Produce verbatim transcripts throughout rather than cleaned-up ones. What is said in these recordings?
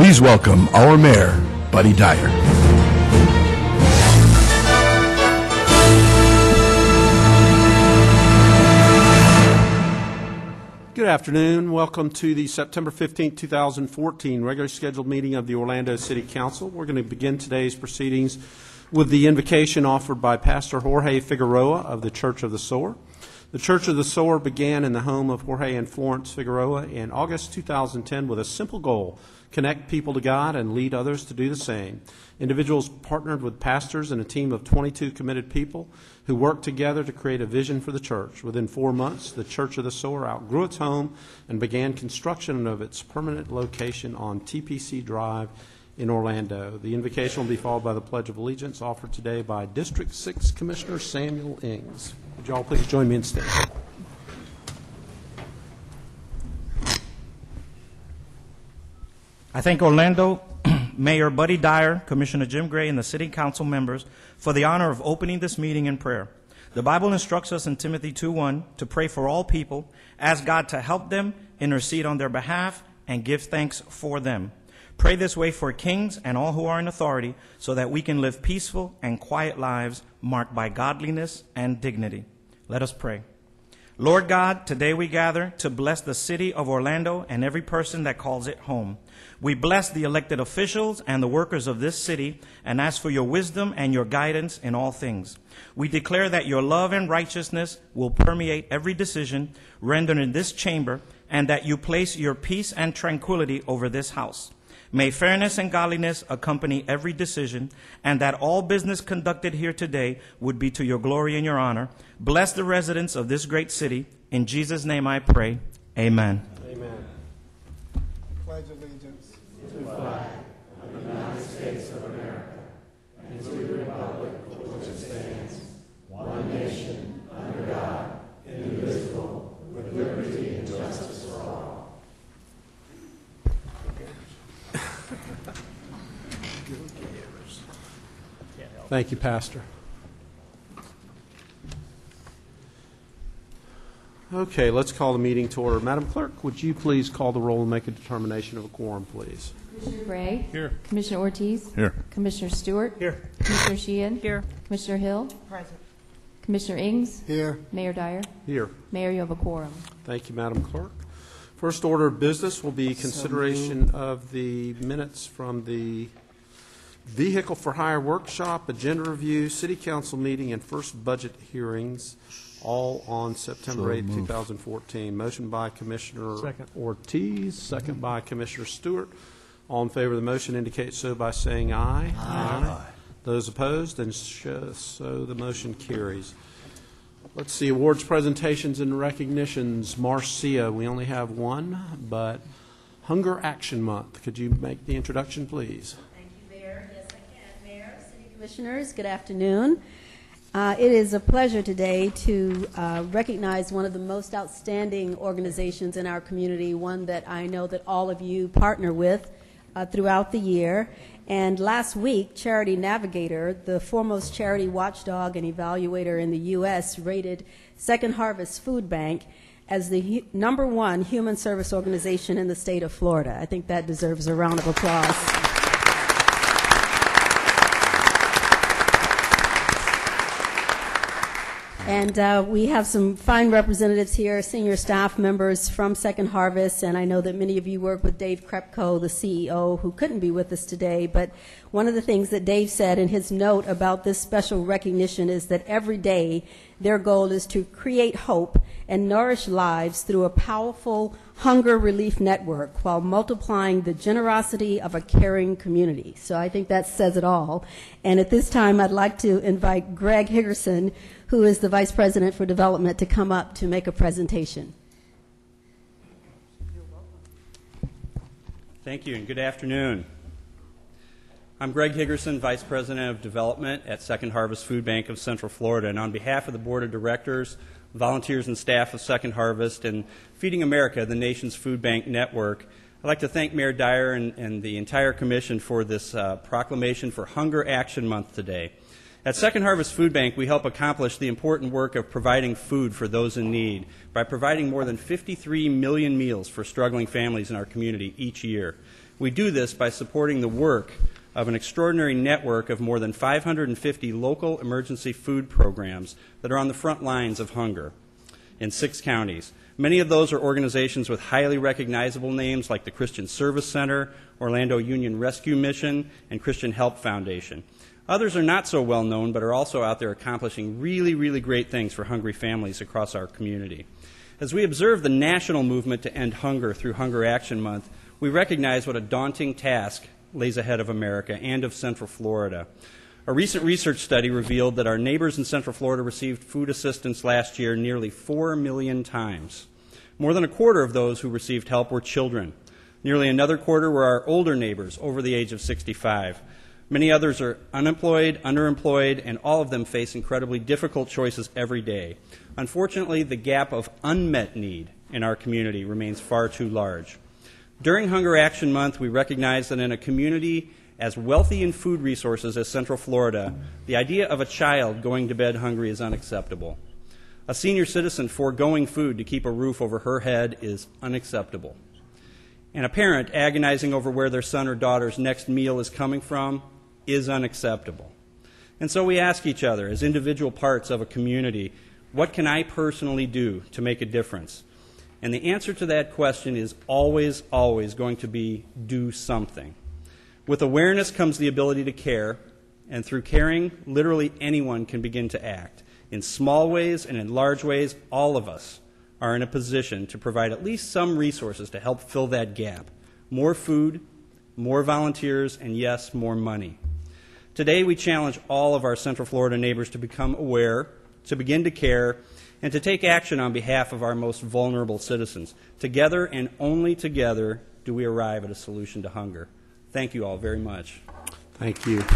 Please welcome our mayor, Buddy Dyer. Good afternoon. Welcome to the September fifteenth, two thousand fourteen regularly scheduled meeting of the Orlando City Council. We're going to begin today's proceedings with the invocation offered by Pastor Jorge Figueroa of the Church of the Sower. The Church of the Sower began in the home of Jorge and Florence Figueroa in August two thousand ten with a simple goal: connect people to God and lead others to do the same. Individuals partnered with pastors and a team of twenty-two committed people who worked together to create a vision for the church. Within four months, the Church of the Sower outgrew its home and began construction of its permanent location on T P C Drive in Orlando. The invocation will be followed by the Pledge of Allegiance offered today by District six Commissioner Samuel Ings. Would you all please join me in standing? I thank Orlando Mayor Buddy Dyer, Commissioner Jim Gray, and the City Council members for the honor of opening this meeting in prayer. The Bible instructs us in Timothy two one to pray for all people, ask God to help them, intercede on their behalf, and give thanks for them. Pray this way for kings and all who are in authority, so that we can live peaceful and quiet lives marked by godliness and dignity. Let us pray. Lord God, today we gather to bless the city of Orlando and every person that calls it home. We bless the elected officials and the workers of this city and ask for your wisdom and your guidance in all things. We declare that your love and righteousness will permeate every decision rendered in this chamber, and that you place your peace and tranquility over this house. May fairness and godliness accompany every decision, and that all business conducted here today would be to your glory and your honor. Bless the residents of this great city. In Jesus' name I pray. Amen. Amen. Pledge allegiance to the flag of the United States of America and to the republic for which it stands, one nation, under God, indivisible, with liberty and justice for all. Thank you, Pastor. Okay, let's call the meeting to order. Madam Clerk, would you please call the roll and make a determination of a quorum, please? Commissioner Gray? Here. Commissioner Ortiz? Here. Commissioner Stewart? Here. Commissioner Sheehan? Here. Commissioner Hill? Present. Commissioner Ings? here. Mayor Dyer? Here. Mayor, you have a quorum. Thank you, Madam Clerk. First order of business will be consideration of the minutes from the Vehicle for Hire Workshop, Agenda Review, City Council meeting, and first budget hearings, all on September eighth, two thousand fourteen. Motion by Commissioner Second. Ortiz, second by Commissioner Stewart. All in favor of the motion indicate so by saying aye. Aye. Those opposed, and so the motion carries. Let's see, awards, presentations, and recognitions. Marcia, we only have one, but Hunger Action Month. Could you make the introduction, please? Thank you, Mayor. Yes, I can. Mayor, City Commissioners, good afternoon. Uh, it is a pleasure today to uh, recognize one of the most outstanding organizations in our community, one that I know that all of you partner with uh, throughout the year. And last week, Charity Navigator, the foremost charity watchdog and evaluator in the U S, rated Second Harvest Food Bank as the hu- number one human service organization in the state of Florida. I think that deserves a round of applause. And uh, we have some fine representatives here, senior staff members from Second Harvest, and I know that many of you work with Dave Krepko, the C E O, who couldn't be with us today. But one of the things that Dave said in his note about this special recognition is that every day their goal is to create hope and nourish lives through a powerful hunger relief network while multiplying the generosity of a caring community. So I think that says it all. And at this time, I'd like to invite Greg Higgerson, who is the Vice President for Development, to come up to make a presentation. Thank you, and good afternoon. I'm Greg Higgerson, Vice President of Development at Second Harvest Food Bank of Central Florida, and on behalf of the Board of Directors, volunteers and staff of Second Harvest, and Feeding America, the nation's food bank network, I'd like to thank Mayor Dyer and, and the entire Commission for this uh, proclamation for Hunger Action Month today. At Second Harvest Food Bank, we help accomplish the important work of providing food for those in need by providing more than fifty-three million meals for struggling families in our community each year. We do this by supporting the work of an extraordinary network of more than five hundred fifty local emergency food programs that are on the front lines of hunger in six counties. Many of those are organizations with highly recognizable names like the Christian Service Center, Orlando Union Rescue Mission, and Christian Help Foundation. Others are not so well known, but are also out there accomplishing really, really great things for hungry families across our community. As we observe the national movement to end hunger through Hunger Action Month, we recognize what a daunting task lays ahead of America and of Central Florida. A recent research study revealed that our neighbors in Central Florida received food assistance last year nearly four million times. More than a quarter of those who received help were children. Nearly another quarter were our older neighbors over the age of sixty-five. Many others are unemployed, underemployed, and all of them face incredibly difficult choices every day. Unfortunately, the gap of unmet need in our community remains far too large. During Hunger Action Month, we recognize that in a community as wealthy in food resources as Central Florida, the idea of a child going to bed hungry is unacceptable. A senior citizen foregoing food to keep a roof over her head is unacceptable. And a parent agonizing over where their son or daughter's next meal is coming from is unacceptable. And so we ask each other, as individual parts of a community, what can I personally do to make a difference? And the answer to that question is always, always going to be do something. With awareness comes the ability to care, and through caring, literally anyone can begin to act. In small ways and in large ways, all of us are in a position to provide at least some resources to help fill that gap. More food, more volunteers, and yes, more money. Today, we challenge all of our Central Florida neighbors to become aware, to begin to care, and to take action on behalf of our most vulnerable citizens. Together and only together do we arrive at a solution to hunger. Thank you all very much. Thank you.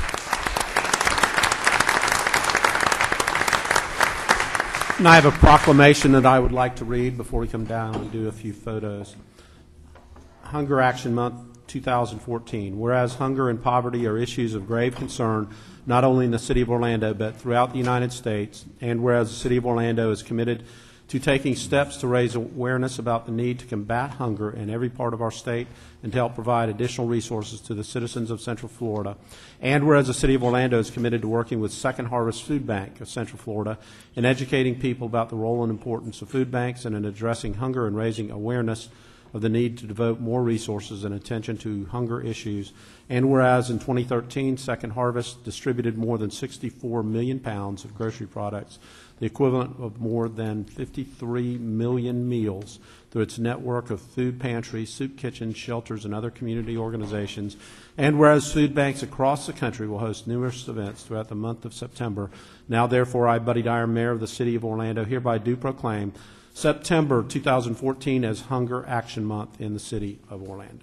And I have a proclamation that I would like to read before we come down and do a few photos. Hunger Action Month two thousand fourteen. Whereas hunger and poverty are issues of grave concern not only in the City of Orlando but throughout the United States, and whereas the City of Orlando is committed to taking steps to raise awareness about the need to combat hunger in every part of our state and to help provide additional resources to the citizens of Central Florida. And whereas the City of Orlando is committed to working with Second Harvest Food Bank of Central Florida in educating people about the role and importance of food banks and in addressing hunger and raising awareness of the need to devote more resources and attention to hunger issues. And whereas in twenty thirteen, Second Harvest distributed more than sixty-four million pounds of grocery products, the equivalent of more than fifty-three million meals, through its network of food pantries, soup kitchens, shelters, and other community organizations. And whereas food banks across the country will host numerous events throughout the month of September, now therefore I, Buddy Dyer, Mayor of the City of Orlando, hereby do proclaim September two thousand fourteen as Hunger Action Month in the City of Orlando.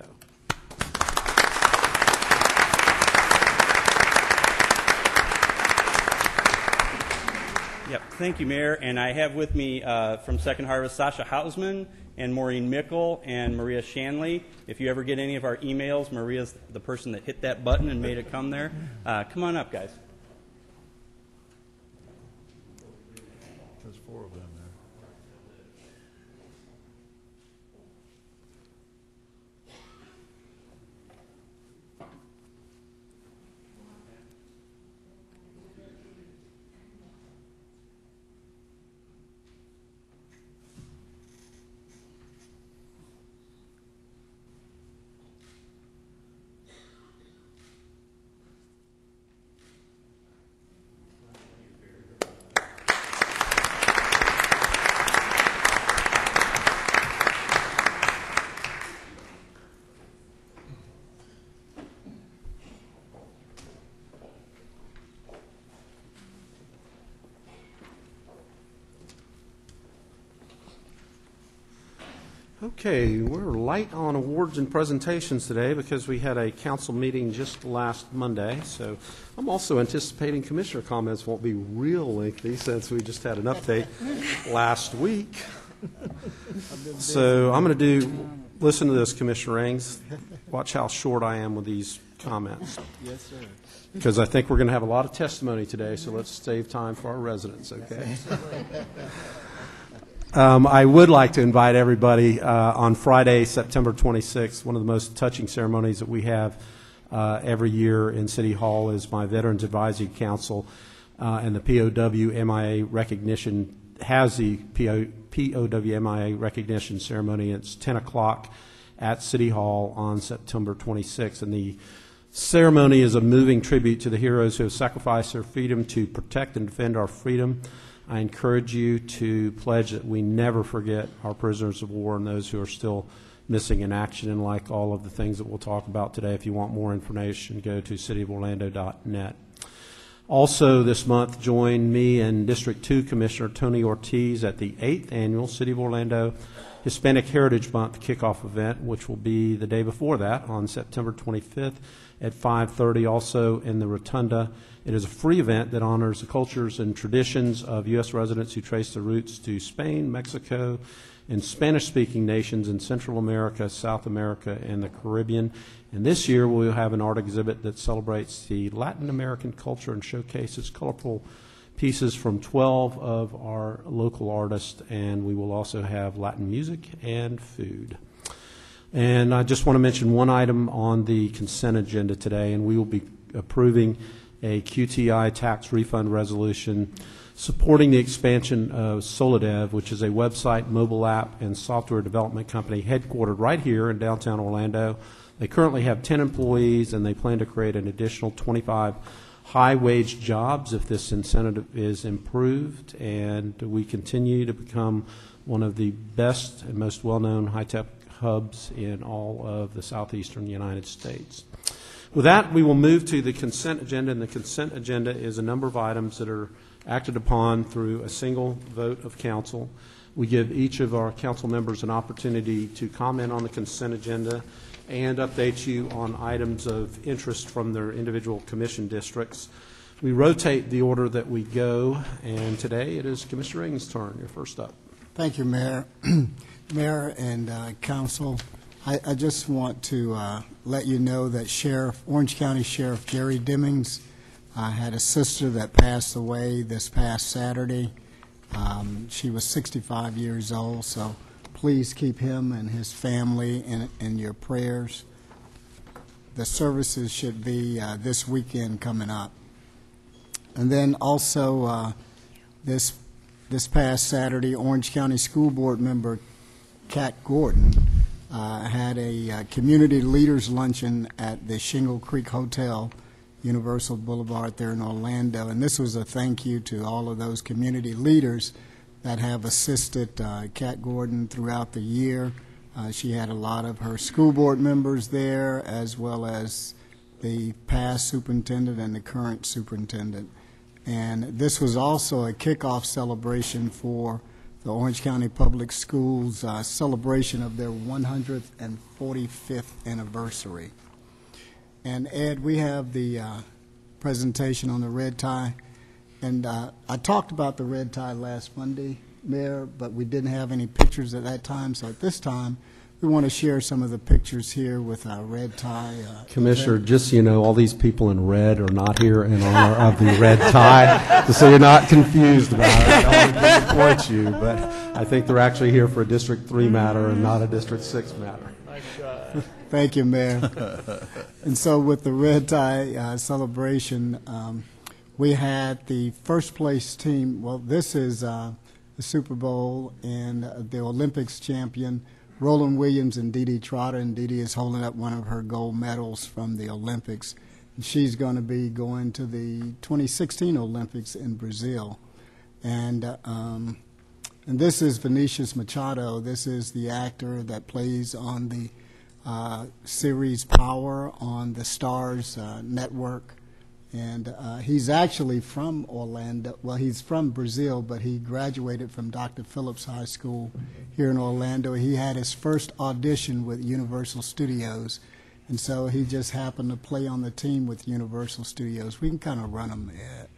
Yep, thank you, Mayor. And I have with me uh, from Second Harvest, Sasha Hausman and Maureen Mickle and Maria Shanley. If you ever get any of our emails, Maria's the person that hit that button and made it come there. Uh, come on up, guys. There's four of them there. Okay, we're light on awards and presentations today because we had a council meeting just last Monday. So I'm also anticipating commissioner comments won't be real lengthy since we just had an update last week. So I'm going to do, listen to this, Commissioner Ings. Watch how short I am with these comments. Yes, sir. Because I think we're going to have a lot of testimony today, so let's save time for our residents, okay? Um, I would like to invite everybody uh, on Friday, September twenty-sixth. One of the most touching ceremonies that we have uh, every year in City Hall is my Veterans Advisory Council uh, and the P O W M I A recognition, has the P O W M I A recognition ceremony. It's ten o'clock at City Hall on September twenty-sixth. And the ceremony is a moving tribute to the heroes who have sacrificed their freedom to protect and defend our freedom. I encourage you to pledge that we never forget our prisoners of war and those who are still missing in action. And like all of the things that we'll talk about today, if you want more information, go to city of orlando dot net. Also this month, join me and District two Commissioner Tony Ortiz at the eighth Annual City of Orlando Hispanic Heritage Month kickoff event, which will be the day before that on September twenty-fifth at five thirty, also in the Rotunda. It is a free event that honors the cultures and traditions of U S residents who trace their roots to Spain, Mexico, and Spanish-speaking nations in Central America, South America, and the Caribbean. And this year we'll have an art exhibit that celebrates the Latin American culture and showcases colorful pieces from twelve of our local artists, and we will also have Latin music and food. And I just want to mention one item on the consent agenda today, and we will be approving a Q T I tax refund resolution supporting the expansion of Solidev, which is a website, mobile app, and software development company headquartered right here in downtown Orlando. They currently have ten employees, and they plan to create an additional twenty-five high-wage jobs if this incentive is improved, and we continue to become one of the best and most well-known high-tech hubs in all of the southeastern United States. With that, we will move to the consent agenda, and the consent agenda is a number of items that are acted upon through a single vote of council. We give each of our council members an opportunity to comment on the consent agenda and update you on items of interest from their individual commission districts. We rotate the order that we go, and today it is Commissioner Ings' turn. You're first up. Thank you, Mayor. Mayor and uh, Council, I, I just want to uh, let you know that Sheriff, Orange County Sheriff Jerry Dimmings uh, had a sister that passed away this past Saturday. Um, she was sixty-five years old, so please keep him and his family in, in your prayers. The services should be uh, this weekend coming up. And then also uh, this this past Saturday, Orange County School Board member Kat Gordon uh, had a uh, community leaders luncheon at the Shingle Creek Hotel, Universal Boulevard there in Orlando. And this was a thank you to all of those community leaders that have assisted uh, Kat Gordon throughout the year. Uh, she had a lot of her school board members there, as well as the past superintendent and the current superintendent. And this was also a kickoff celebration for the Orange County Public Schools uh, celebration of their one hundred forty-fifth anniversary. And Ed, we have the uh, presentation on the red tie. And uh, I talked about the red tie last Monday, Mayor, but we didn't have any pictures at that time. So at this time, we want to share some of the pictures here with our red tie. Uh, Commissioner, event. Just so you know, all these people in red are not here in honor of the red tie, so you're not confused about it. I don't want to disappoint you, but I think they're actually here for a District three matter and not a District six matter. Thank you, Mayor. And so with the red tie uh, celebration, um, we had the first place team. Well, this is uh, the Super Bowl and uh, the Olympics champion, Roland Williams and Dee Dee Trotter. And Dee Dee is holding up one of her gold medals from the Olympics. And she's going to be going to the twenty sixteen Olympics in Brazil. And uh, um, and this is Vinicius Machado. This is the actor that plays on the uh, series Power on the Stars uh, network. And uh, he's actually from Orlando. Well, he's from Brazil, but he graduated from Doctor Phillips High School here in Orlando. He had his first audition with Universal Studios, and so he just happened to play on the team with Universal Studios. We can kind of run him there.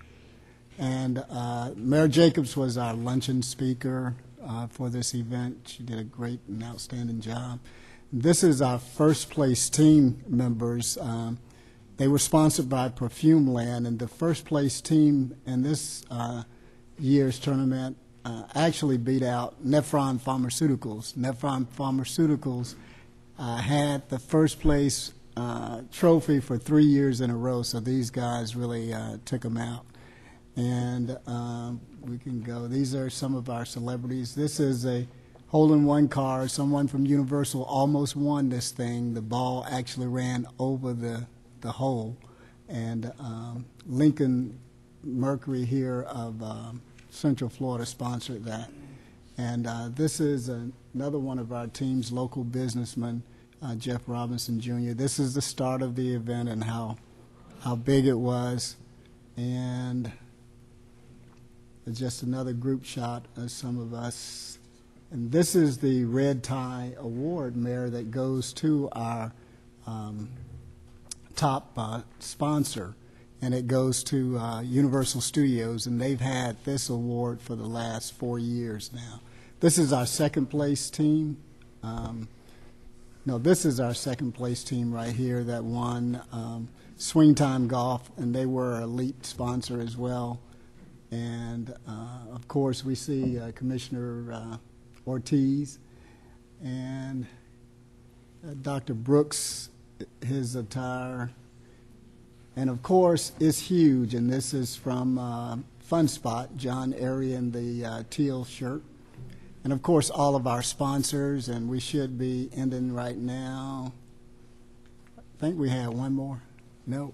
And uh, Mayor Jacobs was our luncheon speaker uh, for this event. She did a great and outstanding job. This is our first place team members. Um, They were sponsored by Perfume Land, and the first place team in this uh, year's tournament, uh, actually beat out Nephron Pharmaceuticals. Nephron Pharmaceuticals uh, had the first place uh, trophy for three years in a row, so these guys really uh, took them out. And um, we can go. These are some of our celebrities. This is a hole-in-one car. Someone from Universal almost won this thing. The ball actually ran over the, the hole. And um, Lincoln Mercury here of um, Central Florida sponsored that. And uh, this is a, another one of our team's local businessmen, uh, Jeff Robinson Junior This is the start of the event and how, how big it was. And just another group shot of some of us. And this is the Red Tie Award, Mayor, that goes to our um, top uh, sponsor, and it goes to uh, Universal Studios, and they've had this award for the last four years now. This is our second place team. Um, no, this is our second place team right here that won um, Swing Time Golf, and they were an elite sponsor as well. And, uh, of course, we see uh, Commissioner uh, Ortiz and uh, Doctor Brooks, his attire. And, of course, it's huge, and this is from uh, Fun Spot, John Airy in the uh, teal shirt. And, of course, all of our sponsors, and we should be ending right now. I think we have one more. Nope.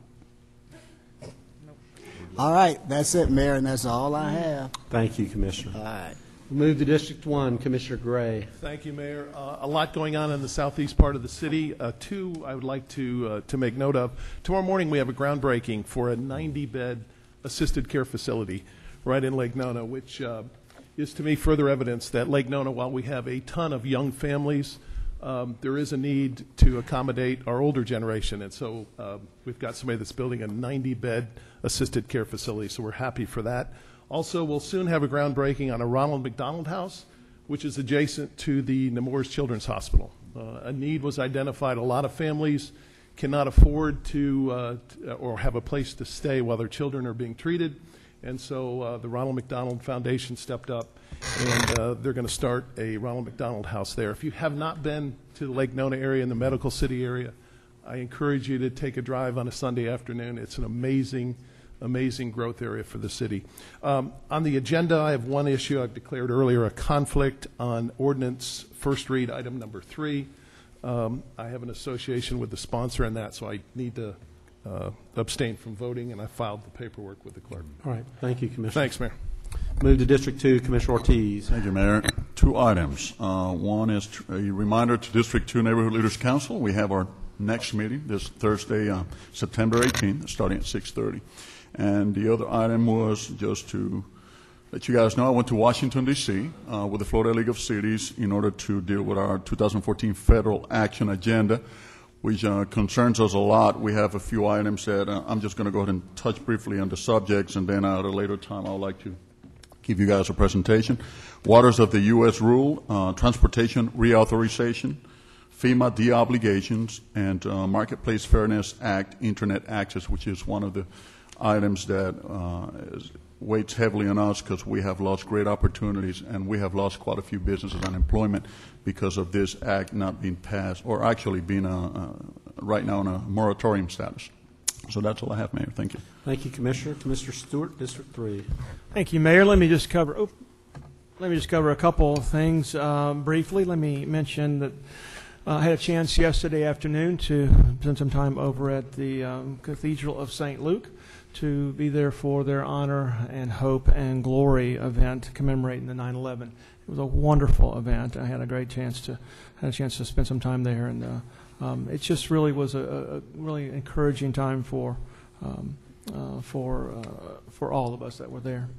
All right, that's it, Mayor, and that's all I have. Thank you, Commissioner. All right. Move to District one, Commissioner Gray. Thank you, Mayor. Uh, a lot going on in the southeast part of the city. Uh, two I would like to uh, to make note of. Tomorrow morning we have a groundbreaking for a ninety bed assisted care facility right in Lake Nona, which uh, is to me further evidence that Lake Nona, while we have a ton of young families, um, there is a need to accommodate our older generation. And so uh, we've got somebody that's building a ninety bed assisted care facility, so we're happy for that. Also, we'll soon have a groundbreaking on a Ronald McDonald House, which is adjacent to the Nemours Children's Hospital. Uh, a need was identified. A lot of families cannot afford to uh, t- or have a place to stay while their children are being treated, and so uh, the Ronald McDonald Foundation stepped up, and uh, they're going to start a Ronald McDonald House there. If you have not been to the Lake Nona area and the Medical City area, I encourage you to take a drive on a Sunday afternoon. It's an amazing amazing growth area for the city. Um, on the agenda, I have one issue. I've declared earlier a conflict on ordinance first read item number three. Um, I have an association with the sponsor in that, so I need to uh, abstain from voting, and I filed the paperwork with the clerk. All right. Thank you, Commissioner. Thanks, Mayor. Move to District two, Commissioner Ortiz. Thank you, Mayor. Two items. Uh, one is tr- a reminder to District two Neighborhood Leaders Council. We have our next meeting this Thursday, uh, September eighteenth, starting at six thirty. And the other item was just to let you guys know I went to Washington, D C uh, with the Florida League of Cities in order to deal with our two thousand fourteen federal action agenda, which uh, concerns us a lot. We have a few items that uh, I'm just going to go ahead and touch briefly on the subjects, and then at a later time I would like to give you guys a presentation. Waters of the U S Rule, uh, Transportation Reauthorization, FEMA de-obligations, and uh, Marketplace Fairness Act, Internet Access, which is one of the items that uh, is, weights heavily on us because we have lost great opportunities and we have lost quite a few businesses and employment because of this act not being passed, or actually being a, uh, right now in a moratorium status. So that's all I have, Mayor. Thank you. Thank you, Commissioner. Commissioner Stewart, District three. Thank you, Mayor. Let me just cover. Oh, let me just cover a couple of things um, briefly. Let me mention that uh, I had a chance yesterday afternoon to spend some time over at the um, Cathedral of Saint Luke to be there for their Honor and Hope and Glory event commemorating the nine eleven. It was a wonderful event. I had a great chance to had a chance to spend some time there, and uh, um, it just really was a, a really encouraging time for um, uh, for uh, for all of us that were there.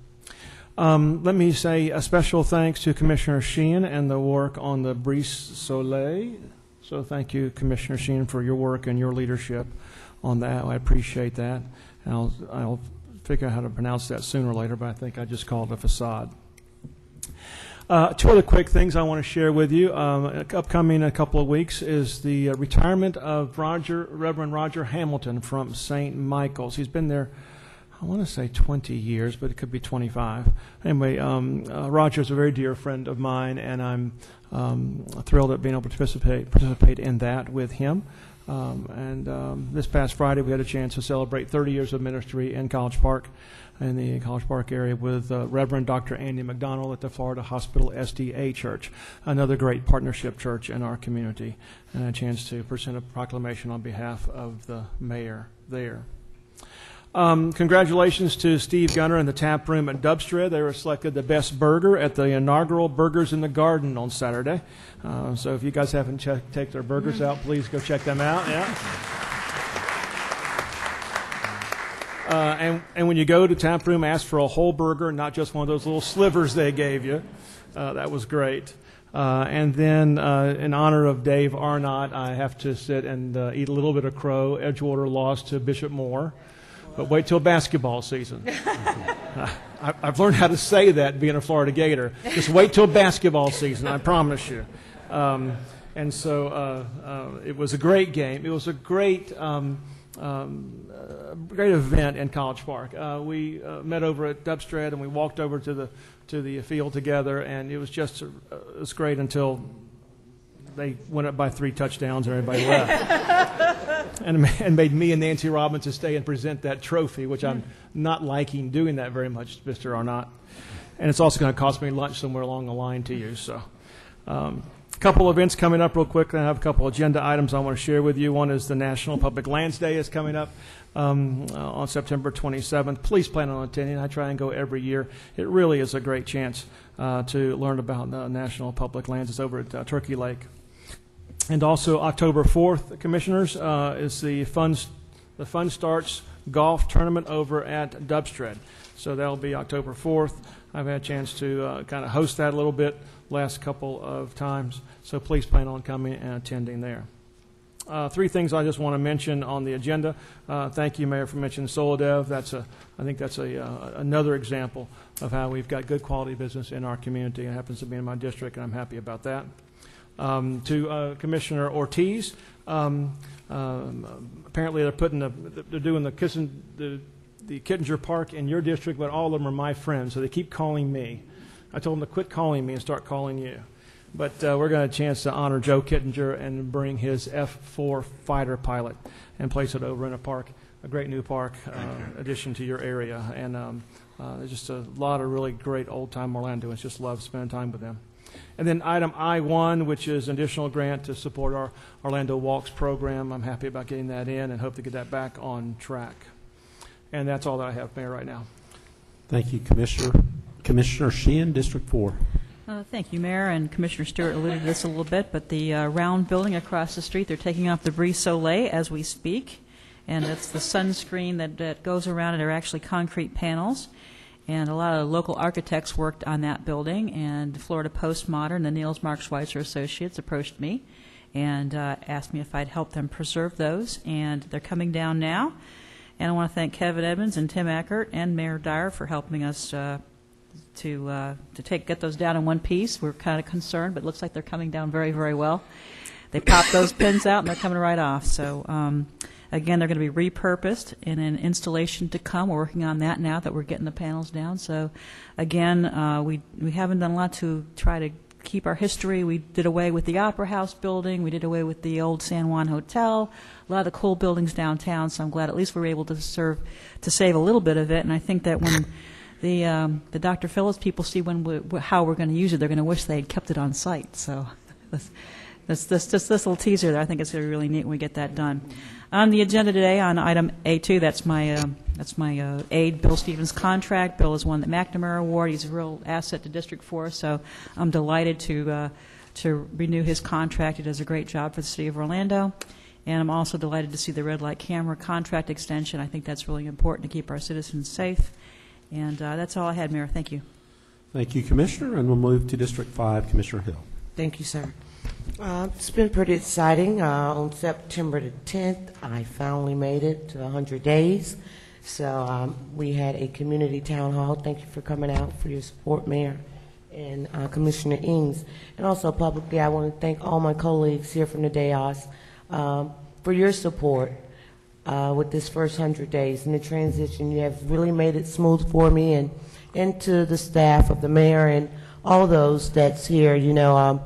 Um, let me say a special thanks to Commissioner Sheehan and the work on the Brise Soleil. So thank you, Commissioner Sheehan, for your work and your leadership on that. I appreciate that. And I'll, I'll figure out how to pronounce that sooner or later, but I think I just called it a facade. Uh, two other quick things I want to share with you. Um, upcoming in a couple of weeks is the uh, retirement of Roger, Reverend Roger Hamilton from Saint Michael's. He's been there, I want to say twenty years, but it could be twenty-five. Anyway, um, uh, Roger is a very dear friend of mine, and I'm um, thrilled at being able to participate participate in that with him. Um, and um, this past Friday, we had a chance to celebrate thirty years of ministry in College Park, in the College Park area, with uh, Reverend Doctor Andy McDonald at the Florida Hospital S D A Church, another great partnership church in our community, and a chance to present a proclamation on behalf of the mayor there. Um, congratulations to Steve Gunner and the Tap Room at Dubstred. They were selected the best burger at the inaugural Burgers in the Garden on Saturday. Uh, so if you guys haven't checked, take their burgers out, please go check them out. Yeah. Uh, and, and when you go to Tap Room, ask for a whole burger, not just one of those little slivers they gave you. Uh, that was great. Uh, and then, uh, in honor of Dave Arnott, I have to sit and uh, eat a little bit of crow. Edgewater lost to Bishop Moore. But wait till basketball season. uh, I, I've learned how to say that being a Florida Gator. Just wait till basketball season, I promise you. Um, and so uh, uh, it was a great game. It was a great, um, um, uh, great event in College Park. Uh, we uh, met over at Dubstred, and we walked over to the to the field together, and it was just uh, it was great until they went up by three touchdowns and everybody left. and, and made me and Nancy Robinson stay and present that trophy, which I'm not liking doing that very much, Mister Arnott. And it's also going to cost me lunch somewhere along the line to you. So, um, a couple events coming up real quick. I have a couple agenda items I want to share with you. One is the National Public Lands Day is coming up um, uh, on September twenty-seventh. Please plan on attending. I try and go every year. It really is a great chance uh, to learn about uh, National Public Lands. It's over at uh, Turkey Lake. And also October fourth, Commissioners, uh, is the Fun, the Fun Starts Golf Tournament over at Dubstred. So that'll be October fourth. I've had a chance to uh, kind of host that a little bit last couple of times. So please plan on coming and attending there. Uh, three things I just want to mention on the agenda. Uh, thank you, Mayor, for mentioning Solodev. That's a, I think that's a uh, another example of how we've got good quality business in our community. It happens to be in my district, and I'm happy about that. Um, to uh, Commissioner Ortiz, um, um, apparently they're putting the, they're doing the, Kissen, the the Kittinger Park in your district, but all of them are my friends, so they keep calling me. I told them to quit calling me and start calling you. But uh, we're going to have a chance to honor Joe Kittinger and bring his F four fighter pilot and place it over in a park, a great new park uh, addition to your area. And um, uh, there's just a lot of really great old-time Orlandoans. Just love spending time with them. And then item I one, which is an additional grant to support our Orlando Walks program. I'm happy about getting that in and hope to get that back on track. And that's all that I have, Mayor, right now. Thank you, Commissioner. Commissioner Sheehan, District four. Uh, thank you, Mayor, and Commissioner Stewart alluded to this a little bit, but the uh, round building across the street, they're taking off the Brise Soleil as we speak, and it's the sunscreen that, that goes around it are actually concrete panels. And a lot of local architects worked on that building, and Florida Postmodern, the Niels Mark Schweitzer Associates, approached me and uh, asked me if I'd help them preserve those, and they're coming down now. And I want to thank Kevin Edmonds and Tim Eckert and Mayor Dyer for helping us uh, to uh, to take get those down in one piece. We're kind of concerned, but it looks like they're coming down very, very well. They popped those pins out, and they're coming right off. So. Um, Again, they're going to be repurposed in an installation to come. We're working on that now that we're getting the panels down. So, again, uh, we we haven't done a lot to try to keep our history. We did away with the Opera House building. We did away with the old San Juan Hotel. A lot of the cool buildings downtown. So I'm glad at least we were able to serve to save a little bit of it. And I think that when the um, the Doctor Phillips people see when we, how we're going to use it, they're going to wish they had kept it on site. So. This, This, this, this, this little teaser there, I think it's going to be really neat when we get that done. On the agenda today, on item A two, that's my uh, that's my uh, aide, Bill Stevens' contract. Bill has won the McNamara Award. He's a real asset to District four, so I'm delighted to uh, to renew his contract. He does a great job for the City of Orlando. And I'm also delighted to see the red light camera contract extension. I think that's really important to keep our citizens safe. And uh, that's all I had, Mayor. Thank you. Thank you, Commissioner. And we'll move to District five, Commissioner Hill. Thank you, sir. Uh, it's been pretty exciting. Uh, on September the tenth, I finally made it to one hundred days. So um, we had a community town hall. Thank you for coming out, for your support, Mayor and uh, Commissioner Ings. And also publicly, I want to thank all my colleagues here from the dais um, for your support uh, with this first hundred days and the transition. You have really made it smooth for me, and, and to the staff of the mayor and all those that's here. You know, um,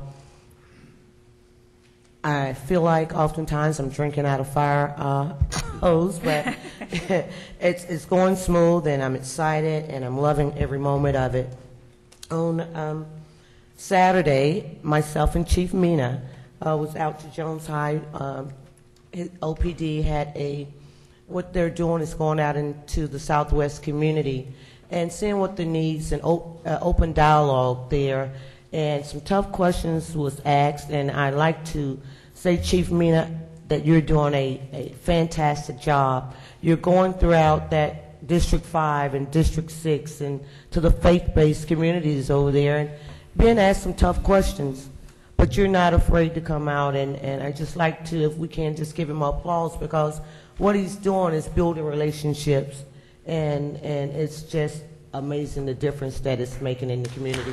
I feel like oftentimes I'm drinking out of fire uh, hose, but it's, it's going smooth, and I'm excited, and I'm loving every moment of it. On um, Saturday, myself and Chief Mina uh, was out to Jones High. Um, his O P D had a, what they're doing is going out into the Southwest community and seeing what the needs and op uh, open dialogue there. And some tough questions was asked, and I'd like to say, Chief Mina, that you're doing a, a fantastic job. You're going throughout that District five and District six and to the faith-based communities over there and being asked some tough questions. But you're not afraid to come out, and, and I just like to, if we can, just give him applause, because what he's doing is building relationships, and, and it's just amazing the difference that it's making in the community.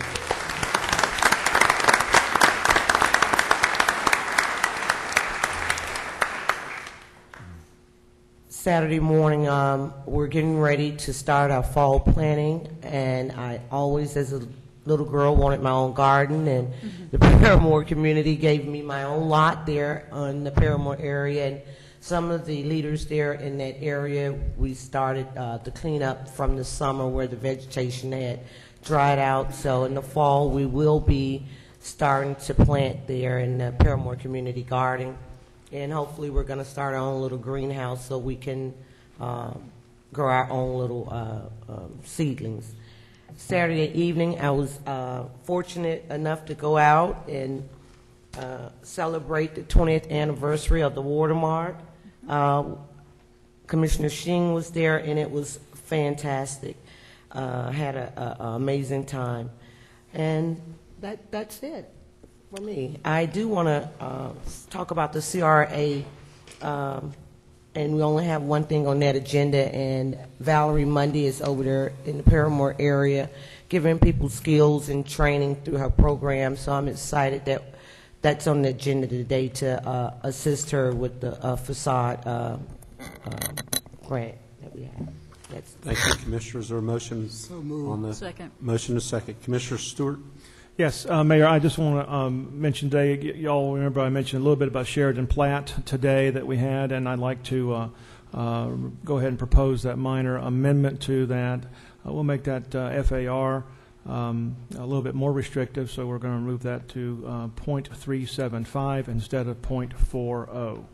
Saturday morning, um, we're getting ready to start our fall planting, and I always, as a little girl, wanted my own garden, and mm-hmm. the Paramore community gave me my own lot there in the Paramore area, and some of the leaders there in that area, we started uh, the cleanup from the summer where the vegetation had dried out. So in the fall, we will be starting to plant there in the Paramore community garden. And hopefully we're going to start our own little greenhouse so we can uh, grow our own little uh, um, seedlings. Saturday evening, I was uh, fortunate enough to go out and uh, celebrate the twentieth anniversary of the Watermark. Uh, Commissioner Shing was there, and it was fantastic. Uh, had an amazing time. And that that's it. For me, I do want to uh, talk about the C R A, um, and we only have one thing on that agenda, and Valerie Mundy is over there in the Paramore area giving people skills and training through her program, so I'm excited that that's on the agenda today to uh, assist her with the uh, facade uh, uh, grant that we have. That's Thank you, Commissioner. Is there a motion So moved. on the Second. motion? A second. Commissioner Stewart. Yes, uh, Mayor, I just want to um, mention today, y'all remember I mentioned a little bit about Sheridan Platt today that we had, and I'd like to uh, uh, go ahead and propose that minor amendment to that. Uh, we'll make that uh, F A R um, a little bit more restrictive, so we're going to move that to uh, point three seven five instead of point four zero.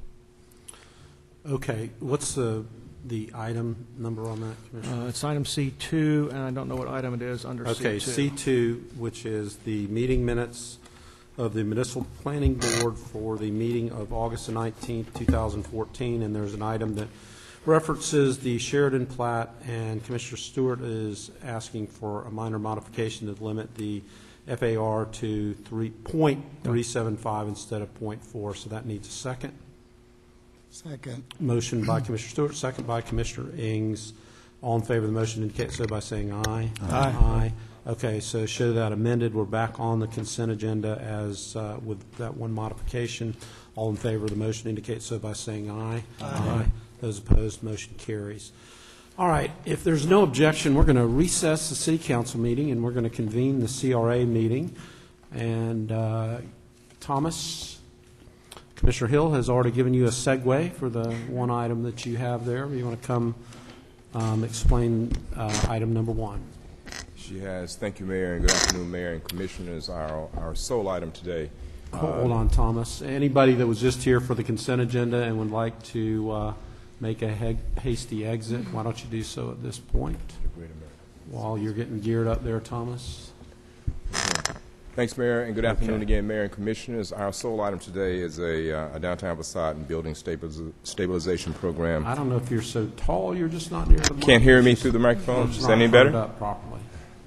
Okay. What's the the item number on that, Commissioner? Uh, it's item C two, and I don't know what item it is under Okay, C two. C two, which is the meeting minutes of the Municipal Planning Board for the meeting of August the nineteenth, two thousand fourteen, and there's an item that references the Sheridan Platt, and Commissioner Stewart is asking for a minor modification to limit the F A R to point three seven five instead of point four, so that needs a second. Second. Motion by Commissioner Stewart, second by Commissioner Ings. All in favor of the motion indicate so by saying aye. Aye. Aye. Okay, so show that amended. We're back on the consent agenda as uh, with that one modification. All in favor of the motion indicate so by saying aye. Aye. Aye. Those opposed, motion carries. All right, if there's no objection, we're going to recess the City Council meeting, and we're going to convene the C R A meeting. And uh, Thomas, Commissioner Hill has already given you a segue for the one item that you have there. You want to come um, explain uh, item number one? She has. Thank you, Mayor, and good afternoon, Mayor and Commissioners. Our, our sole item today. Hold, hold on, Thomas. Anybody that was just here for the consent agenda and would like to uh, make a he hasty exit, why don't you do so at this point? Wait a minute. While you're getting geared up there, Thomas. Okay. Thanks, Mayor, and good afternoon Okay. again, Mayor and Commissioners. Our sole item today is a, uh, a downtown facade and building stabiliz stabilization program. I don't know if you're so tall, you're just not near the mic. Can't hear me through the microphone? It's Is that not any heard better? up properly.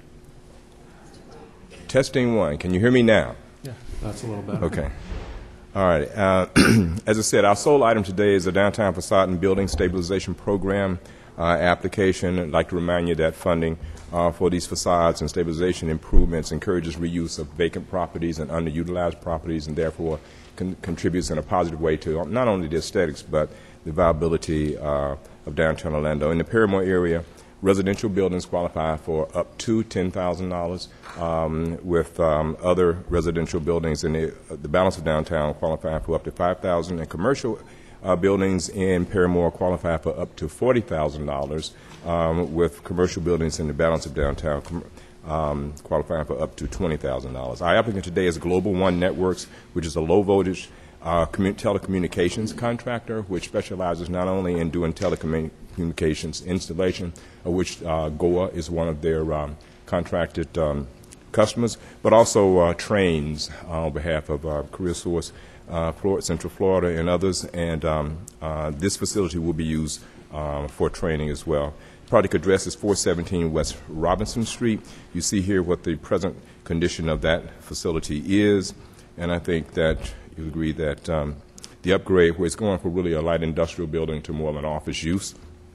Testing one. Can you hear me now? Yeah, that's a little better. Okay. All right. Uh, as I said, our sole item today is a downtown facade and building stabilization program uh, application. I'd like to remind you that funding uh, for these facades and stabilization improvements encourages reuse of vacant properties and underutilized properties, and therefore con contributes in a positive way to not only the aesthetics but the viability uh, of downtown Orlando. In the Paramore area, residential buildings qualify for up to ten thousand dollars, um, with um, other residential buildings in the, the balance of downtown qualify for up to five thousand dollars, and commercial uh, buildings in Paramore qualify for up to forty thousand dollars, um, with commercial buildings in the balance of downtown um, qualifying for up to twenty thousand dollars. Our applicant today is Global One Networks, which is a low-voltage uh, commu- telecommunications contractor, which specializes not only in doing telecommunications installation, of which uh, G O A is one of their um, contracted um, customers, but also uh, trains uh, on behalf of uh, CareerSource, uh, Florida, Central Florida, and others. And um, uh, this facility will be used uh, for training as well. Project address is four seventeen West Robinson Street. You see here what the present condition of that facility is, and I think that you'll agree that um, the upgrade, where it's going from really a light industrial building to more of an office use,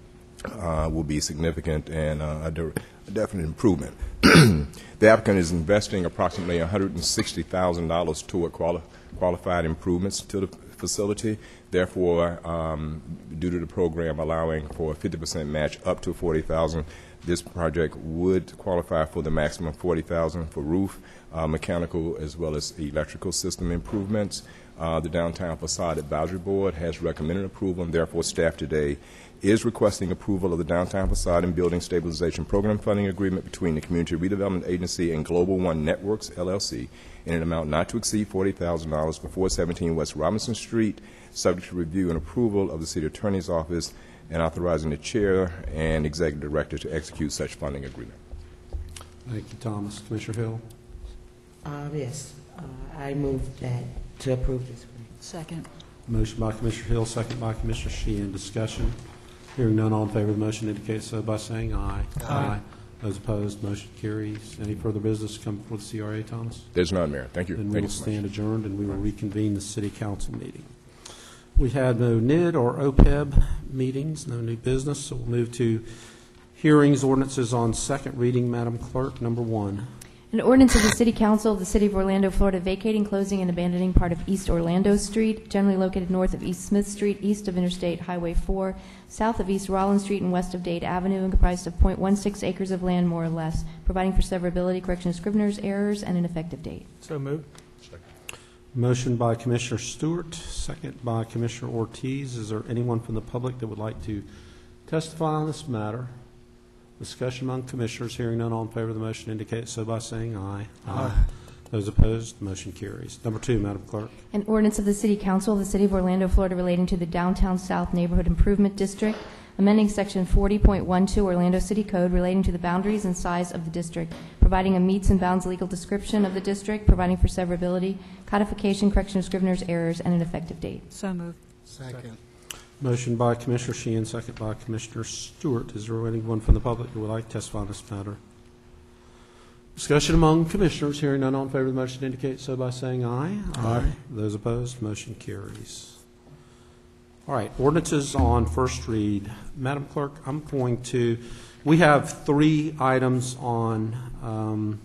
uh, will be significant and uh, a, de- a definite improvement. The applicant is investing approximately one hundred sixty thousand dollars toward quali- qualified improvements to the facility. Therefore, um, due to the program allowing for a fifty percent match up to forty thousand dollars, this project would qualify for the maximum forty thousand dollars for roof, uh, mechanical, as well as electrical system improvements. Uh, the Downtown Facade Advisory Board has recommended approval, and therefore staff today is requesting approval of the Downtown Facade and Building Stabilization Program Funding Agreement between the Community Redevelopment Agency and Global One Networks, L L C, in an amount not to exceed forty thousand dollars for four seventeen West Robinson Street, subject to review and approval of the City Attorney's Office, and authorizing the Chair and Executive Director to execute such funding agreement. Thank you, Thomas. Commissioner Hill? Uh, yes, uh, I move that to approve this. Second. Motion by Commissioner Hill, second by Commissioner Sheehan. Discussion. Hearing none, all in favor of the motion indicate so by saying aye. Aye. Those opposed, motion carries. Any further business come before the C R A, Thomas? There's none, Mayor. Thank you. Then we Thank will you so stand much. adjourned, and we will reconvene the City Council meeting. We had no N I D or O P E B meetings, no new business, so we'll move to hearings, ordinances on second reading. Madam Clerk, number one. An ordinance of the City Council of the City of Orlando, Florida, vacating, closing, and abandoning part of East Orlando Street, generally located north of East Smith Street, east of Interstate Highway four, south of East Rollins Street, and west of Dade Avenue, and comprised of zero point one six acres of land, more or less, providing for severability, correction of scrivener's errors, and an effective date. So moved. Motion by Commissioner Stewart, second by Commissioner Ortiz. Is there anyone from the public that would like to testify on this matter? Discussion among commissioners. Hearing none, all in favor of the motion indicate so by saying aye. Aye. Those opposed, motion carries. Number two, Madam Clerk. An ordinance of the City Council of the City of Orlando, Florida, relating to the Downtown South Neighborhood Improvement District, amending Section forty point one two Orlando City Code relating to the boundaries and size of the district, providing a meets and bounds legal description of the district, providing for severability, codification, correction of scrivener's errors, and an effective date. So moved. Second. Motion by Commissioner Sheehan, second by Commissioner Stewart. Is there anyone from the public who would like to testify on this matter? Discussion among commissioners. Hearing none, all in favor of the motion indicate so by saying aye. Aye. Those opposed, motion carries. All right, ordinances on first read. Madam Clerk, I'm going to, we have three items on um,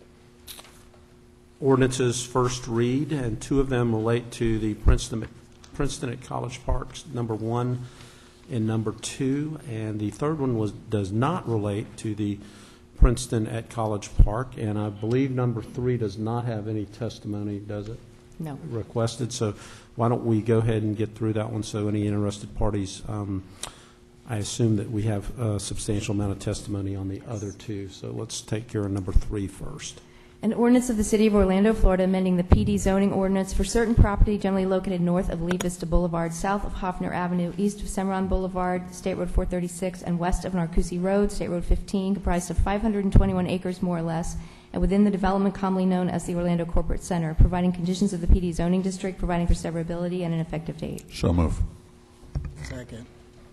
ordinances first read, and two of them relate to the Princeton Princeton at College Parks, number one and number two, and the third one was does not relate to the Princeton at College Park, and I believe number three does not have any testimony, does it? No. Requested. So why don't we go ahead and get through that one so any interested parties, um, I assume that we have a substantial amount of testimony on the other two, so let's take care of number three first. An ordinance of the City of Orlando, Florida, amending the P D zoning ordinance for certain property generally located north of Lee Vista Boulevard, south of Hoffner Avenue, east of Cimarron Boulevard, State Road four thirty-six, and west of Narcousie Road, State Road fifteen, comprised of five hundred twenty-one acres more or less, and within the development commonly known as the Orlando Corporate Center, providing conditions of the P D zoning district, providing for severability, and an effective date. So move. Second.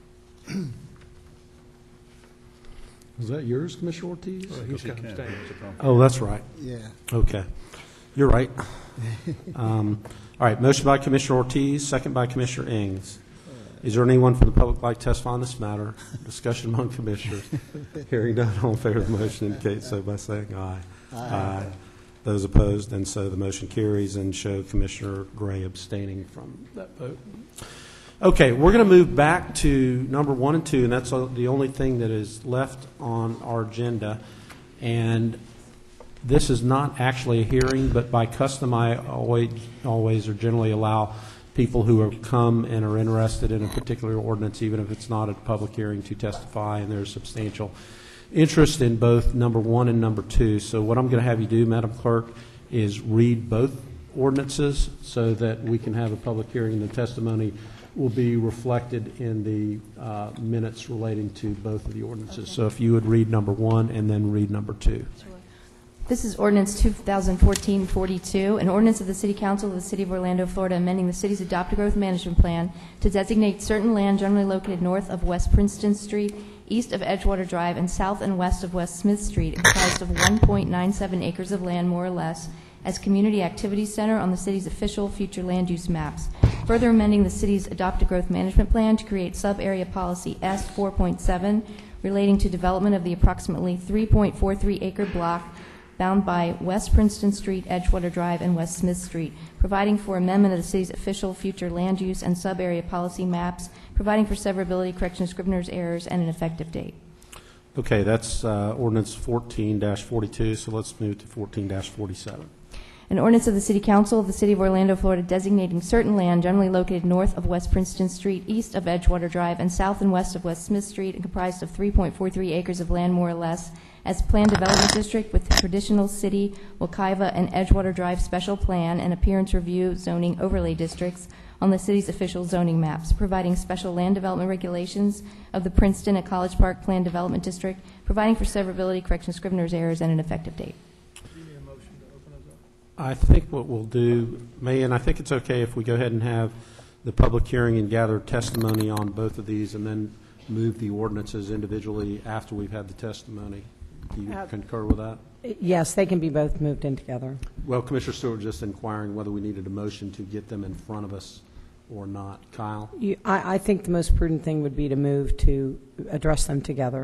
Is that yours, Commissioner Ortiz? Well, he's got to stay. Oh, that's right. Yeah. Okay. You're right. Um, all right, motion by Commissioner Ortiz, second by Commissioner Ings. Is there anyone from the public like to testify on this matter? Discussion among commissioners. Hearing none, all in favor of the motion indicate so by saying aye. Aye. Aye. Those opposed, and so the motion carries, and show Commissioner Gray abstaining from that vote. Okay, we're going to move back to number one and two, and that's the only thing that is left on our agenda. And this is not actually a hearing, but by custom, I always, always or generally allow people who have come and are interested in a particular ordinance, even if it's not a public hearing, to testify, and there's substantial interest in both number one and number two. So what I'm going to have you do, Madam Clerk, is read both ordinances so that we can have a public hearing, and the testimony will be reflected in the uh, minutes relating to both of the ordinances. Okay. So if you would read number one and then read number two. Sure. This is ordinance two thousand fourteen forty-two, an ordinance of the City Council of the City of Orlando, Florida, amending the city's adopted growth management plan to designate certain land generally located north of West Princeton Street, east of Edgewater Drive, and south and west of West Smith Street, comprised of one point nine seven acres of land, more or less, as Community Activity Center on the city's official future land use maps. Further amending the city's adopted growth management plan to create sub-area policy S four point seven relating to development of the approximately three point four three acre block bound by West Princeton Street, Edgewater Drive, and West Smith Street, providing for amendment of the city's official future land use and sub-area policy maps, providing for severability, correction of scrivener's errors, and an effective date. Okay, that's uh, ordinance fourteen forty-two, so let's move to fourteen forty-seven. An ordinance of the City Council of the City of Orlando, Florida, designating certain land generally located north of West Princeton Street, east of Edgewater Drive, and south and west of West Smith Street, and comprised of three point four three acres of land, more or less, as planned development district with the traditional city, Wekiva, and Edgewater Drive special plan and appearance review zoning overlay districts on the city's official zoning maps, providing special land development regulations of the Princeton at College Park Plan Development District, providing for severability, correction of scrivener's errors, and an effective date. I think what we'll do, May, and I think it's okay if we go ahead and have the public hearing and gather testimony on both of these and then move the ordinances individually after we've had the testimony. Do you uh, concur with that? Yes, they can be both moved in together. Well, Commissioner Stewart just inquiring whether we needed a motion to get them in front of us or not. Kyle? You, I, I think the most prudent thing would be to move to address them together.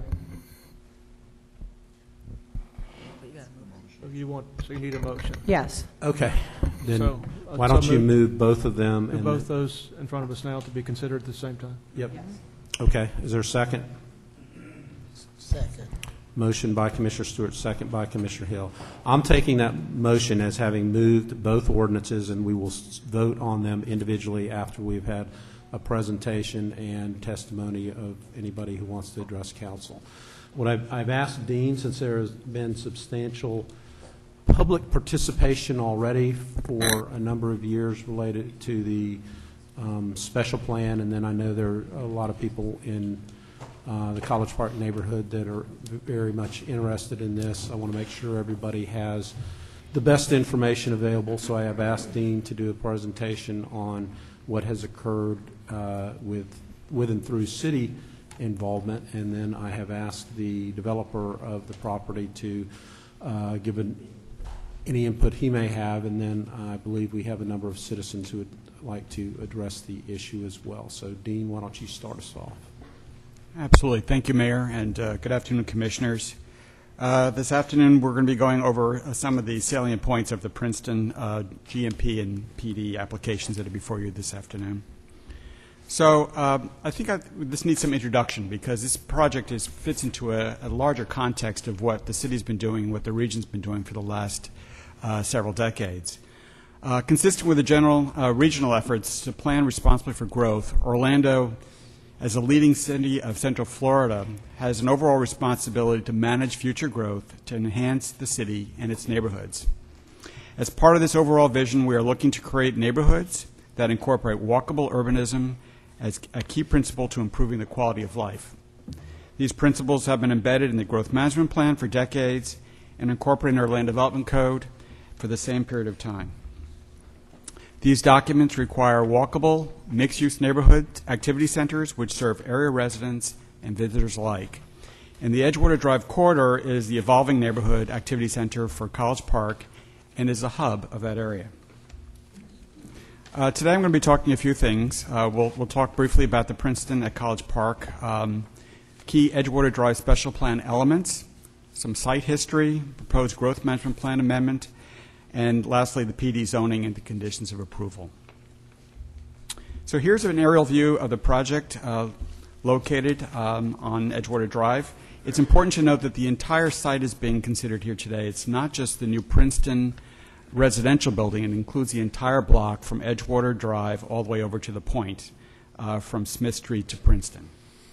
So you want, so you need a motion? Yes. Okay. Then so, uh, why don't so you move, move both of them? Move and both those in front of us now to be considered at the same time? Yep. Yes. Okay. Is there a second? Second. Motion by Commissioner Stewart, second by Commissioner Hill. I'm taking that motion as having moved both ordinances, and we will vote on them individually after we've had a presentation and testimony of anybody who wants to address council. What I've, I've asked Dean, since there has been substantial public participation already for a number of years related to the um, special plan, and then I know there are a lot of people in uh, the College Park neighborhood that are very much interested in this. I want to make sure everybody has the best information available, so I have asked Dean to do a presentation on what has occurred uh, with, with and through city involvement, and then I have asked the developer of the property to uh, give an any input he may have, and then I believe we have a number of citizens who would like to address the issue as well. So, Dean, why don't you start us off? Absolutely. Thank you, Mayor, and uh, good afternoon, Commissioners. Uh, this afternoon, we're going to be going over uh, some of the salient points of the Princeton uh, G M P and P D applications that are before you this afternoon. So um, I think I, this needs some introduction because this project is, fits into a, a larger context of what the city's been doing, what the region's been doing for the last Uh, several decades. Uh, consistent with the general uh, regional efforts to plan responsibly for growth, Orlando, as a leading city of Central Florida, has an overall responsibility to manage future growth to enhance the city and its neighborhoods. As part of this overall vision, we are looking to create neighborhoods that incorporate walkable urbanism as a key principle to improving the quality of life. These principles have been embedded in the growth management plan for decades and incorporated in our land development code for the same period of time. These documents require walkable, mixed-use neighborhood activity centers which serve area residents and visitors alike. And the Edgewater Drive corridor is the evolving neighborhood activity center for College Park and is the hub of that area. Uh, today I'm going to be talking a few things. Uh, we'll, we'll talk briefly about the Princeton at College Park, um, key Edgewater Drive special plan elements, some site history, proposed growth management plan amendment, and lastly, the P D zoning and the conditions of approval. So here's an aerial view of the project uh, located um, on Edgewater Drive. It's important to note that the entire site is being considered here today. It's not just the new Princeton residential building. It includes the entire block from Edgewater Drive all the way over to the point, uh, from Smith Street to Princeton.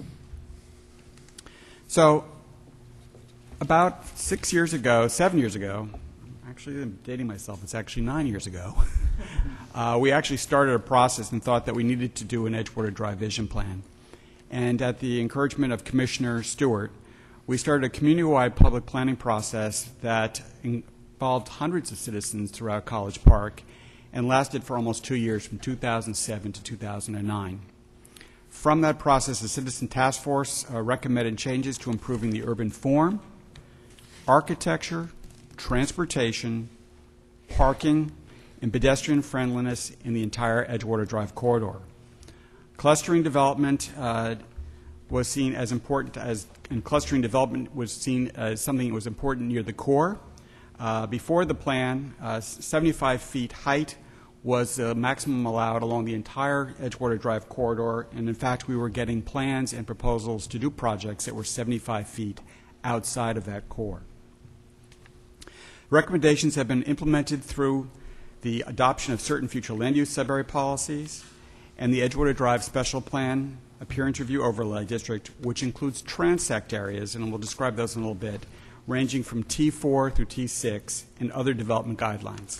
So about six years ago, seven years ago, actually I'm dating myself, it's actually nine years ago, uh, we actually started a process and thought that we needed to do an Edgewater Drive vision plan. And at the encouragement of Commissioner Stewart, we started a community-wide public planning process that involved hundreds of citizens throughout College Park and lasted for almost two years, from two thousand seven to two thousand nine. From that process, the Citizen Task Force uh, recommended changes to improving the urban form, architecture, transportation, parking, and pedestrian friendliness in the entire Edgewater Drive corridor. Clustering development uh, was seen as important as, and clustering development was seen as something that was important near the core. Uh, before the plan, uh, seventy-five feet height was the maximum allowed along the entire Edgewater Drive corridor, and in fact we were getting plans and proposals to do projects that were seventy-five feet outside of that core. Recommendations have been implemented through the adoption of certain future land use sub-area policies and the Edgewater Drive Special Plan Appearance Review Overlay District, which includes transect areas, and we'll describe those in a little bit, ranging from T four through T six, and other development guidelines.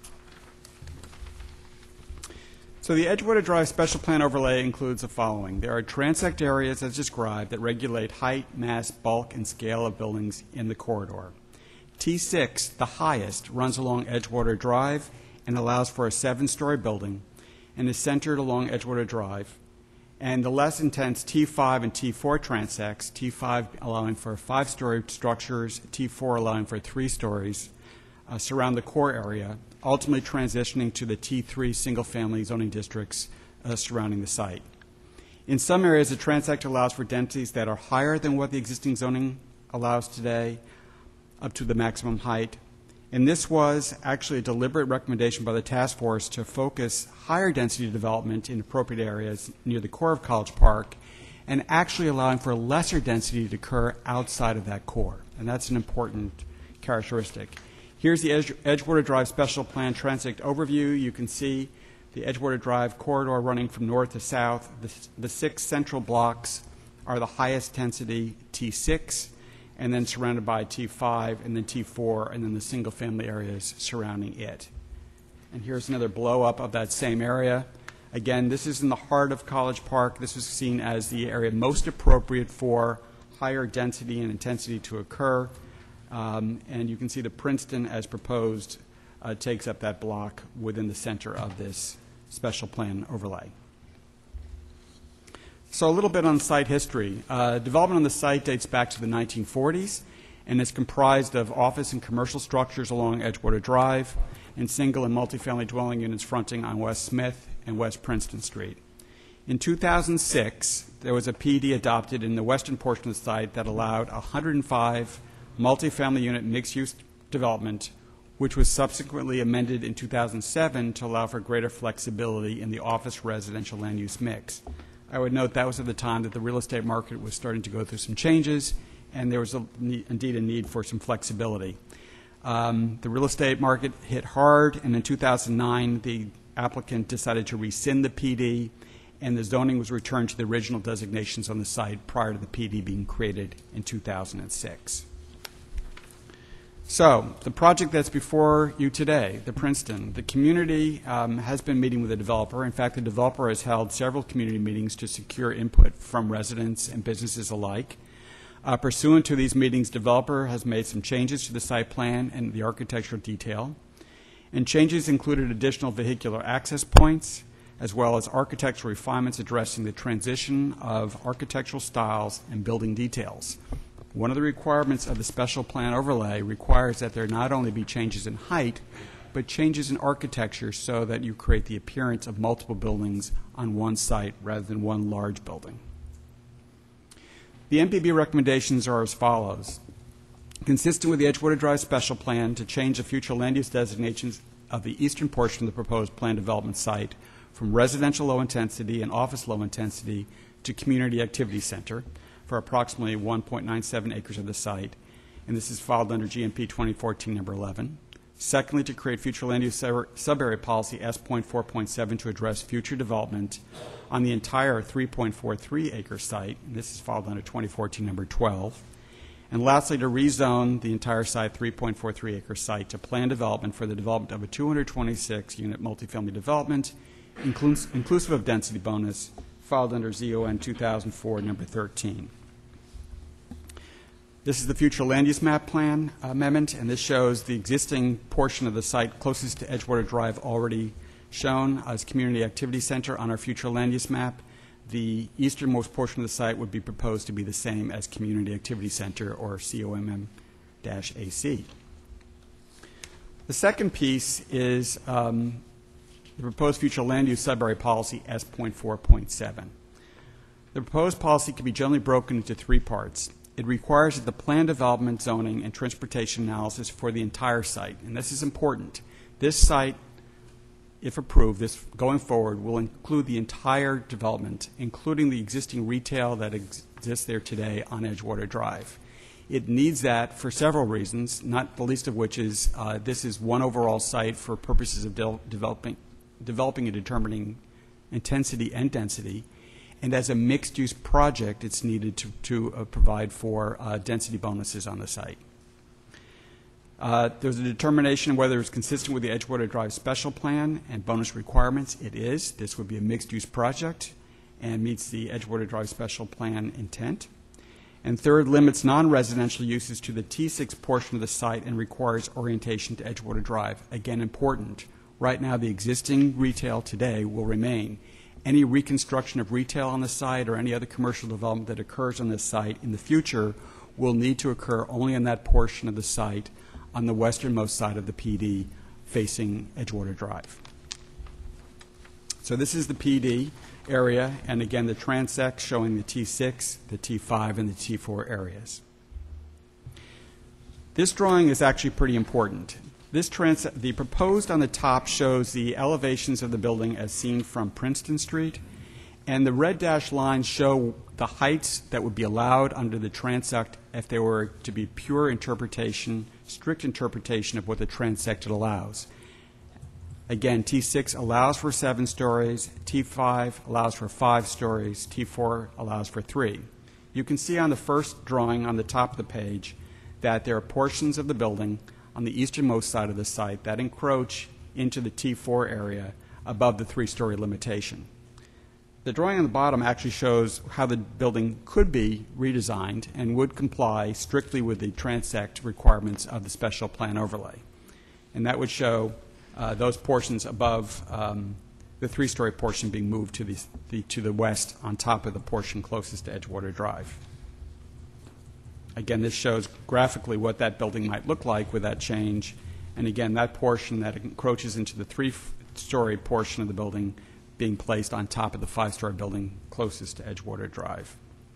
So the Edgewater Drive Special Plan Overlay includes the following. There are transect areas, as described, that regulate height, mass, bulk, and scale of buildings in the corridor. T six, the highest, runs along Edgewater Drive and allows for a seven-story building and is centered along Edgewater Drive. And the less intense T five and T four transects, T five allowing for five-story structures, T four allowing for three stories, uh, surround the core area, ultimately transitioning to the T three single-family zoning districts uh, surrounding the site. In some areas, the transect allows for densities that are higher than what the existing zoning allows today, up to the maximum height. And this was actually a deliberate recommendation by the task force to focus higher density development in appropriate areas near the core of College Park and actually allowing for lesser density to occur outside of that core. And that's an important characteristic. Here's the Edge Edgewater Drive Special Plan Transect overview. You can see the Edgewater Drive corridor running from north to south. The, the six central blocks are the highest density T six, and then surrounded by T five, and then T four, and then the single-family areas surrounding it. And here's another blow-up of that same area. Again, this is in the heart of College Park. This was seen as the area most appropriate for higher density and intensity to occur. Um, and you can see the Princeton, as proposed, uh, takes up that block within the center of this special plan overlay. So a little bit on site history. Uh, development on the site dates back to the nineteen forties and is comprised of office and commercial structures along Edgewater Drive and single and multifamily dwelling units fronting on West Smith and West Princeton Street. In two thousand six, there was a P D adopted in the western portion of the site that allowed one hundred five multifamily unit mixed-use development, which was subsequently amended in two thousand seven to allow for greater flexibility in the office residential land use mix. I would note that was at the time that the real estate market was starting to go through some changes, and there was a, indeed a need for some flexibility. Um, the real estate market hit hard, and in two thousand nine, the applicant decided to rescind the P D, and the zoning was returned to the original designations on the site prior to the P D being created in two thousand six. So, the project that's before you today, the Princeton, the community um, has been meeting with the developer. In fact, the developer has held several community meetings to secure input from residents and businesses alike. Uh, pursuant to these meetings, developer has made some changes to the site plan and the architectural detail. And changes included additional vehicular access points, as well as architectural refinements addressing the transition of architectural styles and building details. One of the requirements of the special plan overlay requires that there not only be changes in height, but changes in architecture so that you create the appearance of multiple buildings on one site rather than one large building. The M P B recommendations are as follows. Consistent with the Edgewater Drive special plan, to change the future land use designations of the eastern portion of the proposed planned development site from residential low intensity and office low intensity to community activity center for approximately one point nine seven acres of the site, and this is filed under G M P twenty fourteen number eleven. Secondly, to create future land use sub-area policy S four point seven to address future development on the entire three point four three acre site, and this is filed under twenty fourteen number twelve. And lastly, to rezone the entire site, three point four three acre site, to planned development for the development of a two hundred twenty-six unit multifamily development, inclus inclusive of density bonus, filed under Z O N two thousand four number thirteen. This is the future land use map plan amendment, and this shows the existing portion of the site closest to Edgewater Drive already shown as community activity center on our future land use map. The easternmost portion of the site would be proposed to be the same as community activity center, or C O M M A C. The second piece is um, the proposed future land use sub-area policy S four point seven. The proposed policy can be generally broken into three parts. It requires that the plan development, zoning, and transportation analysis for the entire site, and this is important. This site, if approved, this going forward, will include the entire development, including the existing retail that ex exists there today on Edgewater Drive. It needs that for several reasons, not the least of which is uh, this is one overall site for purposes of de developing, developing and determining intensity and density. And as a mixed-use project, it's needed to, to uh, provide for uh, density bonuses on the site. Uh, there's a determination whether it's consistent with the Edgewater Drive special plan and bonus requirements. It is. This would be a mixed-use project and meets the Edgewater Drive special plan intent. And third, limits non-residential uses to the T six portion of the site and requires orientation to Edgewater Drive. Again, important. Right now, the existing retail today will remain. Any reconstruction of retail on the site or any other commercial development that occurs on this site in the future will need to occur only on that portion of the site on the westernmost side of the P D facing Edgewater Drive. So this is the P D area, and again the transect showing the T six, the T five, and the T four areas. This drawing is actually pretty important. This trans the proposed on the top shows the elevations of the building as seen from Princeton Street, and the red dashed lines show the heights that would be allowed under the transect if there were to be pure interpretation, strict interpretation of what the transect allows. Again, T six allows for seven stories, T five allows for five stories, T four allows for three. You can see on the first drawing on the top of the page that there are portions of the building on the easternmost side of the site that encroach into the T four area above the three-story limitation. The drawing on the bottom actually shows how the building could be redesigned and would comply strictly with the transect requirements of the special plan overlay. And that would show uh, those portions above um, the three-story portion being moved to the, the, to the west on top of the portion closest to Edgewater Drive. Again, this shows graphically what that building might look like with that change. And again, that portion that encroaches into the three-story portion of the building being placed on top of the five-story building closest to Edgewater Drive.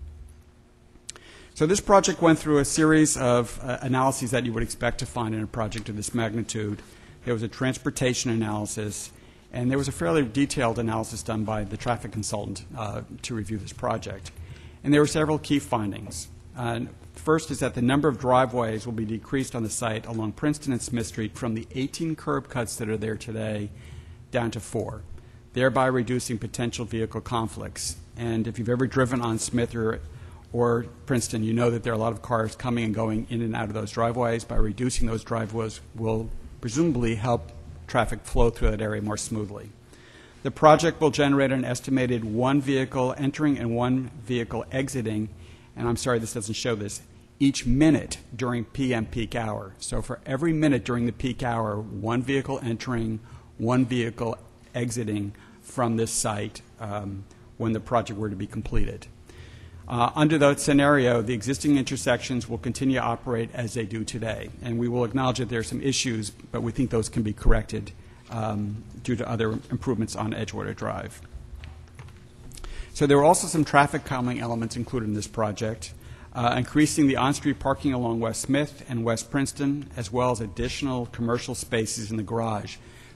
So this project went through a series of uh, analyses that you would expect to find in a project of this magnitude. There was a transportation analysis, and there was a fairly detailed analysis done by the traffic consultant uh, to review this project. And there were several key findings. Uh, first is that the number of driveways will be decreased on the site along Princeton and Smith Street from the eighteen curb cuts that are there today down to four, thereby reducing potential vehicle conflicts. And if you've ever driven on Smith or, or Princeton, you know that there are a lot of cars coming and going in and out of those driveways. By reducing those driveways will presumably help traffic flow through that area more smoothly. The project will generate an estimated one vehicle entering and one vehicle exiting, and I'm sorry this doesn't show this, each minute during P M peak hour. So for every minute during the peak hour, one vehicle entering, one vehicle exiting from this site um, when the project were to be completed. Uh, under that scenario, the existing intersections will continue to operate as they do today. And we will acknowledge that there are some issues, but we think those can be corrected um, due to other improvements on Edgewater Drive. So there were also some traffic calming elements included in this project, uh, increasing the on-street parking along West Smith and West Princeton, as well as additional commercial spaces in the garage.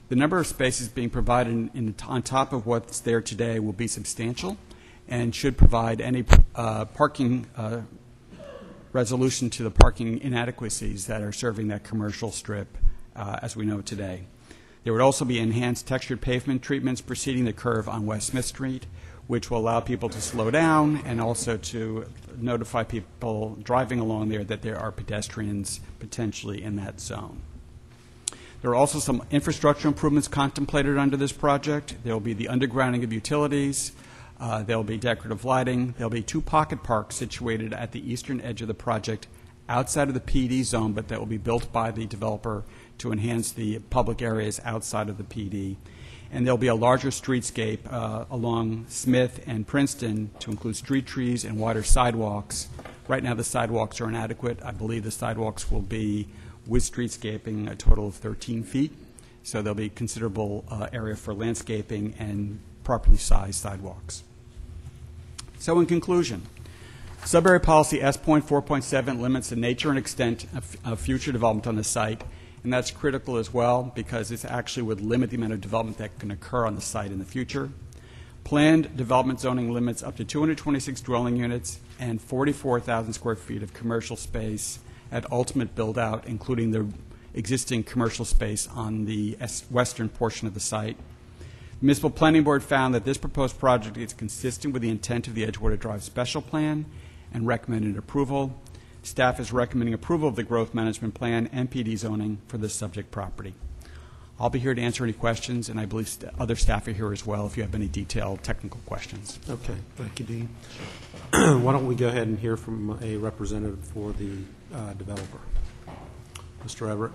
The number of spaces being provided in, in, on top of what's there today will be substantial and should provide any uh, parking uh, resolution to the parking inadequacies that are serving that commercial strip uh, as we know it today. There would also be enhanced textured pavement treatments preceding the curve on West Smith Street, which will allow people to slow down and also to notify people driving along there that there are pedestrians potentially in that zone. There are also some infrastructure improvements contemplated under this project. There will be the undergrounding of utilities. Uh, there will be decorative lighting. There will be two pocket parks situated at the eastern edge of the project outside of the P D zone, but that will be built by the developer to enhance the public areas outside of the P D. And there will be a larger streetscape uh, along Smith and Princeton to include street trees and wider sidewalks. Right now the sidewalks are inadequate. I believe the sidewalks will be, with streetscaping, a total of thirteen feet. So there will be considerable uh, area for landscaping and properly sized sidewalks. So in conclusion, Sub-area policy S four point seven limits the nature and extent of, of future development on the site, and that's critical as well because this actually would limit the amount of development that can occur on the site in the future. Planned development zoning limits up to two hundred twenty-six dwelling units and forty-four thousand square feet of commercial space at ultimate build-out, including the existing commercial space on the western portion of the site. The Municipal Planning Board found that this proposed project is consistent with the intent of the Edgewater Drive Special Plan and recommended approval. Staff is recommending approval of the Growth Management Plan and P D zoning for this subject property. I'll be here to answer any questions, and I believe st- other staff are here as well if you have any detailed technical questions. Okay, thank you, Dean. Why don't we go ahead and hear from a representative for the uh, developer. Mister Everett.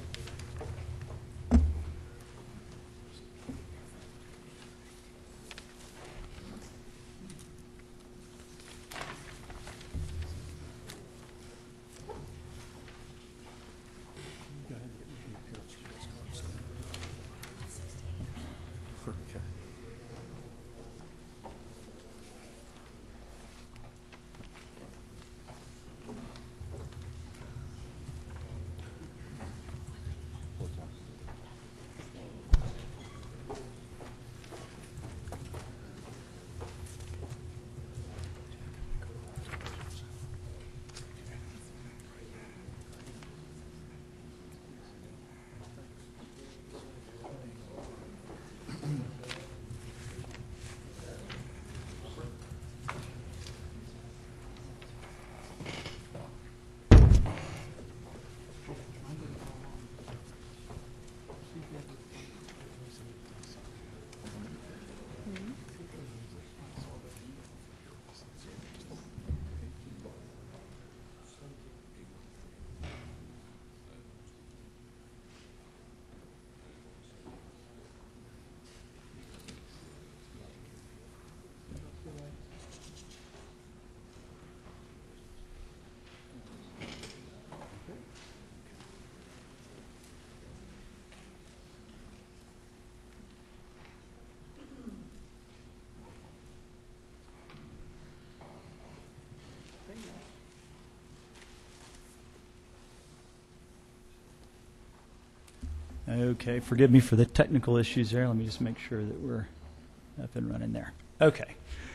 Okay, forgive me for the technical issues there. Let me just make sure that we're up and running there. Okay.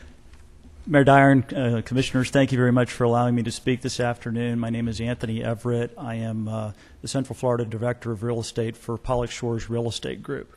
Mayor Dyer and uh, Commissioners, thank you very much for allowing me to speak this afternoon. My name is Anthony Everett. I am uh, the Central Florida Director of Real Estate for Pollock Shores Real Estate Group.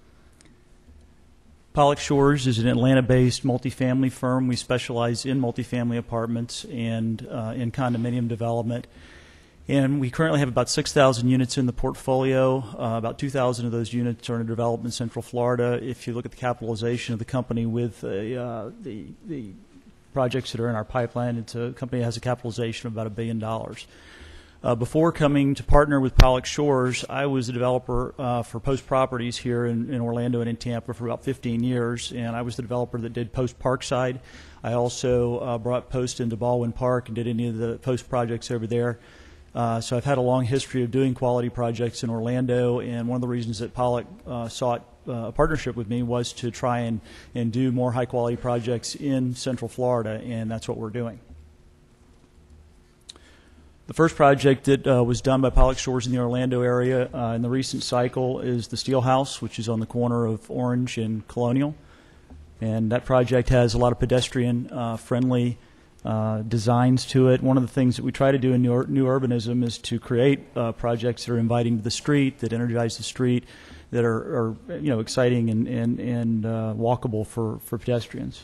Pollock Shores is an Atlanta-based multifamily firm. We specialize in multifamily apartments and uh, in condominium development. And we currently have about six thousand units in the portfolio. Uh, about two thousand of those units are under development in Central Florida. If you look at the capitalization of the company with a, uh, the, the projects that are in our pipeline, it's a company that has a capitalization of about a billion dollars. Uh, before coming to partner with Pollock Shores, I was a developer uh, for Post Properties here in, in Orlando and in Tampa for about fifteen years, and I was the developer that did Post Parkside. I also uh, brought Post into Baldwin Park and did any of the Post projects over there. Uh, so I've had a long history of doing quality projects in Orlando, and one of the reasons that Pollock uh, sought uh, a partnership with me was to try and, and do more high-quality projects in Central Florida, and that's what we're doing. The first project that uh, was done by Pollock Shores in the Orlando area uh, in the recent cycle is the Steel House, which is on the corner of Orange and Colonial. And that project has a lot of pedestrian-friendly uh, uh, designs to it. One of the things that we try to do in new, new urbanism is to create uh, projects that are inviting to the street, that energize the street, that are, are you know, exciting and, and, and uh, walkable for, for pedestrians.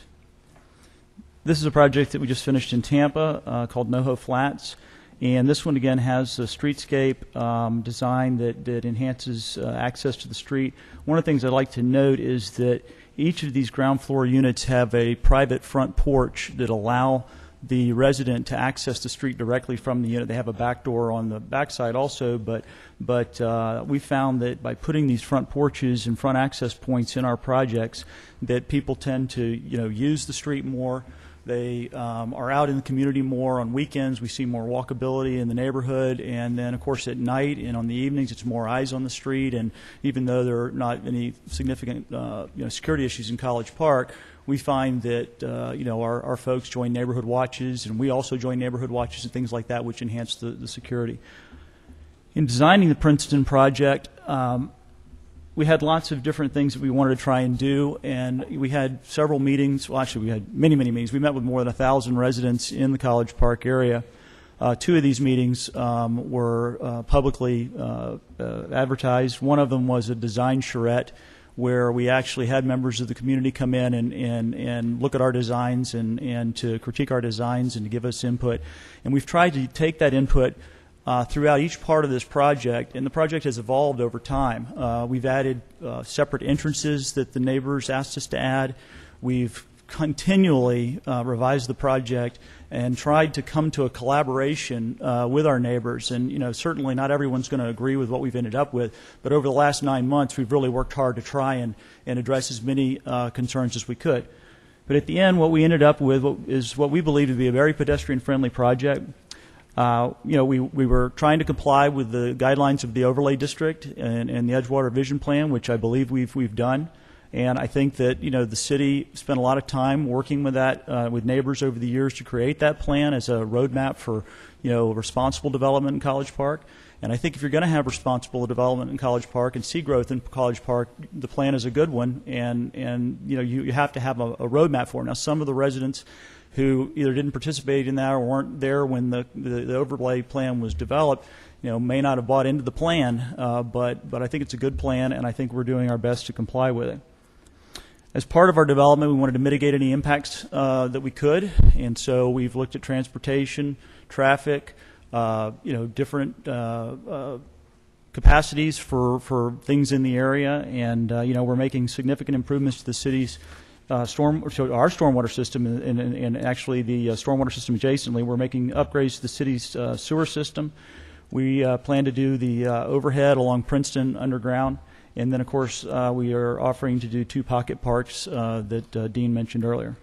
This is a project that we just finished in Tampa uh, called NoHo Flats. And this one, again, has a streetscape um, design that, that enhances uh, access to the street. One of the things I'd like to note is that each of these ground floor units have a private front porch that allow the resident to access the street directly from the unit. They have a back door on the backside also, but, but uh, we found that by putting these front porches and front access points in our projects, that people tend to, you know, use the street more. They um, are out in the community more on weekends. We see more walkability in the neighborhood, and then, of course, at night and on the evenings, it's more eyes on the street. And even though there are not any significant uh, you know, security issues in College Park, we find that uh, you know our, our folks join neighborhood watches, and we also join neighborhood watches and things like that, which enhance the, the security. In designing the Princeton project, um, we had lots of different things that we wanted to try and do, and we had several meetings. Well, actually, we had many, many meetings. We met with more than a thousand residents in the College Park area. Uh, two of these meetings um, were uh, publicly uh, uh, advertised. One of them was a design charrette, where we actually had members of the community come in and, and, and look at our designs and, and to critique our designs and to give us input. And we've tried to take that input Uh, throughout each part of this project, and the project has evolved over time. Uh, we've added uh, separate entrances that the neighbors asked us to add. We've continually uh, revised the project and tried to come to a collaboration uh, with our neighbors. And you know, certainly not everyone's going to agree with what we've ended up with, but over the last nine months, we've really worked hard to try and, and address as many uh, concerns as we could. But at the end, what we ended up with is what we believe to be a very pedestrian-friendly project. Uh, you know, we, we were trying to comply with the guidelines of the overlay district and, and the Edgewater Vision Plan, which I believe we've, we've done. And I think that, you know, the city spent a lot of time working with that, uh, with neighbors over the years to create that plan as a roadmap for, you know, responsible development in College Park. And I think if you're going to have responsible development in College Park and see growth in College Park, the plan is a good one. And, and you know, you, you have to have a, a roadmap for it. Now, some of the residents who either didn't participate in that or weren't there when the, the, the overlay plan was developed, you know, may not have bought into the plan, uh, but, but I think it's a good plan, and I think we're doing our best to comply with it. As part of our development, we wanted to mitigate any impacts uh, that we could, and so we've looked at transportation, traffic, uh, you know, different uh, uh, capacities for, for things in the area, and, uh, you know, we're making significant improvements to the city's Uh, storm, so our stormwater system and, and, and actually the uh, stormwater system adjacently. We're making upgrades to the city's uh, sewer system. We uh, plan to do the uh, overhead along Princeton underground. And then, of course, uh, we are offering to do two pocket parks uh, that uh, Dean mentioned earlier.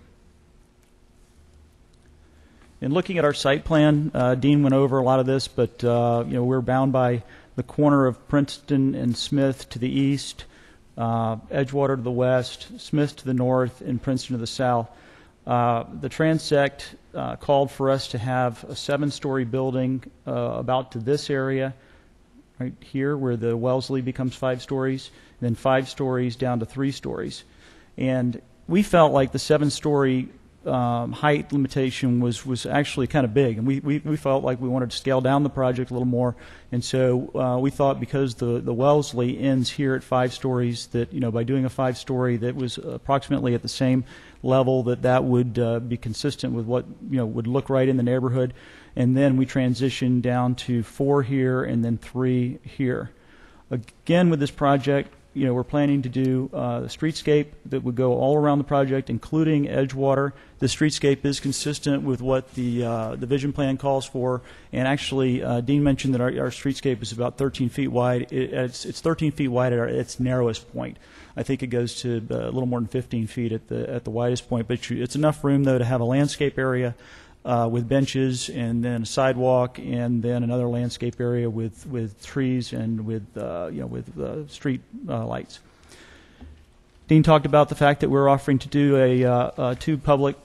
In looking at our site plan, uh, Dean went over a lot of this, but uh, you know, we're bound by the corner of Princeton and Smith to the east, Uh, Edgewater to the west, Smith to the north, and Princeton to the south. Uh, the transect uh, called for us to have a seven-story building uh, about to this area, right here, where the Wellesley becomes five stories, and then five stories down to three stories. And we felt like the seven-story um, height limitation was, was actually kind of big, and we, we, we felt like we wanted to scale down the project a little more. And so uh, we thought because the, the Wellesley ends here at five stories, that, you know, by doing a five-story that was approximately at the same level, that that would uh, be consistent with what, you know, would look right in the neighborhood. And then we transitioned down to four here and then three here. Again, with this project, you know, we're planning to do uh, a streetscape that would go all around the project, including Edgewater. The streetscape is consistent with what the uh, the vision plan calls for, and actually, uh, Dean mentioned that our, our streetscape is about thirteen feet wide. It, it's, it's thirteen feet wide at our, its narrowest point. I think it goes to uh, a little more than fifteen feet at the at the widest point. But you, it's enough room though to have a landscape area uh, with benches, and then a sidewalk, and then another landscape area with, with trees and with uh, you know with uh, street uh, lights. Dean talked about the fact that we're offering to do a uh, uh, two public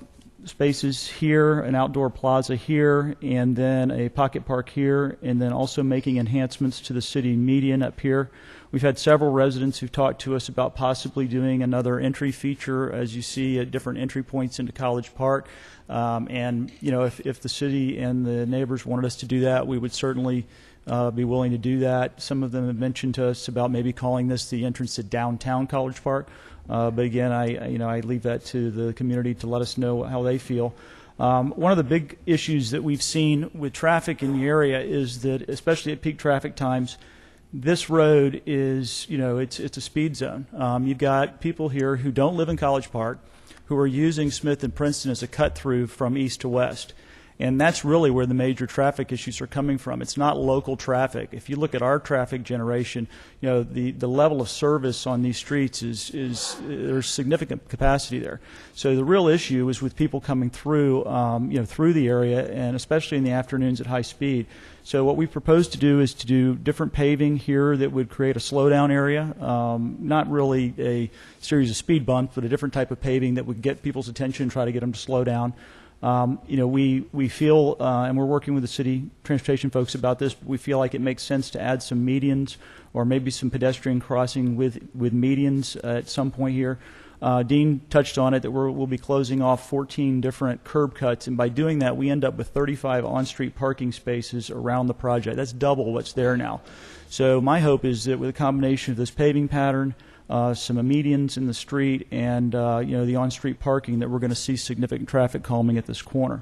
spaces here, an outdoor plaza here, and then a pocket park here, and then also making enhancements to the city median up here. We've had several residents who've talked to us about possibly doing another entry feature, as you see at different entry points into College Park. Um, and, you know, if, if the city and the neighbors wanted us to do that, we would certainly uh, be willing to do that. Some of them have mentioned to us about maybe calling this the entrance to downtown College Park. Uh, but again, I, you know, I leave that to the community to let us know how they feel. Um, one of the big issues that we've seen with traffic in the area is that, especially at peak traffic times, this road is, you know, it's it's a speed zone. Um, you've got people here who don't live in College Park who are using Smith and Princeton as a cut through from east to west. And that's really where the major traffic issues are coming from. It's not local traffic. If you look at our traffic generation, you know, the, the level of service on these streets is, is there's significant capacity there. So the real issue is with people coming through, um, you know, through the area, and especially in the afternoons at high speed. So what we propose to do is to do different paving here that would create a slowdown area, um, not really a series of speed bumps, but a different type of paving that would get people's attention and try to get them to slow down. Um, you know, we, we feel, uh, and we're working with the city transportation folks about this, but we feel like it makes sense to add some medians or maybe some pedestrian crossing with, with medians uh, at some point here. Uh, Dean touched on it, that we're, we'll be closing off fourteen different curb cuts, and by doing that, we end up with thirty-five on-street parking spaces around the project. That's double what's there now. So my hope is that with a combination of this paving pattern, uh, some medians in the street, and uh, you know, the on-street parking, that we're going to see significant traffic calming at this corner.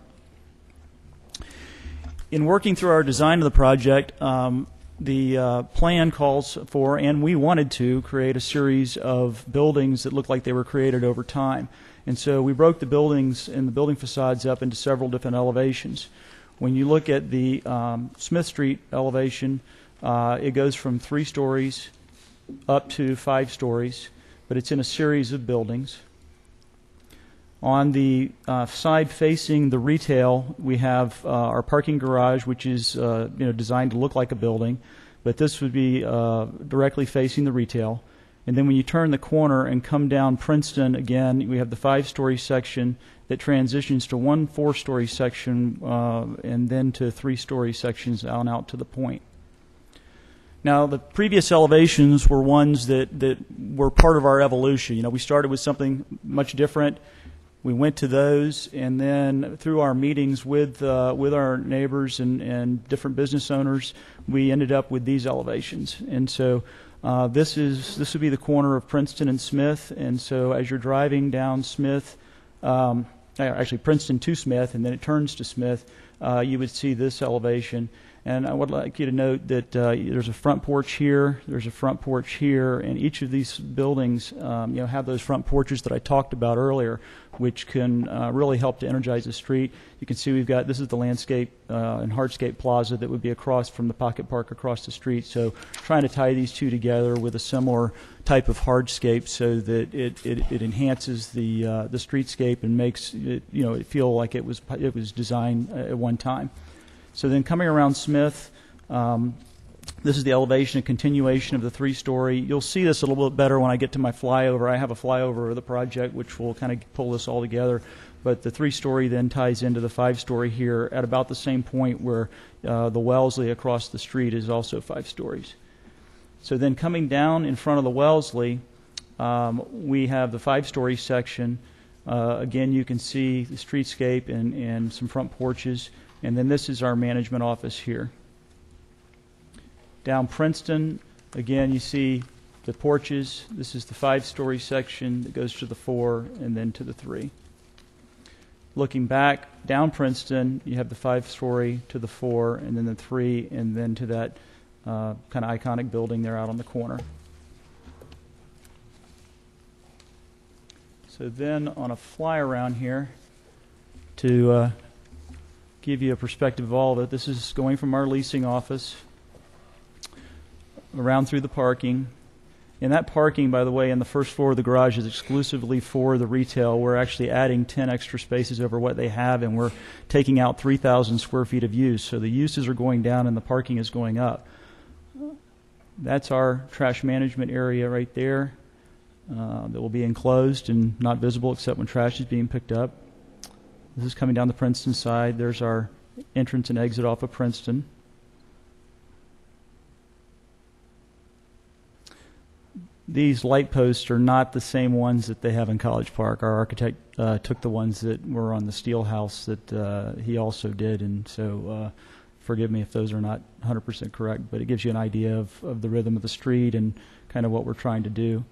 In working through our design of the project, um, the uh, plan calls for, and we wanted to, create a series of buildings that looked like they were created over time. And so we broke the buildings and the building facades up into several different elevations. When you look at the um, Smith Street elevation, uh, it goes from three stories up to five stories, but it's in a series of buildings. On the uh, side facing the retail, we have uh, our parking garage, which is uh, you know, designed to look like a building, but this would be uh, directly facing the retail. And then when you turn the corner and come down Princeton, again, we have the five-story section that transitions to one four-story section uh, and then to three-story sections out and out to the point. Now, the previous elevations were ones that, that were part of our evolution. You know, we started with something much different. We went to those, and then through our meetings with uh, with our neighbors and, and different business owners, we ended up with these elevations. And so uh, this is this would be the corner of Princeton and Smith. And so as you're driving down Smith, um, actually Princeton to Smith, and then it turns to Smith, uh, you would see this elevation. And I would like you to note that uh, there's a front porch here, there's a front porch here, and each of these buildings um, you know, have those front porches that I talked about earlier, which can uh, really help to energize the street. You can see we've got, this is the landscape uh, and hardscape plaza that would be across from the pocket park across the street. So trying to tie these two together with a similar type of hardscape so that it, it, it enhances the uh, the streetscape and makes it, you know, it feel like it was it was designed at one time. So then coming around Smith, um, this is the elevation and continuation of the three-story. You'll see this a little bit better when I get to my flyover. I have a flyover of the project which will kind of pull this all together. But the three-story then ties into the five-story here at about the same point where uh, the Wellesley across the street is also five stories. So then coming down in front of the Wellesley, um, we have the five-story section. Uh, again, you can see the streetscape and, and some front porches. And then this is our management office here. Down Princeton, again, you see the porches. This is the five-story section that goes to the four and then to the three. Looking back, down Princeton, you have the five-story to the four and then the three and then to that uh, kind of iconic building there out on the corner. So then on a fly around here to uh, give you a perspective of all of it. This is going from our leasing office around through the parking. And that parking, by the way, in the first floor of the garage is exclusively for the retail. We're actually adding ten extra spaces over what they have, and we're taking out three thousand square feet of use. So the uses are going down and the parking is going up. That's our trash management area right there uh, that will be enclosed and not visible except when trash is being picked up. This is coming down the Princeton side. There's our entrance and exit off of Princeton. These light posts are not the same ones that they have in College Park. Our architect uh, took the ones that were on the steel house that uh, he also did, and so uh, forgive me if those are not one hundred percent correct, but it gives you an idea of, of the rhythm of the street and kind of what we're trying to do.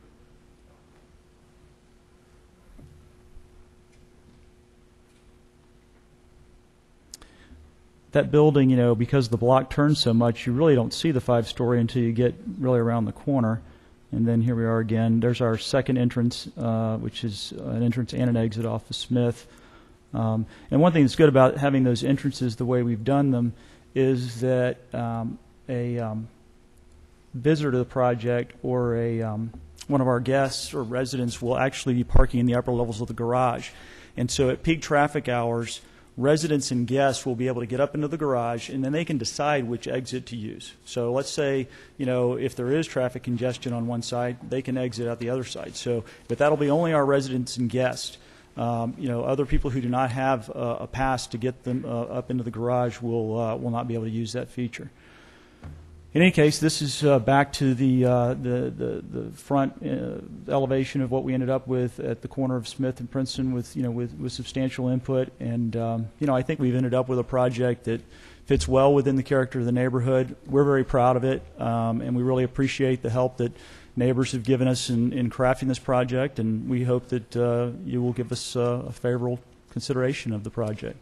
That building, you know, because the block turns so much, you really don't see the five-story until you get really around the corner. And then here we are again. There's our second entrance, uh, which is an entrance and an exit off of Smith. Um, and one thing that's good about having those entrances the way we've done them is that um, a um, visitor to the project or a um, one of our guests or residents will actually be parking in the upper levels of the garage. And so at peak traffic hours, residents and guests will be able to get up into the garage, and then they can decide which exit to use. So let's say, you know, if there is traffic congestion on one side, they can exit out the other side. So, but that'll be only our residents and guests. Um, you know, other people who do not have uh, a pass to get them uh, up into the garage will uh, will not be able to use that feature. In any case, this is uh, back to the, uh, the, the, the front uh, elevation of what we ended up with at the corner of Smith and Princeton with, you know, with, with substantial input. And, um, you know, I think we've ended up with a project that fits well within the character of the neighborhood. We're very proud of it, um, and we really appreciate the help that neighbors have given us in, in crafting this project, and we hope that uh, you will give us uh, a favorable consideration of the project.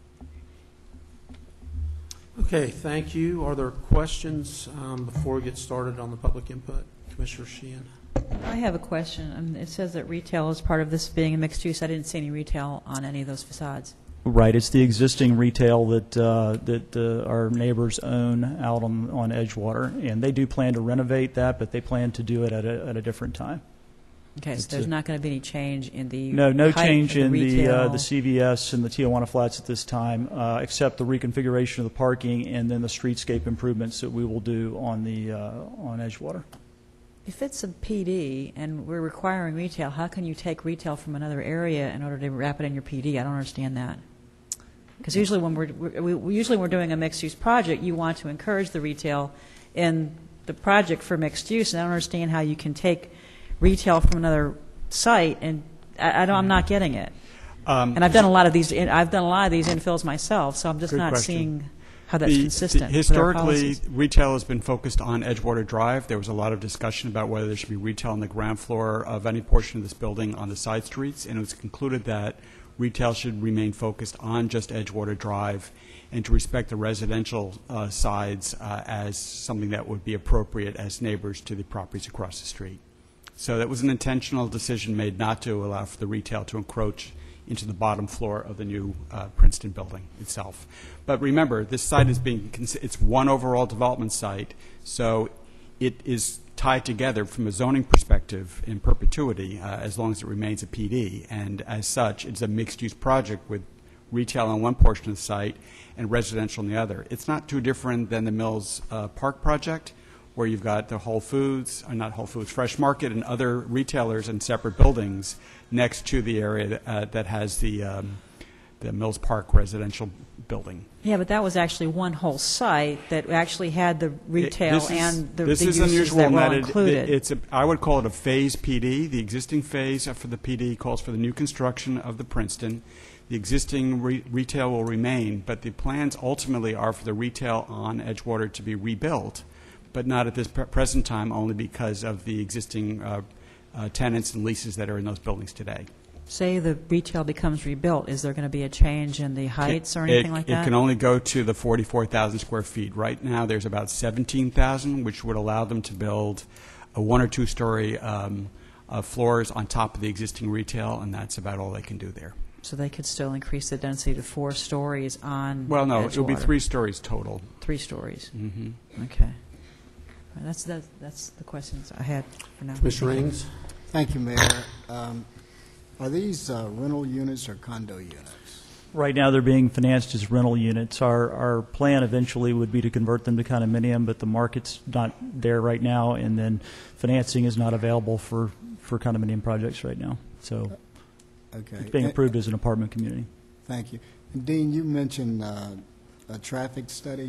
Okay, thank you. Are there questions um, before we get started on the public input? Commissioner Sheehan. I have a question. Um, it says that retail is part of this being a mixed use. I didn't see any retail on any of those facades. Right, it's the existing retail that uh, that uh, our neighbors own out on on Edgewater, and they do plan to renovate that, but they plan to do it at a at a different time. Okay, so It's there's a- not going to be any change in the No, no height change of in the retail. uh, the C V S and the Tijuana Flats at this time, uh, except the reconfiguration of the parking and then the streetscape improvements that we will do on the uh, on Edgewater. If it's a P D and we're requiring retail, how can you take retail from another area in order to wrap it in your P D? I don't understand that. Because usually when we're, we, we, usually when we're doing a mixed-use project, you want to encourage the retail in the project for mixed use, and I don't understand how you can take retail from another site, and I, I don't, I'm not getting it. Um, and I've done a lot of these. In, I've done a lot of these infills myself, so I'm just Good not question. seeing how that's The- consistent. the- with our historically, policies. retail has been focused on Edgewater Drive. There was a lot of discussion about whether there should be retail on the ground floor of any portion of this building on the side streets, and it was concluded that retail should remain focused on just Edgewater Drive and to respect the residential uh, sides uh, as something that would be appropriate as neighbors to the properties across the street. So that was an intentional decision made not to allow for the retail to encroach into the bottom floor of the new uh, Princeton building itself. But remember, this site is being, cons- it's one overall development site, so it is tied together from a zoning perspective in perpetuity uh, as long as it remains a P D. And as such, it's a mixed-use project with retail on one portion of the site and residential on the other. It's not too different than the Mills uh, Park project, where you've got the Whole Foods, or not Whole Foods, Fresh Market and other retailers in separate buildings next to the area that, uh, that has the, um, the Mills Park residential building. Yeah, but that was actually one whole site that actually had the retail This is- and the, this the is uses unusual that in were all that it- included. It's a, I would call it a phase P D. The existing phase for the P D calls for the new construction of the Princeton. The existing re- retail will remain, but the plans ultimately are for the retail on Edgewater to be rebuilt, but not at this pre- present time, only because of the existing uh, uh, tenants and leases that are in those buildings today. Say the retail becomes rebuilt, is there going to be a change in the heights or anything it, like it that? can only go to the forty-four thousand square feet. Right now, there's about seventeen thousand, which would allow them to build a one or two-story um, uh, floors on top of the existing retail, and that's about all they can do there. So they could still increase the density to four stories on Well, no, it'll be Edgewater. three stories total. Three stories. Mm-hmm. Okay. All right, That's, that's, that's the questions I had for now. Commissioner Rings? Thank you, Mayor. Um, Are these uh, rental units or condo units? Right now, they're being financed as rental units. Our our plan eventually would be to convert them to condominium, but the market's not there right now, and then financing is not available for, for condominium projects right now. So Okay. it's being approved as an apartment community. Thank you. And Dean, you mentioned uh, a traffic study.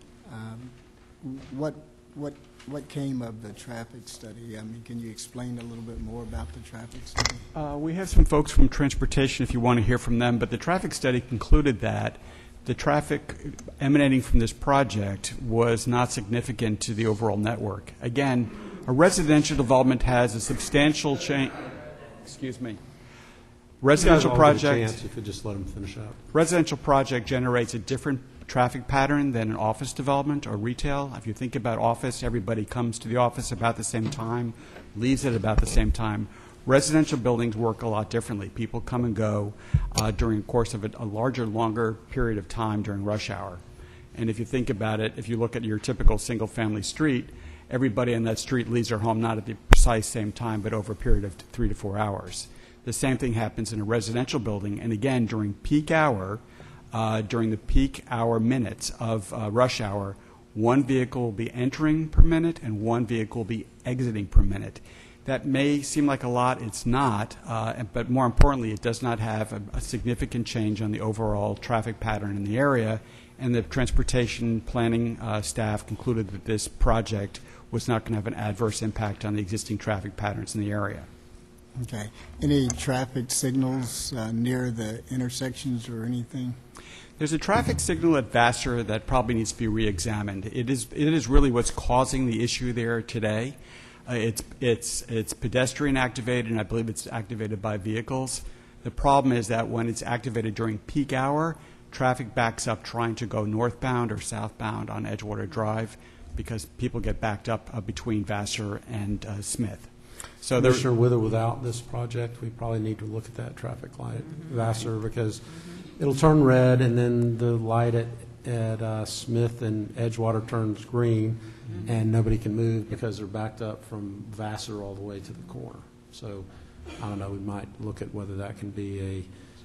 Um, What, what, what came of the traffic study? I mean, can you explain a little bit more about the traffic study? Uh, we have some folks from transportation if you want to hear from them, but the traffic study concluded that the traffic emanating from this project was not significant to the overall network. Again, a residential development has a substantial change. Excuse me. Residential project. If you could just let them finish up. Residential project generates a different traffic pattern than an office development or retail. If you think about office, everybody comes to the office about the same time, leaves at about the same time. Residential buildings work a lot differently. People come and go uh, during the course of a, a larger, longer period of time during rush hour. And if you think about it, if you look at your typical single-family street, everybody on that street leaves their home not at the precise same time, but over a period of three to four hours. The same thing happens in a residential building, and again, during peak hour, uh, during the peak hour minutes of uh, rush hour, one vehicle will be entering per minute and one vehicle will be exiting per minute. That may seem like a lot, it's not, uh, but more importantly, it does not have a, a significant change on the overall traffic pattern in the area, and the transportation planning uh, staff concluded that this project was not going to have an adverse impact on the existing traffic patterns in the area. Okay. Any traffic signals uh, near the intersections or anything? There's a traffic signal at Vassar that probably needs to be re-examined. It is, it is really what's causing the issue there today. Uh, it's, it's, it's pedestrian activated, and I believe it's activated by vehicles. The problem is that when it's activated during peak hour, traffic backs up trying to go northbound or southbound on Edgewater Drive because people get backed up uh, between Vassar and uh, Smith. So there, Commissioner, with or without this project, we probably need to look at that traffic light at Vassar because it'll turn red, and then the light at, at uh, Smith and Edgewater turns green, mm-hmm. and nobody can move because they're backed up from Vassar all the way to the corner. So I don't know, we might look at whether that can be a,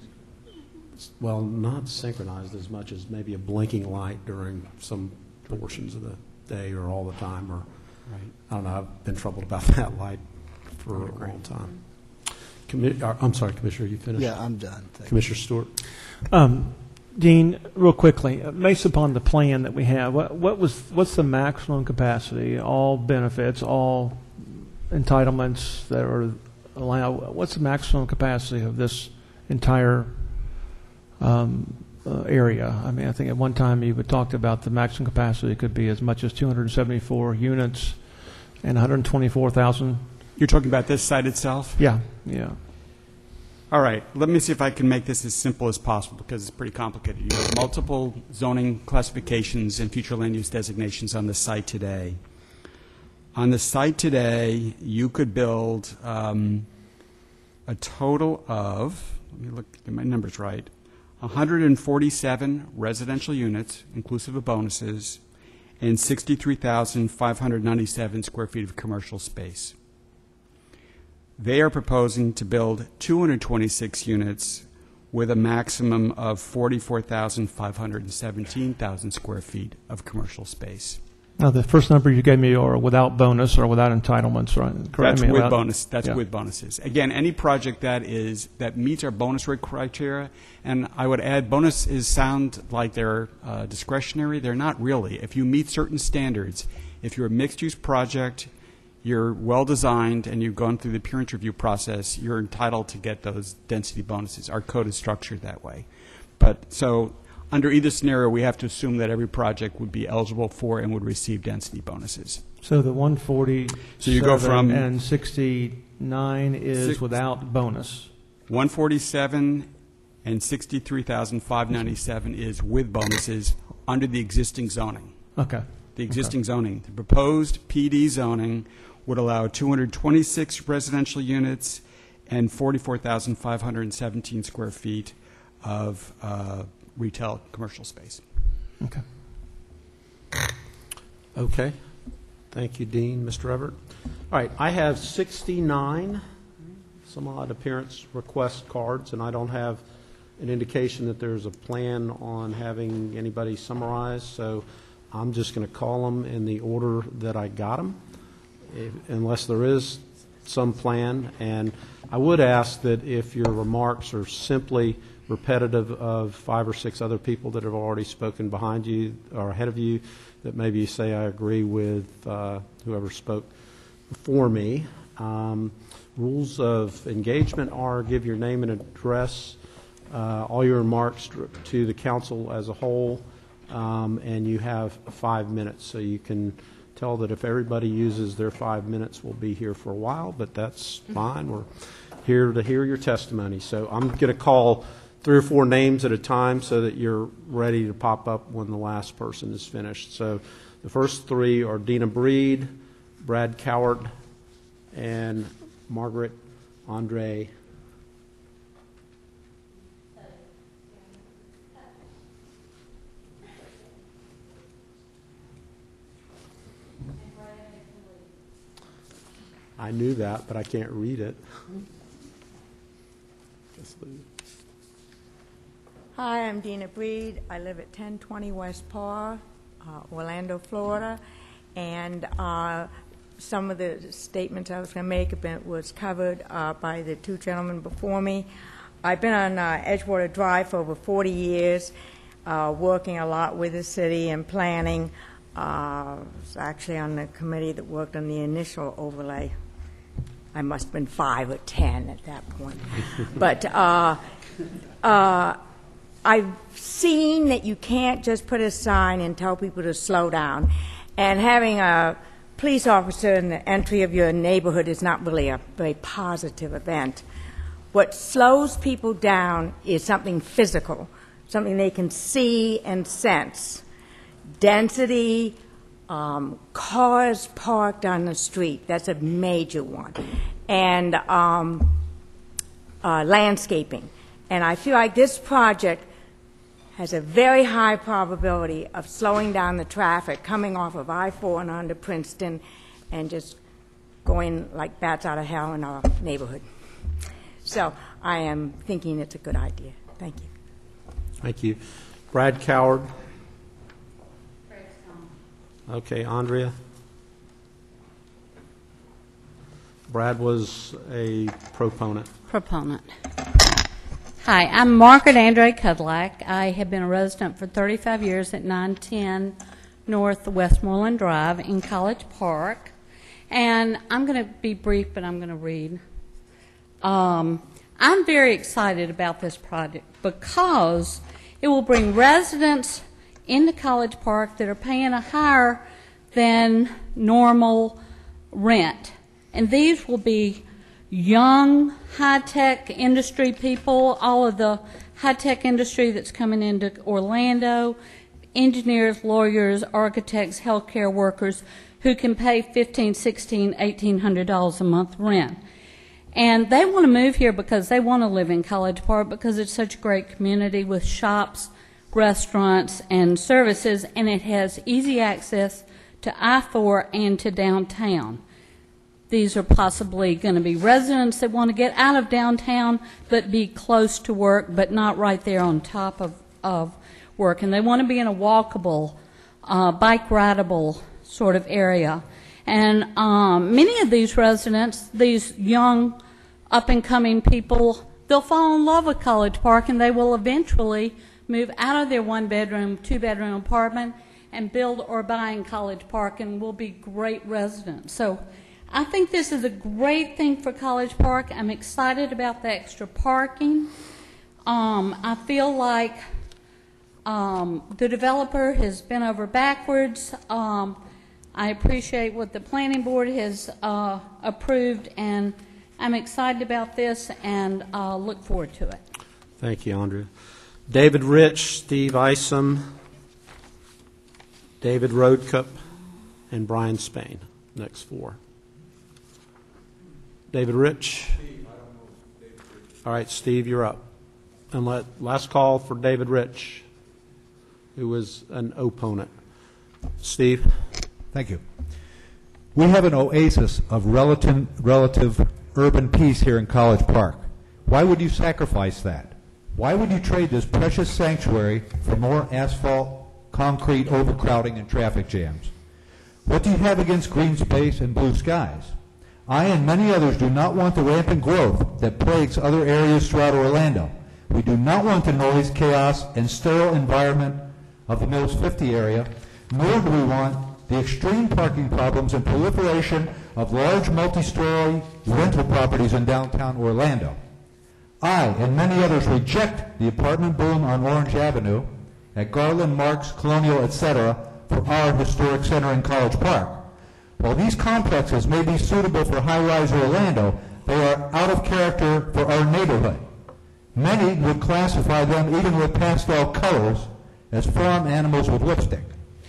well, not synchronized as much as maybe a blinking light during some portions of the day or all the time, or right. I don't know, I've been troubled about that light for a long time. Commi- uh, I'm sorry, Commissioner, you finished? Yeah, I'm done. Thank Commissioner Stewart? Um, Dean, real quickly, uh, based upon the plan that we have, what, what was what's the maximum capacity? All benefits, all entitlements that are allowed. What's the maximum capacity of this entire um, uh, area? I mean, I think at one time you had talked about the maximum capacity could be as much as two hundred seventy-four units and one hundred twenty-four thousand. You're talking about this site itself? Yeah, yeah. All right, let me see if I can make this as simple as possible because it's pretty complicated. You have multiple zoning classifications and future land use designations on the site today. On the site today, you could build um, a total of, let me look, get my numbers right, one hundred forty-seven residential units, inclusive of bonuses, and sixty-three thousand five hundred ninety-seven square feet of commercial space. They are proposing to build two hundred twenty-six units with a maximum of forty-four thousand five hundred seventeen thousand square feet of commercial space. Now, the first number you gave me are without bonus or without entitlements, right? Correct That's me with about- bonus. That's yeah. with bonuses. Again, any project that is that meets our bonus rate criteria, and I would add, bonuses sound like they're uh, discretionary. They're not really. If you meet certain standards, if you're a mixed-use project, you're well-designed, and you've gone through the peer review process, you're entitled to get those density bonuses. Our code is structured that way. But so under either scenario, we have to assume that every project would be eligible for and would receive density bonuses. So the one forty So you go from and sixty-nine is Six- without bonus. one forty-seven and sixty-three thousand five hundred ninety-seven is with bonuses under the existing zoning. Okay. The existing zoning. The proposed P D zoning would allow two hundred twenty-six residential units and forty-four thousand five hundred seventeen square feet of uh, retail commercial space. Okay. Okay. Thank you, Dean. Mister Everett? All right, I have sixty-nine some odd appearance request cards, and I don't have an indication that there's a plan on having anybody summarize, so I'm just going to call them in the order that I got them, if, unless there is some plan. And I would ask that if your remarks are simply repetitive of five or six other people that have already spoken behind you or ahead of you, that maybe you say, I agree with uh, whoever spoke before me. Um, rules of engagement are give your name and address, uh, all your remarks to the council as a whole, um, and you have five minutes. So you can tell that if everybody uses their five minutes, we'll be here for a while, but that's fine. We're here to hear your testimony. So I'm going to call three or four names at a time so that you're ready to pop up when the last person is finished. So the first three are Dina Breed, Brad Cowart, and Margaret Andre. I knew that, but I can't read it. Hi, I'm Dina Breed. I live at ten twenty West Parr, uh, Orlando, Florida. And uh, some of the statements I was going to make have been, was covered uh, by the two gentlemen before me. I've been on uh, Edgewater Drive for over forty years, uh, working a lot with the city and planning. Uh, I was actually on the committee that worked on the initial overlay. I must have been five or ten at that point. But uh, uh, I've seen that you can't just put a sign and tell people to slow down. And having a police officer in the entry of your neighborhood is not really a very positive event. What slows people down is something physical, something they can see and sense. Density, um, cars parked on the street, that's a major one. And um, uh, landscaping. And I feel like this project has a very high probability of slowing down the traffic coming off of I four and onto Princeton and just going like bats out of hell in our neighborhood. So I am thinking it's a good idea. Thank you. Thank you. Brad Cowart. Okay, Andrea. Brad was a proponent. Proponent. Hi, I'm Margaret Andre Cudlack. I have been a resident for thirty-five years at nine ten North Westmoreland Drive in College Park. And I'm going to be brief, but I'm going to read. Um, I'm very excited about this project because it will bring residents into College Park that are paying a higher than normal rent. And these will be young, high-tech industry people, all of the high-tech industry that's coming into Orlando, engineers, lawyers, architects, healthcare workers who can pay fifteen, sixteen, eighteen hundred dollars a month rent. And they want to move here because they want to live in College Park because it's such a great community with shops, restaurants, and services, and it has easy access to I four and to downtown. These are possibly going to be residents that want to get out of downtown but be close to work but not right there on top of, of work. And they want to be in a walkable, uh, bike-rideable sort of area. And um, many of these residents, these young, up-and-coming people, they'll fall in love with College Park and they will eventually move out of their one-bedroom, two-bedroom apartment and build or buy in College Park and will be great residents. So I think this is a great thing for College Park. I'm excited about the extra parking. Um, I feel like um, the developer has been over backwards. Um, I appreciate what the planning board has uh, approved, and I'm excited about this and uh, look forward to it. Thank you, Andrea. David Rich, Steve Isom, David Roadcup, and Brian Spain. Next four. David Rich. All right, Steve, you're up. And let, last call for David Rich, who was an opponent. Steve. Thank you. We have an oasis of relative, relative urban peace here in College Park. Why would you sacrifice that? Why would you trade this precious sanctuary for more asphalt, concrete overcrowding, and traffic jams? What do you have against green space and blue skies? I and many others do not want the rampant growth that plagues other areas throughout Orlando. We do not want the noise, chaos, and sterile environment of the Mills fifty area, nor do we want the extreme parking problems and proliferation of large multi-story rental properties in downtown Orlando. I and many others reject the apartment boom on Orange Avenue at Garland, Marks, Colonial, et cetera for our historic center in College Park. While these complexes may be suitable for high-rise Orlando, they are out of character for our neighborhood. Many would classify them, even with pastel colors, as farm animals with lipstick.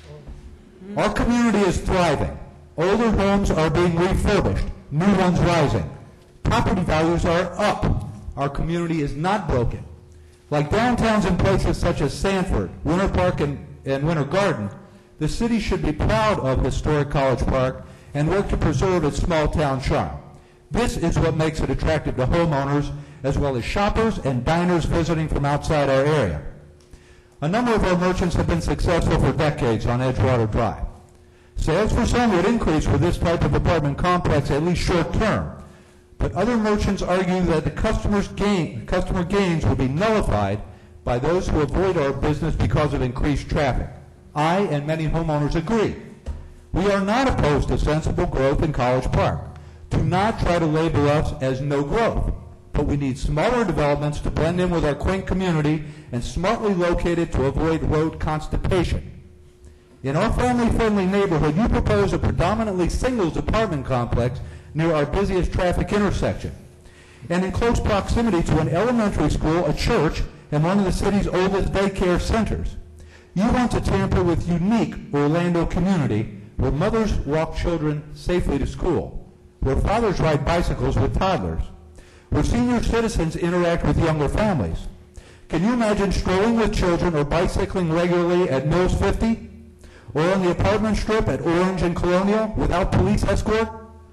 Our community is thriving. Older homes are being refurbished, new ones rising. Property values are up. Our community is not broken. Like downtowns in places such as Sanford, Winter Park, and, and Winter Garden, the city should be proud of historic College Park and work to preserve its small-town charm. This is what makes it attractive to homeowners as well as shoppers and diners visiting from outside our area. A number of our merchants have been successful for decades on Edgewater Drive. Sales for some would increase with this type of apartment complex, at least short-term, but other merchants argue that the customer's gain, customer gains will be nullified by those who avoid our business because of increased traffic. I and many homeowners agree. We are not opposed to sensible growth in College Park. Do not try to label us as no growth, but we need smaller developments to blend in with our quaint community and smartly located to avoid road constipation. In our family-friendly neighborhood, you propose a predominantly singles apartment complex near our busiest traffic intersection, and in close proximity to an elementary school, a church, and one of the city's oldest daycare centers. You want to tamper with unique Orlando community where mothers walk children safely to school, where fathers ride bicycles with toddlers, where senior citizens interact with younger families. Can you imagine strolling with children or bicycling regularly at Mills fifty? Or on the apartment strip at Orange and Colonial without police escort?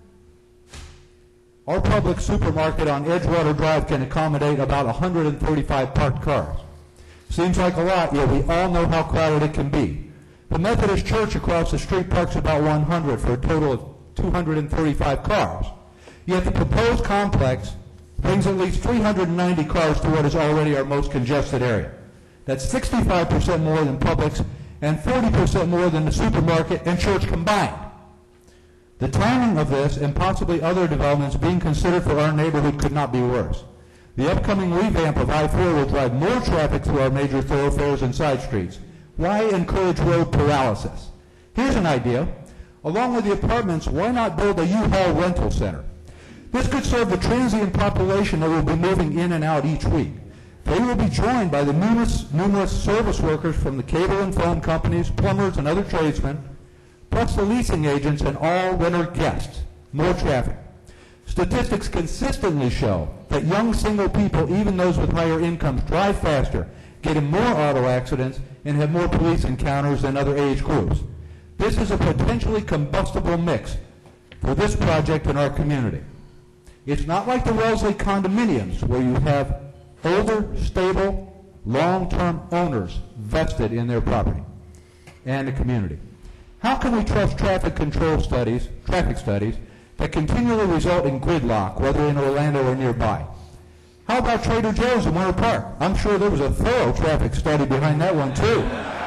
Our public supermarket on Edgewater Drive can accommodate about one hundred thirty-five parked cars. Seems like a lot, yet we all know how crowded it can be. The Methodist Church across the street parks about one hundred for a total of two hundred thirty-five cars. Yet the proposed complex brings at least three hundred ninety cars to what is already our most congested area. That's sixty-five percent more than Publix and forty percent more than the supermarket and church combined. The timing of this and possibly other developments being considered for our neighborhood could not be worse. The upcoming revamp of I four will drive more traffic through our major thoroughfares and side streets. Why encourage road paralysis? Here's an idea. Along with the apartments, why not build a U-Haul rental center? This could serve the transient population that will be moving in and out each week. They will be joined by the numerous, numerous service workers from the cable and phone companies, plumbers, and other tradesmen, plus the leasing agents and all winter guests. More traffic. Statistics consistently show that young single people, even those with higher incomes, drive faster, get in more auto accidents, and have more police encounters than other age groups. This is a potentially combustible mix for this project in our community. It's not like the Wellesley condominiums where you have older, stable, long-term owners vested in their property and the community. How can we trust traffic control studies, traffic studies, that continually result in gridlock, whether in Orlando or nearby? How about Trader Joe's in Winter Park? I'm sure there was a thorough traffic study behind that one, too.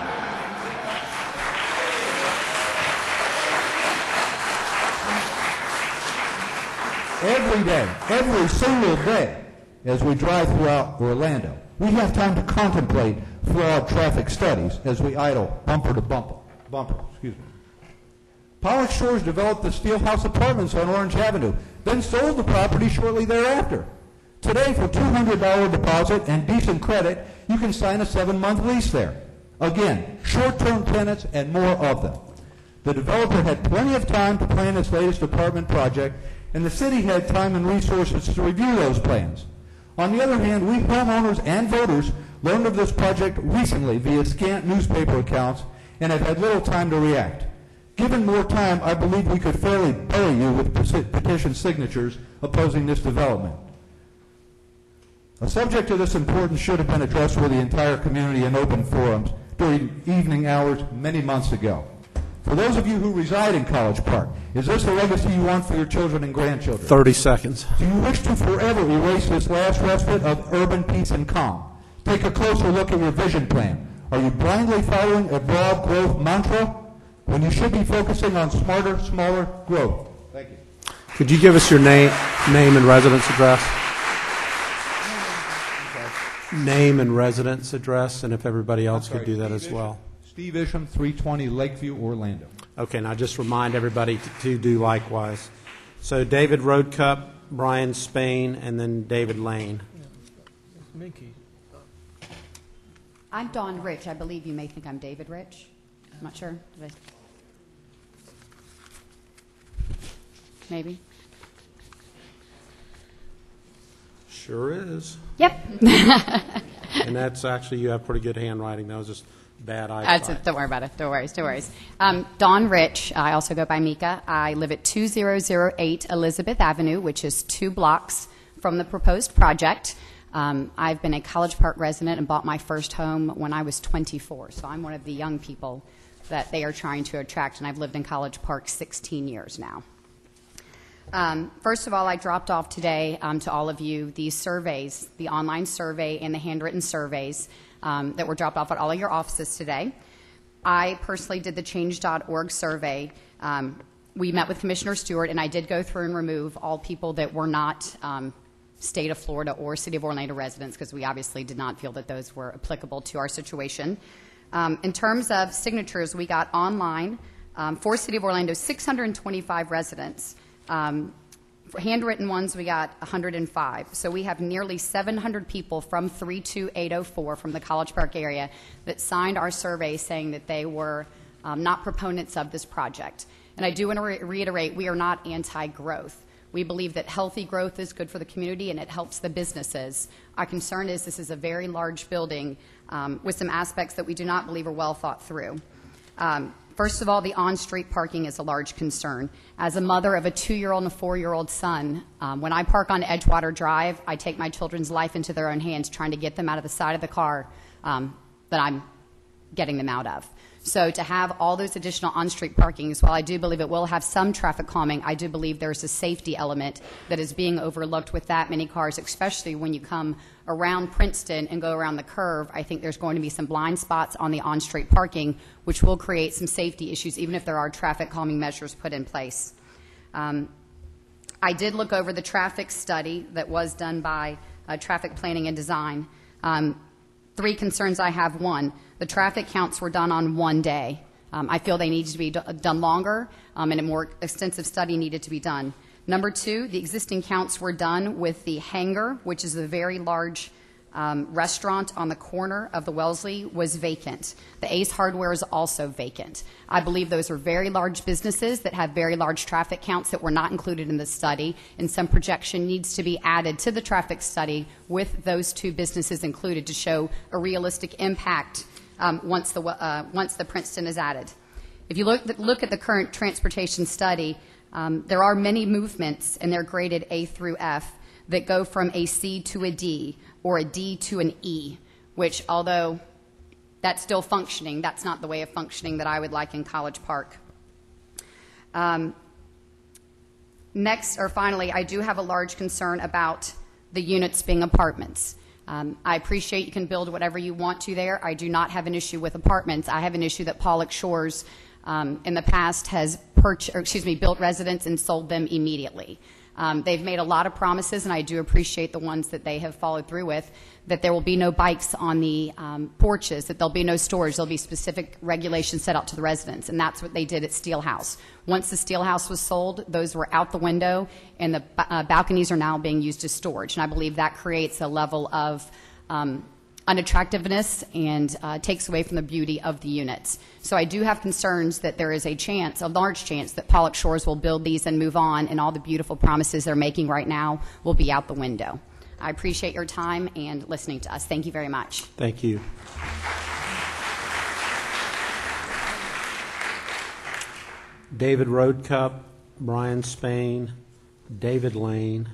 Every day, every single day, as we drive throughout Orlando, we have time to contemplate flawed traffic studies as we idle bumper to bumper. Bumper, excuse me. Pollock Shores developed the Steelhouse Apartments on Orange Avenue, then sold the property shortly thereafter. Today, for two hundred dollars deposit and decent credit, you can sign a seven-month lease there. Again, short-term tenants and more of them. The developer had plenty of time to plan its latest apartment project, and the city had time and resources to review those plans. On the other hand, we homeowners and voters learned of this project recently via scant newspaper accounts and have had little time to react. Given more time, I believe we could fairly bury you with petition signatures opposing this development. A subject of this importance should have been addressed with the entire community in open forums during evening hours many months ago. For those of you who reside in College Park, is this the legacy you want for your children and grandchildren? thirty seconds. Do you wish to forever erase this last respite of urban peace and calm? Take a closer look at your vision plan. Are you blindly following a broad growth mantra when you should be focusing on smarter, smaller growth? Thank you. Could you give us your name, name and residence address? Name and residence address, and if everybody else could do that as well. Steve Isham, three twenty Lakeview, Orlando. Okay, now just remind everybody to, to do likewise. So David Roadcup, Brian Spain, and then David Lane. Minky. I'm Dawn Rich. I believe you may think I'm David Rich. I'm not sure. Did I... Maybe. Sure is. Yep. And that's actually, you have pretty good handwriting. That was just bad eyesight. That's it. Don't worry about it. Don't worry. Don't worry. Um, Dawn Rich. I also go by Mika. I live at two thousand eight Elizabeth Avenue, which is two blocks from the proposed project. Um, I've been a College Park resident and bought my first home when I was twenty-four, so I'm one of the young people that they are trying to attract, and I've lived in College Park sixteen years now. Um, first of all, I dropped off today um, to all of you these surveys, the online survey and the handwritten surveys um, that were dropped off at all of your offices today. I personally did the change dot org survey. Um, we met with Commissioner Stewart, and I did go through and remove all people that were not um, State of Florida or City of Orlando residents, because we obviously did not feel that those were applicable to our situation. Um, in terms of signatures, we got online um, for City of Orlando six hundred twenty-five residents. Um, for handwritten ones, we got one hundred five. So we have nearly seven hundred people from three two eight oh four from the College Park area that signed our survey saying that they were um, not proponents of this project. And I do want to re reiterate, we are not anti-growth. We believe that healthy growth is good for the community and it helps the businesses. Our concern is this is a very large building um, with some aspects that we do not believe are well thought through. Um, first of all, the on-street parking is a large concern. As a mother of a two-year-old and a four-year-old son, um, when I park on Edgewater Drive, I take my children's life into their own hands trying to get them out of the side of the car um, that I'm getting them out of. So to have all those additional on-street parkings, while I do believe it will have some traffic calming, I do believe there's a safety element that is being overlooked with that many cars, especially when you come around Princeton and go around the curve. I think there's going to be some blind spots on the on-street parking, which will create some safety issues, even if there are traffic calming measures put in place. Um, I did look over the traffic study that was done by uh, Traffic Planning and Design. Um, Three concerns I have. One, the traffic counts were done on one day. Um, I feel they needed to be d done longer um, and a more extensive study needed to be done. Number two, the existing counts were done with the hangar, which is a very large um, restaurant on the corner of the Wellesley, was vacant. The Ace Hardware is also vacant. I believe those are very large businesses that have very large traffic counts that were not included in the study, and some projection needs to be added to the traffic study with those two businesses included to show a realistic impact um, once, the, uh, once the Princeton is added. If you look, look at the current transportation study, um, there are many movements, and they're graded A through F, that go from a C to a D or a D to an E, which, although that's still functioning, that's not the way of functioning that I would like in College Park. Um, next, or finally, I do have a large concern about the units being apartments. Um, I appreciate you can build whatever you want to there. I do not have an issue with apartments. I have an issue that Pollock Shores um, in the past has purch or, excuse me, built residents and sold them immediately. Um, they've made a lot of promises, and I do appreciate the ones that they have followed through with, that there will be no bikes on the um, porches, that there'll be no storage, there'll be specific regulations set out to the residents, and that's what they did at Steelhouse. Once the Steelhouse was sold, those were out the window, and the uh, balconies are now being used as storage, and I believe that creates a level of um, unattractiveness and uh, takes away from the beauty of the units. So I do have concerns that there is a chance, a large chance, that Pollock Shores will build these and move on, and all the beautiful promises they're making right now will be out the window. I appreciate your time and listening to us. Thank you very much. Thank you. David Roadcup, Brian Spain, David Lane.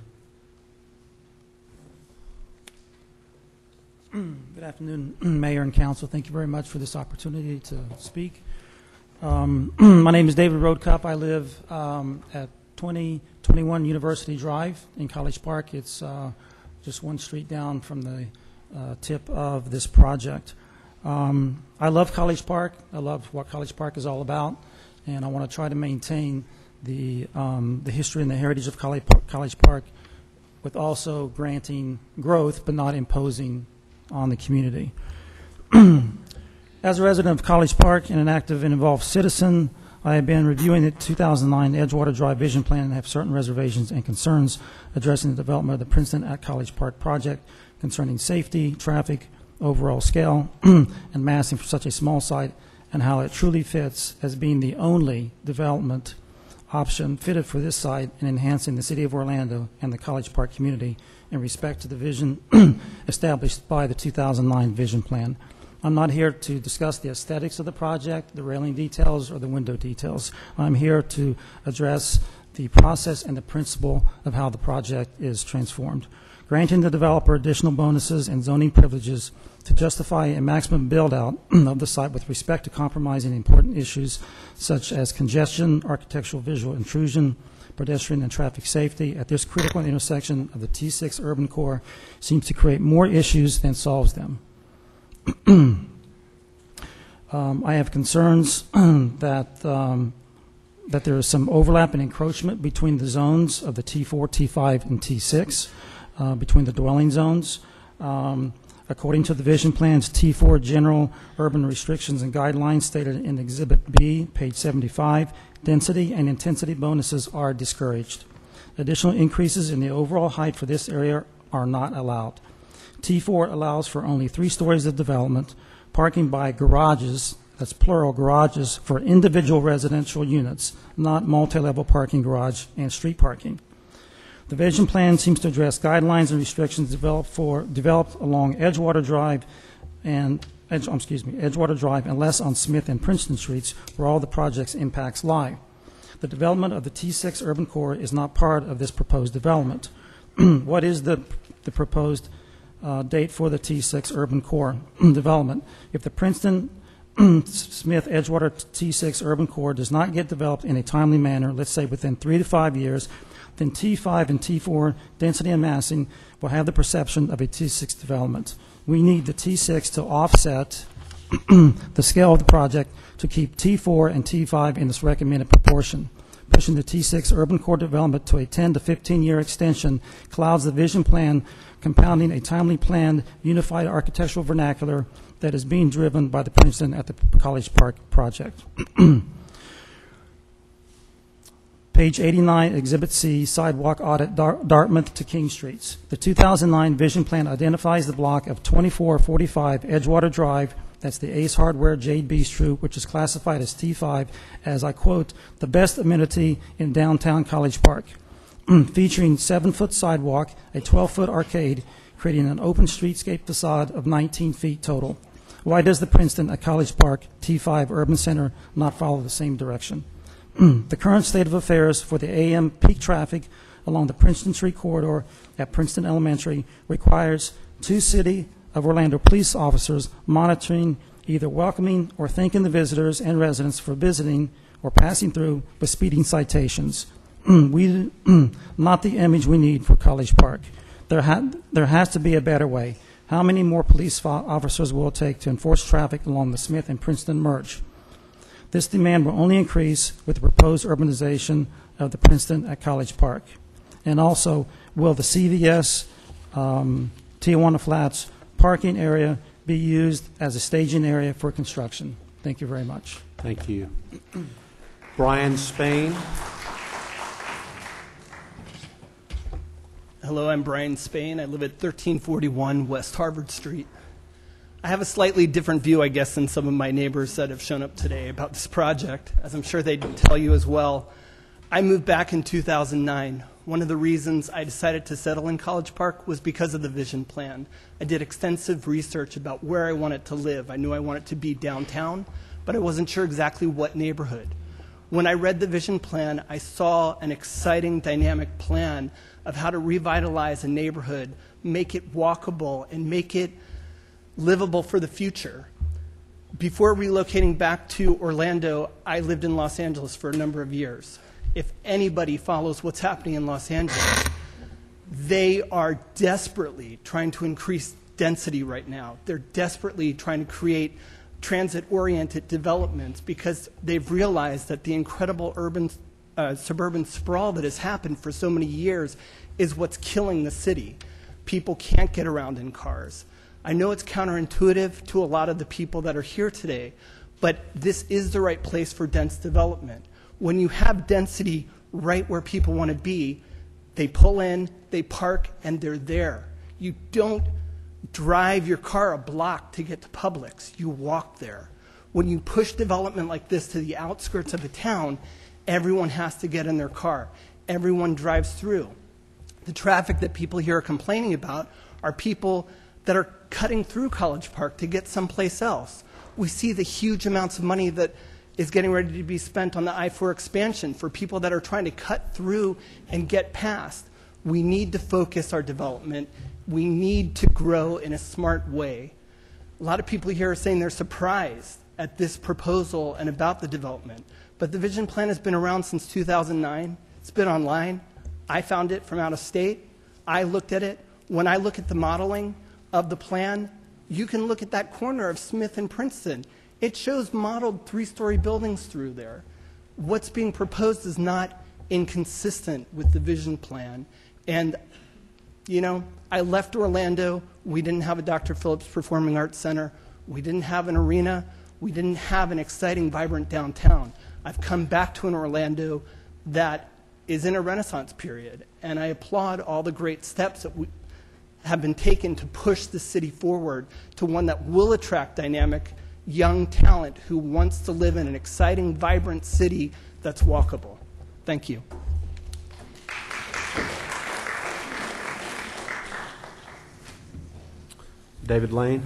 Good afternoon, Mayor and Council. Thank you very much for this opportunity to speak. Um, my name is David Roadcup. I live um, at twenty twenty-one University Drive in College Park. It's uh, just one street down from the uh, tip of this project. Um, I love College Park. I love what College Park is all about, and I want to try to maintain the um, the history and the heritage of College Park, College Park, with also granting growth but not imposing on the community. As a resident of College Park and an active and involved citizen, I have been reviewing the two thousand nine Edgewater Drive Vision Plan and have certain reservations and concerns addressing the development of the Princeton at College Park project concerning safety, traffic, overall scale, and massing for such a small site, and how it truly fits as being the only development option fitted for this site in enhancing the City of Orlando and the College Park community in respect to the vision established by the two thousand nine Vision Plan. I'm not here to discuss the aesthetics of the project, the railing details, or the window details. I'm here to address the process and the principle of how the project is transformed. Granting the developer additional bonuses and zoning privileges to justify a maximum build-out of the site with respect to compromising important issues such as congestion, architectural visual intrusion, pedestrian and traffic safety at this critical intersection of the T six urban core seems to create more issues than solves them. um, I have concerns that um, that there is some overlap and encroachment between the zones of the T four, T five, and T six, uh, between the dwelling zones. Um, according to the vision plans, T four general urban restrictions and guidelines stated in Exhibit B, page seventy-five, density and intensity bonuses are discouraged. Additional increases in the overall height for this area are not allowed. T four allows for only three stories of development, parking by garages, that's plural garages, for individual residential units, not multi-level parking garage and street parking. The vision plan seems to address guidelines and restrictions developed for developed along Edgewater Drive and Edge, um, excuse me, Edgewater Drive and less on Smith and Princeton Streets, where all the project's impacts lie. The development of the T six urban core is not part of this proposed development. What is the the proposed Uh, date for the T six urban core development? If the Princeton Smith Edgewater T six urban core does not get developed in a timely manner, let's say within three to five years, then T five and T four density and massing will have the perception of a T six development. We need the T six to offset the scale of the project to keep T four and T five in this recommended proportion. Pushing the T six urban core development to a ten to fifteen year extension clouds the vision plan, compounding a timely planned unified architectural vernacular that is being driven by the Princeton at the College Park project. Page eighty-nine, Exhibit C, Sidewalk Audit, Dar Dartmouth to King Streets. The two thousand nine Vision Plan identifies the block of twenty-four forty-five Edgewater Drive, that's the Ace Hardware Jade Bistro, which is classified as T five, as, I quote, the best amenity in downtown College Park, featuring seven-foot sidewalk, a twelve-foot arcade, creating an open streetscape facade of nineteen feet total. Why does the Princeton at College Park T five Urban Center not follow the same direction? The current state of affairs for the A M peak traffic along the Princeton Street corridor at Princeton Elementary requires two City of Orlando police officers monitoring, either welcoming or thanking the visitors and residents for visiting or passing through with speeding citations. we not the image we need for College Park. There, ha there has to be a better way. How many more police officers will it take to enforce traffic along the Smith and Princeton merge? This demand will only increase with the proposed urbanization of the Princeton at College Park. And also, will the C V S um, Tijuana Flats parking area be used as a staging area for construction? Thank you very much. Thank you. Brian Spain. Hello, I'm Brian Spain. I live at thirteen forty-one West Harvard Street. I have a slightly different view, I guess, than some of my neighbors that have shown up today about this project, as I'm sure they'd tell you as well. I moved back in two thousand nine. One of the reasons I decided to settle in College Park was because of the vision plan. I did extensive research about where I wanted to live. I knew I wanted to be downtown, but I wasn't sure exactly what neighborhood. When I read the vision plan, I saw an exciting, dynamic plan of how to revitalize a neighborhood, make it walkable, and make it livable for the future. Before relocating back to Orlando, I lived in Los Angeles for a number of years. If anybody follows what's happening in Los Angeles, they are desperately trying to increase density right now. They're desperately trying to create transit-oriented developments because they've realized that the incredible urban, uh, suburban sprawl that has happened for so many years is what's killing the city. People can't get around in cars. I know it's counterintuitive to a lot of the people that are here today, but this is the right place for dense development. When you have density right where people want to be, they pull in, they park, and they're there. You don't drive your car a block to get to Publix. You walk there. When you push development like this to the outskirts of a town, everyone has to get in their car. Everyone drives through. The traffic that people here are complaining about are people that are cutting through College Park to get someplace else. We see the huge amounts of money that is getting ready to be spent on the I four expansion for people that are trying to cut through and get past. We need to focus our development. We need to grow in a smart way. A lot of people here are saying they're surprised at this proposal and about the development. But the vision plan has been around since two thousand nine. It's been online. I found it from out of state. I looked at it. When I look at the modeling of the plan, you can look at that corner of Smith and Princeton. It shows modeled three-story buildings through there. What's being proposed is not inconsistent with the vision plan. And, you know, I left Orlando. We didn't have a Doctor Phillips Performing Arts Center. We didn't have an arena. We didn't have an exciting, vibrant downtown. I've come back to an Orlando that is in a renaissance period. And I applaud all the great steps that we have been taken to push the city forward to one that will attract dynamic young talent who wants to live in an exciting, vibrant city that's walkable. Thank you. David Lane.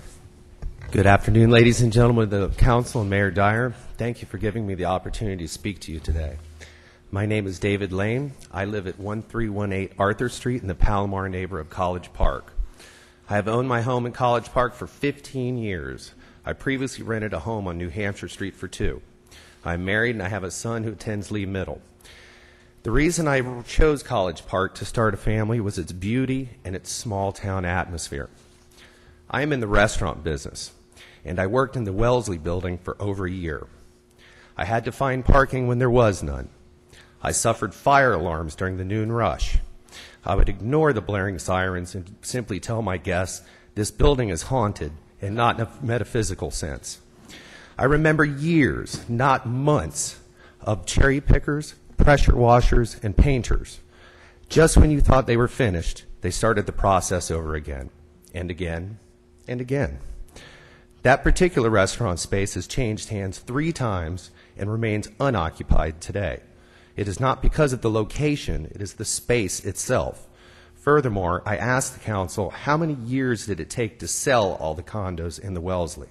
Good afternoon, ladies and gentlemen of the council and Mayor Dyer. Thank you for giving me the opportunity to speak to you today. My name is David Lane. I live at one three one eight Arthur Street in the Palomar neighborhood of College Park. I have owned my home in College Park for fifteen years. I previously rented a home on New Hampshire Street for two. I'm married and I have a son who attends Lee Middle. The reason I chose College Park to start a family was its beauty and its small town atmosphere. I am in the restaurant business, and I worked in the Wellesley building for over a year. I had to find parking when there was none. I suffered fire alarms during the noon rush. I would ignore the blaring sirens and simply tell my guests this building is haunted and not in a metaphysical sense. I remember years, not months, of cherry pickers, pressure washers, and painters. Just when you thought they were finished, they started the process over again, and again, and again. That particular restaurant space has changed hands three times and remains unoccupied today. It is not because of the location, it is the space itself. Furthermore, I asked the council, how many years did it take to sell all the condos in the Wellesley?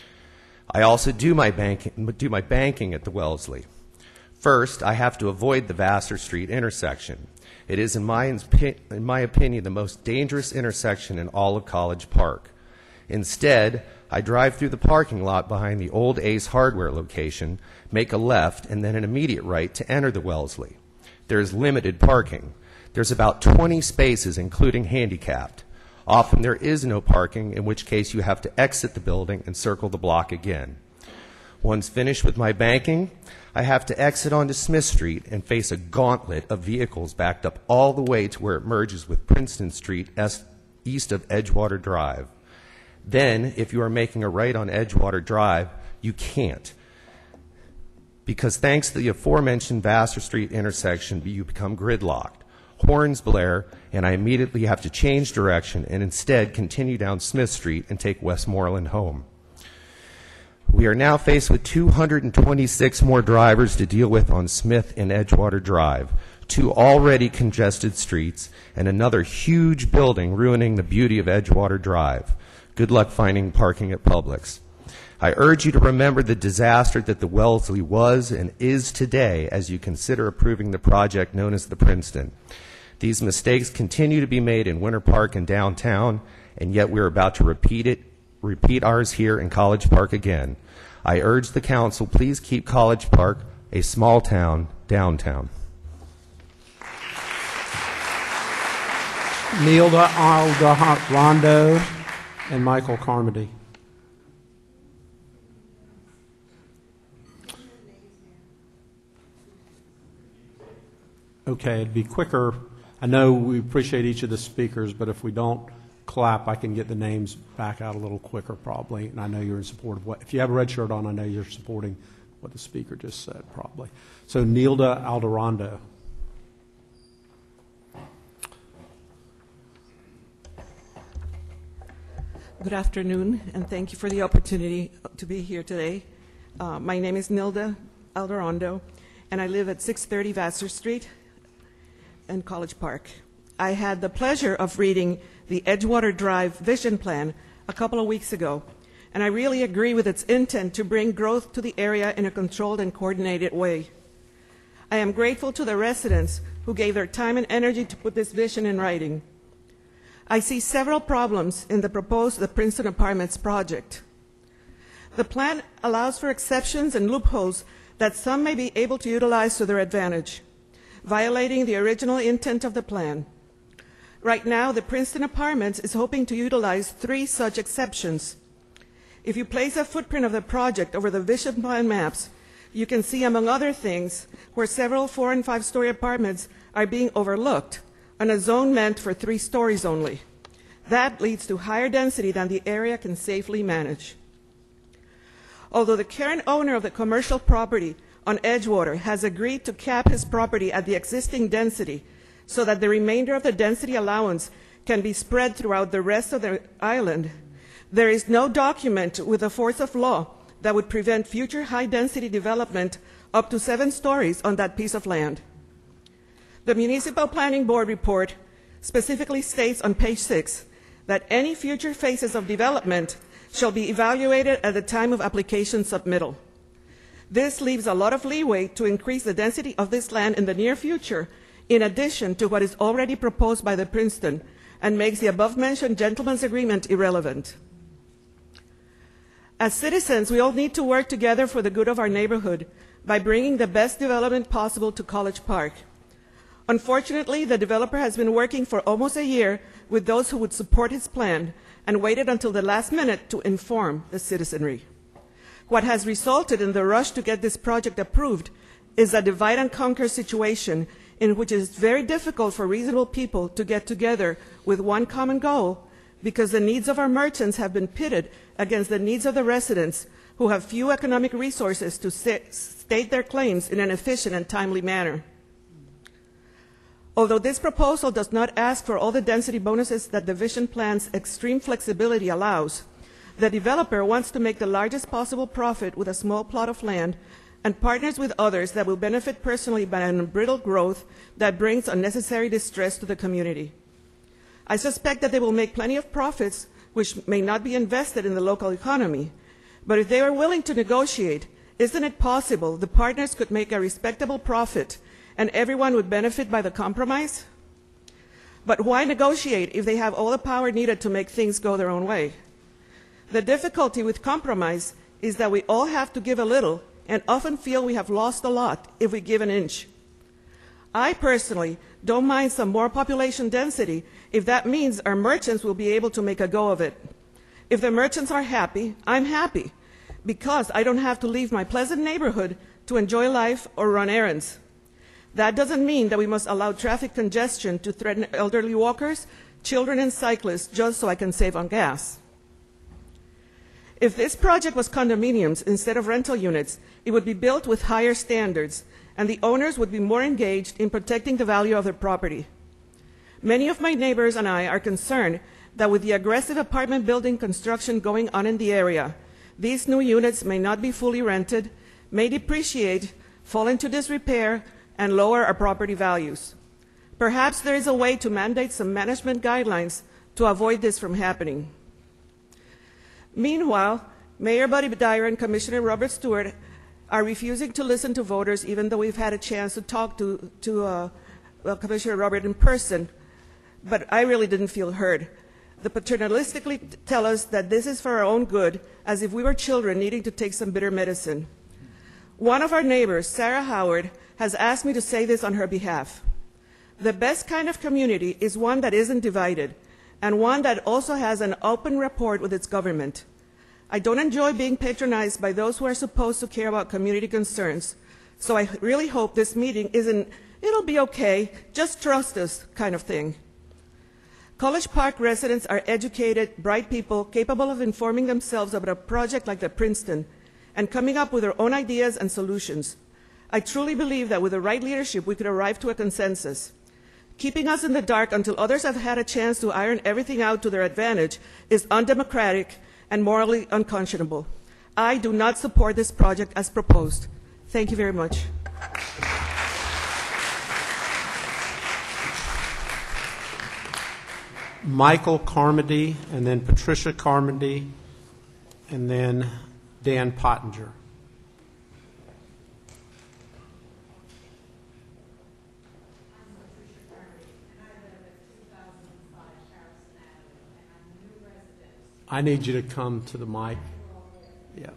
I also do my banking, do my banking at the Wellesley. First, I have to avoid the Vassar Street intersection. It is, in my, in my opinion, the most dangerous intersection in all of College Park. Instead, I drive through the parking lot behind the old Ace Hardware location, make a left, and then an immediate right to enter the Wellesley. There is limited parking. There's about twenty spaces, including handicapped. Often there is no parking, in which case you have to exit the building and circle the block again. Once finished with my banking, I have to exit onto Smith Street and face a gauntlet of vehicles backed up all the way to where it merges with Princeton Street east of Edgewater Drive. Then, if you are making a right on Edgewater Drive, you can't. Because thanks to the aforementioned Vassar Street intersection, you become gridlocked. Horns blare, and I immediately have to change direction and instead continue down Smith Street and take Westmoreland home. We are now faced with two hundred twenty-six more drivers to deal with on Smith and Edgewater Drive, two already congested streets, and another huge building ruining the beauty of Edgewater Drive. Good luck finding parking at Publix. I urge you to remember the disaster that the Wellesley was and is today as you consider approving the project known as the Princeton. These mistakes continue to be made in Winter Park and downtown, and yet we're about to repeat it repeat ours here in College Park again. I urge the council, please keep College Park a small town downtown. Nilda Alderondo and Michael Carmody. Okay, it'd be quicker. I know we appreciate each of the speakers, but if we don't clap, I can get the names back out a little quicker probably. And I know you're in support of what, if you have a red shirt on, I know you're supporting what the speaker just said probably. So Nilda Alderondo. Good afternoon, and thank you for the opportunity to be here today. Uh, my name is Nilda Alderondo, and I live at six thirty Vassar Street in College Park. I had the pleasure of reading the Edgewater Drive Vision Plan a couple of weeks ago, and I really agree with its intent to bring growth to the area in a controlled and coordinated way. I am grateful to the residents who gave their time and energy to put this vision in writing. I see several problems in the proposed the Princeton Apartments project. The plan allows for exceptions and loopholes that some may be able to utilize to their advantage, violating the original intent of the plan. Right now, the Princeton Apartments is hoping to utilize three such exceptions. If you place a footprint of the project over the vision plan maps, you can see, among other things, where several four and five story apartments are being overlooked on a zone meant for three stories only. That leads to higher density than the area can safely manage. Although the current owner of the commercial property on Edgewater has agreed to cap his property at the existing density so that the remainder of the density allowance can be spread throughout the rest of the island, there is no document with the force of law that would prevent future high-density development up to seven stories on that piece of land. The Municipal Planning Board report specifically states on page six that any future phases of development shall be evaluated at the time of application submittal. This leaves a lot of leeway to increase the density of this land in the near future, in addition to what is already proposed by the Princeton, and makes the above-mentioned gentleman's agreement irrelevant. As citizens, we all need to work together for the good of our neighborhood by bringing the best development possible to College Park. Unfortunately, the developer has been working for almost a year with those who would support his plan and waited until the last minute to inform the citizenry. What has resulted in the rush to get this project approved is a divide and conquer situation in which it is very difficult for reasonable people to get together with one common goal, because the needs of our merchants have been pitted against the needs of the residents who have few economic resources to state their claims in an efficient and timely manner. Although this proposal does not ask for all the density bonuses that the Vision Plan's extreme flexibility allows, the developer wants to make the largest possible profit with a small plot of land and partners with others that will benefit personally by an unbridled growth that brings unnecessary distress to the community. I suspect that they will make plenty of profits which may not be invested in the local economy, but if they are willing to negotiate, isn't it possible the partners could make a respectable profit and everyone would benefit by the compromise? But why negotiate if they have all the power needed to make things go their own way? The difficulty with compromise is that we all have to give a little and often feel we have lost a lot if we give an inch. I personally don't mind some more population density if that means our merchants will be able to make a go of it. If the merchants are happy, I'm happy, because I don't have to leave my pleasant neighborhood to enjoy life or run errands. That doesn't mean that we must allow traffic congestion to threaten elderly walkers, children, and cyclists just so I can save on gas. If this project was condominiums instead of rental units, it would be built with higher standards, and the owners would be more engaged in protecting the value of their property. Many of my neighbors and I are concerned that with the aggressive apartment building construction going on in the area, these new units may not be fully rented, may depreciate, fall into disrepair, and lower our property values. Perhaps there is a way to mandate some management guidelines to avoid this from happening. Meanwhile, Mayor Buddy Dyer and Commissioner Robert Stewart are refusing to listen to voters, even though we've had a chance to talk to, to uh, well, Commissioner Robert in person, but I really didn't feel heard. They paternalistically t- tell us that this is for our own good, as if we were children needing to take some bitter medicine. One of our neighbors, Sarah Howard, has asked me to say this on her behalf. The best kind of community is one that isn't divided, and one that also has an open rapport with its government. I don't enjoy being patronized by those who are supposed to care about community concerns, so I really hope this meeting isn't, it'll be okay, just trust us kind of thing. College Park residents are educated, bright people capable of informing themselves about a project like the Princeton and coming up with their own ideas and solutions. I truly believe that with the right leadership, we could arrive to a consensus. Keeping us in the dark until others have had a chance to iron everything out to their advantage is undemocratic and morally unconscionable. I do not support this project as proposed. Thank you very much. Michael Carmody, and then Patricia Carmody, and then Dan Pottinger. I need you to come to the mic. Yeah.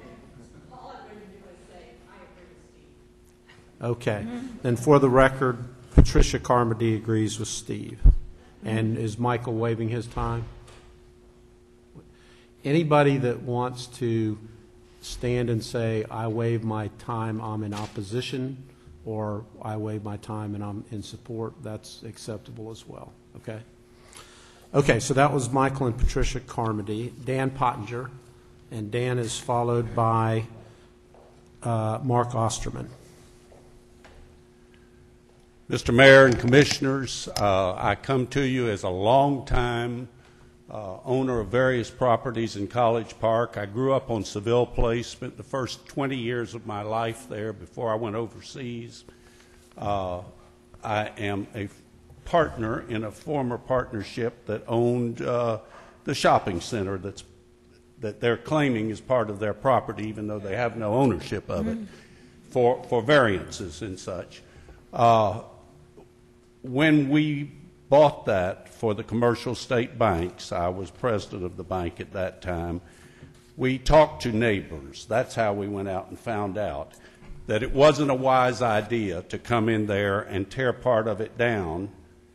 Okay. Then for the record, Patricia Carmody agrees with Steve. And is Michael waiving his time? Anybody that wants to stand and say, I waive my time, I'm in opposition, or I waive my time and I'm in support, that's acceptable as well. Okay? Okay, so that was Michael and Patricia Carmody. Dan Pottinger, and Dan is followed by uh, Mark Osterman. Mister Mayor and Commissioners, uh, I come to you as a longtime uh, owner of various properties in College Park. I grew up on Seville Place, spent the first twenty years of my life there before I went overseas. Uh, I am a partner in a former partnership that owned uh, the shopping center that's that they're claiming is part of their property, even though they have no ownership of it, for, for variances and such. Uh, when we bought that for the commercial state banks, I was president of the bank at that time, we talked to neighbors. That's how we went out and found out that it wasn't a wise idea to come in there and tear part of it down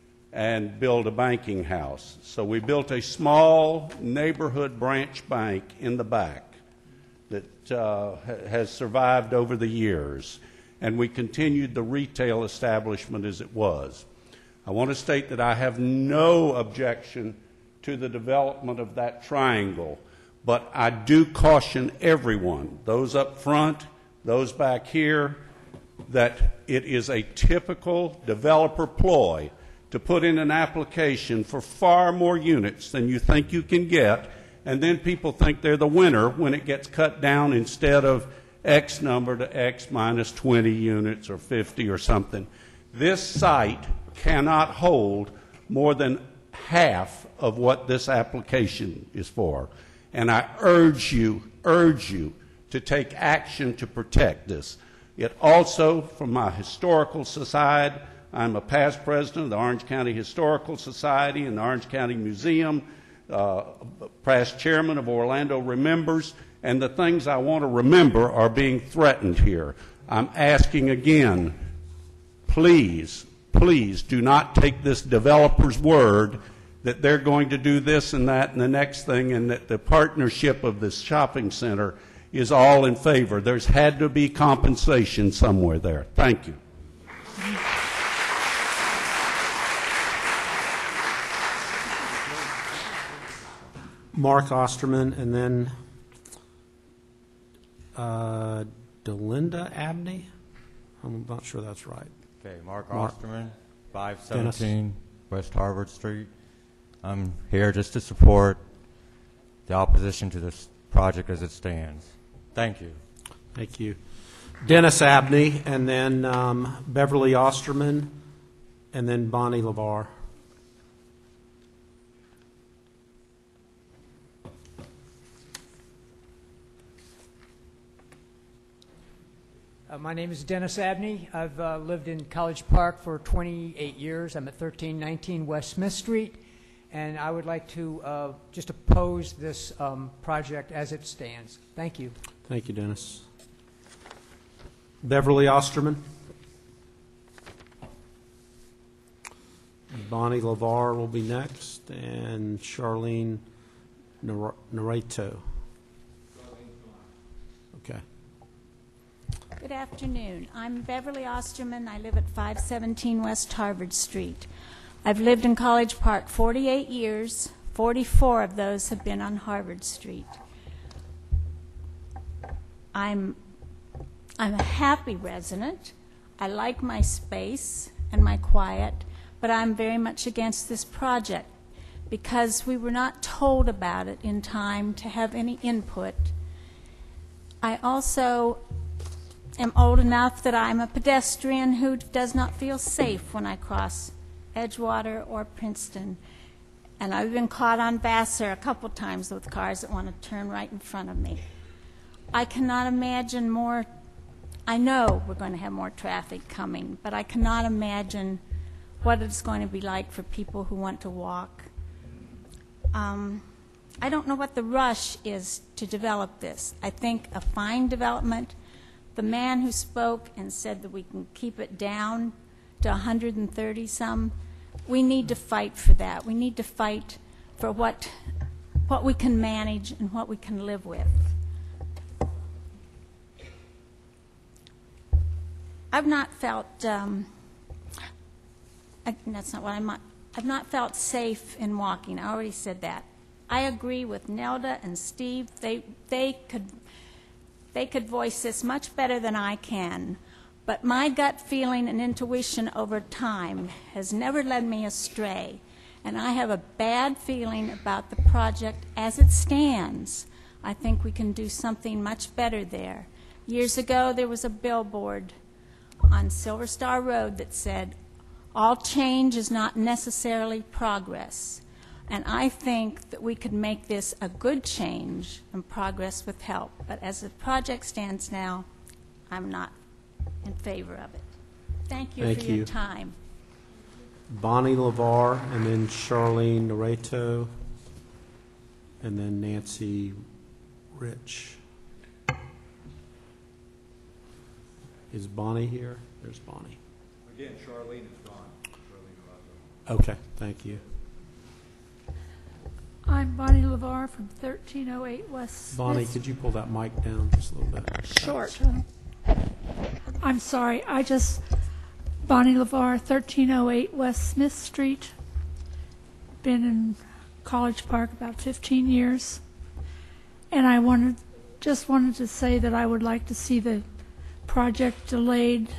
and build a banking house. So we built a small neighborhood branch bank in the back that uh, ha- has survived over the years, and we continued the retail establishment as it was. I want to state that I have no objection to the development of that triangle, but I do caution everyone, those up front, those back here, that it is a typical developer ploy to put in an application for far more units than you think you can get, and then people think they're the winner when it gets cut down instead of X number to X minus twenty units or fifty or something. This site cannot hold more than half of what this application is for. And I urge you, urge you to take action to protect this. It also, from my historical society, I'm a past president of the Orange County Historical Society and the Orange County Museum, uh, past chairman of Orlando Remembers, and the things I want to remember are being threatened here. I'm asking again, please, please do not take this developer's word that they're going to do this and that and the next thing, and that the partnership of this shopping center is all in favor. There's had to be compensation somewhere there. Thank you. Mark Osterman, and then uh, Delinda Abney. I'm not sure that's right. Okay, Mark, Mark. Osterman, five seventeen West Harvard Street. I'm here just to support the opposition to this project as it stands. Thank you. Thank you. Dennis Abney, and then um, Beverly Osterman, and then Bonnie LeVar. Uh, my name is Dennis Abney. I've uh, lived in College Park for twenty-eight years. I'm at thirteen nineteen West Smith Street, and I would like to uh, just oppose this um, project as it stands. Thank you. Thank you, Dennis. Beverly Osterman. Bonnie LeVar will be next, and Charlene Nar- Nareto. Okay. Good afternoon. I'm Beverly Osterman. I live at five seventeen West Harvard Street. I've lived in College Park forty-eight years. forty-four of those have been on Harvard Street. I'm, I'm a happy resident. I like my space and my quiet, but I'm very much against this project because we were not told about it in time to have any input. I also am old enough that I'm a pedestrian who does not feel safe when I cross Edgewater or Princeton. And I've been caught on Vassar a couple times with cars that want to turn right in front of me. I cannot imagine more. I know we're going to have more traffic coming, but I cannot imagine what it's going to be like for people who want to walk. Um, I don't know what the rush is to develop this. I think a fine development. The man who spoke and said that we can keep it down to one hundred thirty some, we need to fight for that. We need to fight for what, what we can manage and what we can live with. I've not felt, um, I, that's not what I'm, I've not felt safe in walking. I already said that. I agree with Nelda and Steve. They, they could They could voice this much better than I can, but my gut feeling and intuition over time has never led me astray, and I have a bad feeling about the project as it stands. I think we can do something much better there. Years ago, there was a billboard on Silver Star Road that said, "All change is not necessarily progress." And I think that we could make this a good change and progress with help. But as the project stands now, I'm not in favor of it. Thank you Thank for you. your time. Bonnie LeVar, and then Charlene Nareto, and then Nancy Rich. Is Bonnie here? There's Bonnie. Again, Charlene is gone. Charlene Okay, thank you. I'm Bonnie LeVar from thirteen oh eight West Bonnie, Smith. could you pull that mic down just a little bit? Short. I'm sorry. I just, Bonnie LeVar, thirteen oh eight West Smith Street. Been in College Park about fifteen years. And I wanted, just wanted to say that I would like to see the project delayed.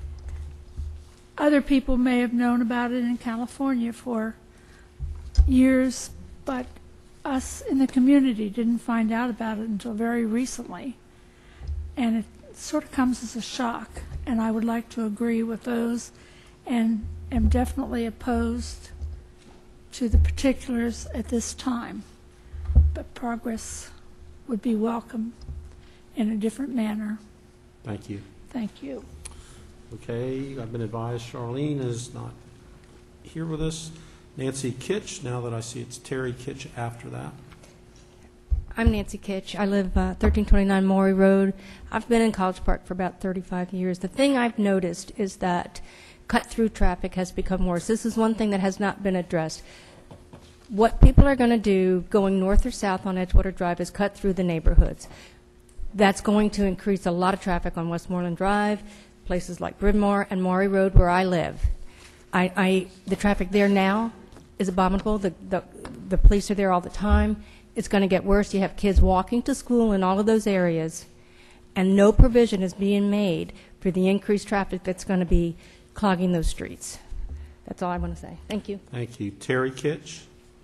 Other people may have known about it in California for years, but us in the community didn't find out about it until very recently. And it sort of comes as a shock, and I would like to agree with those and am definitely opposed to the particulars at this time. But progress would be welcome in a different manner. Thank you. Thank you. Okay, I've been advised Charlene is not here with us. Nancy Kitch, now that I see it's Terry Kitch after that. I'm Nancy Kitch. I live uh, thirteen twenty-nine Maury Road. I've been in College Park for about thirty-five years. The thing I've noticed is that cut-through traffic has become worse. This is one thing that has not been addressed. What people are going to do going north or south on Edgewater Drive is cut through the neighborhoods. That's going to increase a lot of traffic on Westmoreland Drive, places like Bryn Mawr and Maury Road where I live. I, I, the traffic there now is abominable. The, the, the police are there all the time. It's going to get worse. You have kids walking to school in all of those areas, and no provision is being made for the increased traffic that's going to be clogging those streets. That's all I want to say. Thank you. Thank you. Terry Kitch.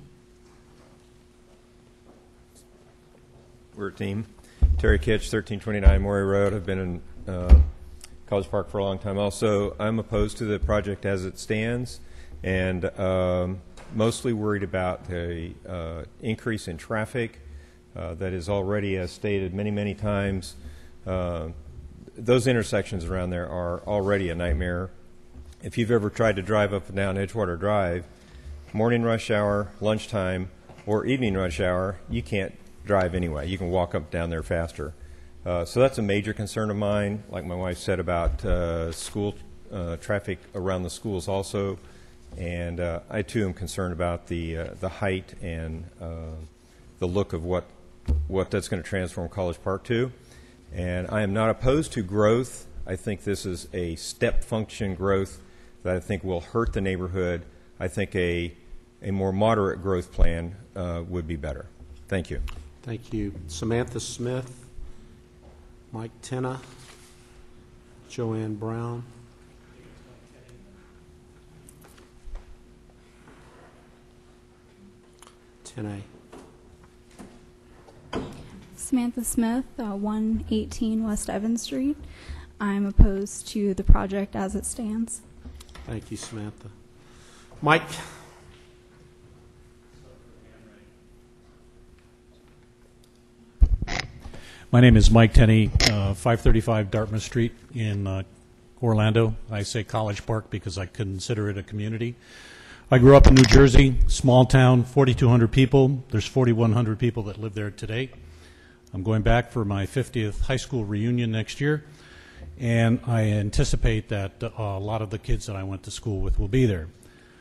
We're a team. Terry Kitch, thirteen twenty-nine Maury Road. I've been in uh, College Park for a long time. Also, I'm opposed to the project as it stands, and um, mostly worried about the uh, increase in traffic uh, that is already, as stated many, many times, uh, those intersections around there are already a nightmare. If you've ever tried to drive up and down Edgewater Drive, morning rush hour, lunchtime, or evening rush hour, you can't drive anyway. You can walk up down there faster. Uh, so that's a major concern of mine, like my wife said about uh, school uh, traffic around the schools also. And uh, I too am concerned about the uh, the height and uh, the look of what what that's going to transform College Park to. And I am not opposed to growth. I think this is a step function growth that I think will hurt the neighborhood. I think a a more moderate growth plan uh, would be better. Thank you. Thank you. Samantha Smith, Mike Tenna, Joanne Brown. Tenna. Samantha Smith, uh, one eighteen West Evans Street. I'm opposed to the project as it stands. Thank you, Samantha. Mike. My name is Mike Tenney, uh, five thirty-five Dartmouth Street in uh, Orlando. I say College Park because I consider it a community. I grew up in New Jersey, small town, forty-two hundred people. There's forty-one hundred people that live there today. I'm going back for my fiftieth high school reunion next year, and I anticipate that uh, a lot of the kids that I went to school with will be there.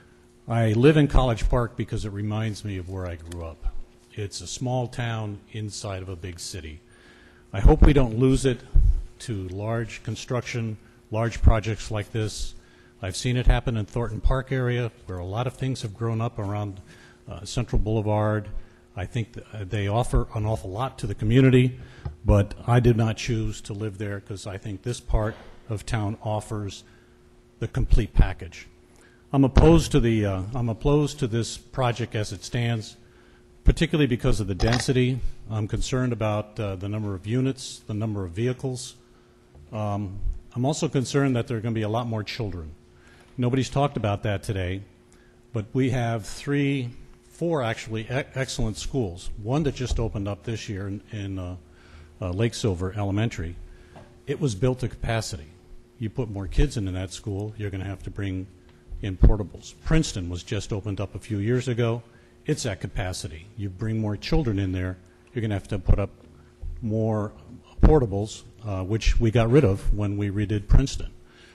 I live in College Park because it reminds me of where I grew up. It's a small town inside of a big city. I hope we don't lose it to large construction, large projects like this. I've seen it happen in Thornton Park area where a lot of things have grown up around uh, Central Boulevard. I think th they offer an awful lot to the community, but I did not choose to live there because I think this part of town offers the complete package. I'm opposed to the uh, I'm opposed to this project as it stands, particularly because of the density. I'm concerned about uh, the number of units, the number of vehicles. Um, I'm also concerned that there are going to be a lot more children. Nobody's talked about that today, but we have three, four actually e excellent schools. One that just opened up this year in, in uh, uh, Lake Silver Elementary. It was built to capacity. You put more kids into that school, you're going to have to bring in portables. Princeton was just opened up a few years ago. It's at capacity. You bring more children in there, you're going to have to put up more portables, uh, which we got rid of when we redid Princeton.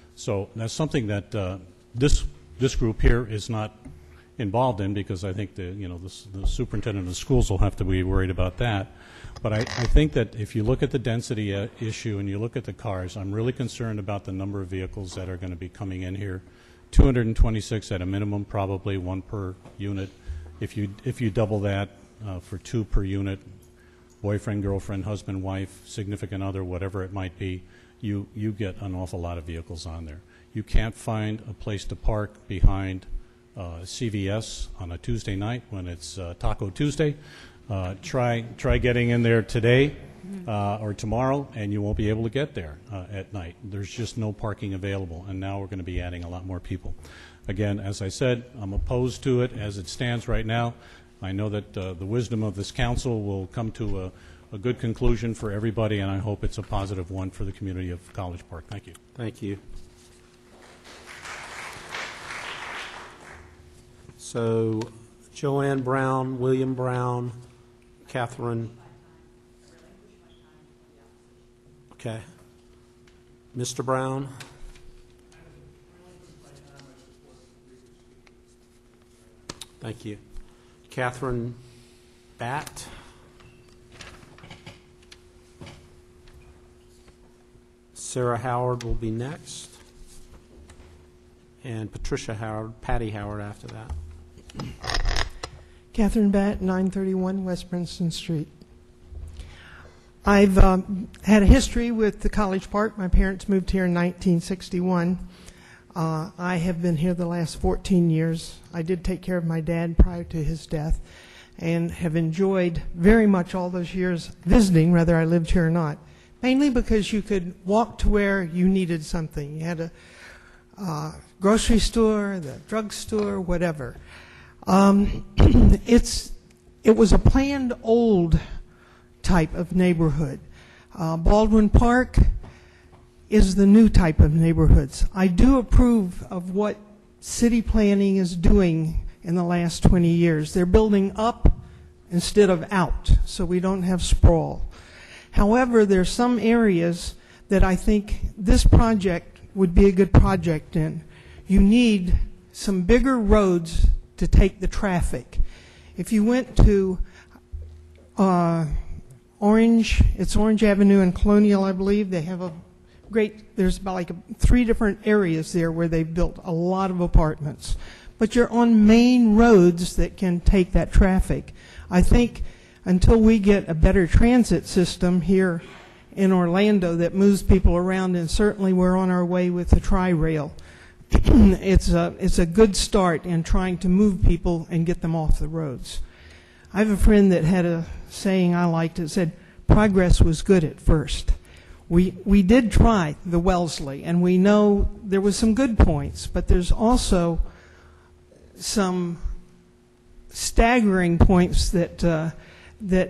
So that's something that uh, this this group here is not involved in because I think the you know the, the superintendent of the schools will have to be worried about that. But I, I think that if you look at the density uh, issue and you look at the cars, I'm really concerned about the number of vehicles that are going to be coming in here. two hundred twenty-six at a minimum, probably one per unit. If you if you double that uh, for two per unit, boyfriend, girlfriend, husband, wife, significant other, whatever it might be, you you get an awful lot of vehicles on there. You can't find a place to park behind uh, C V S on a Tuesday night when it's uh, Taco Tuesday. Uh, try try getting in there today uh, or tomorrow, and you won't be able to get there uh, at night. There's just no parking available, and now we're going to be adding a lot more people. Again, as I said, I'm opposed to it as it stands right now. I know that uh, the wisdom of this council will come to a, a good conclusion for everybody, and I hope it's a positive one for the community of College Park. Thank you. Thank you. So, Joanne Brown, William Brown, Catherine. Okay. Mister Brown. Thank you. Catherine Batt. Sarah Howard will be next. And Patricia Howard, Patty Howard after that. Catherine Batt, nine thirty-one West Princeton Street. I've um, had a history with the College Park. My parents moved here in nineteen sixty-one. Uh, I have been here the last fourteen years. I did take care of my dad prior to his death and have enjoyed very much all those years visiting, whether I lived here or not, mainly because you could walk to where you needed something. You had a uh, grocery store, the drugstore, whatever. Um, it's, it was a planned old type of neighborhood. Uh, Baldwin Park is the new type of neighborhoods. I do approve of what city planning is doing in the last twenty years. They're building up instead of out, so we don't have sprawl. However, there's some areas that I think this project would be a good project in. You need some bigger roads to take the traffic. If you went to uh, Orange, it's Orange Avenue and Colonial, I believe, they have a great, there's about like a, three different areas there where they've built a lot of apartments. But you're on main roads that can take that traffic. I think until we get a better transit system here in Orlando that moves people around, and certainly we're on our way with the Tri-Rail, it's a, it's a good start in trying to move people and get them off the roads. I have a friend that had a saying I liked. It said, progress was good at first. We, we did try the Wellesley, and we know there was some good points, but there's also some staggering points that, uh, that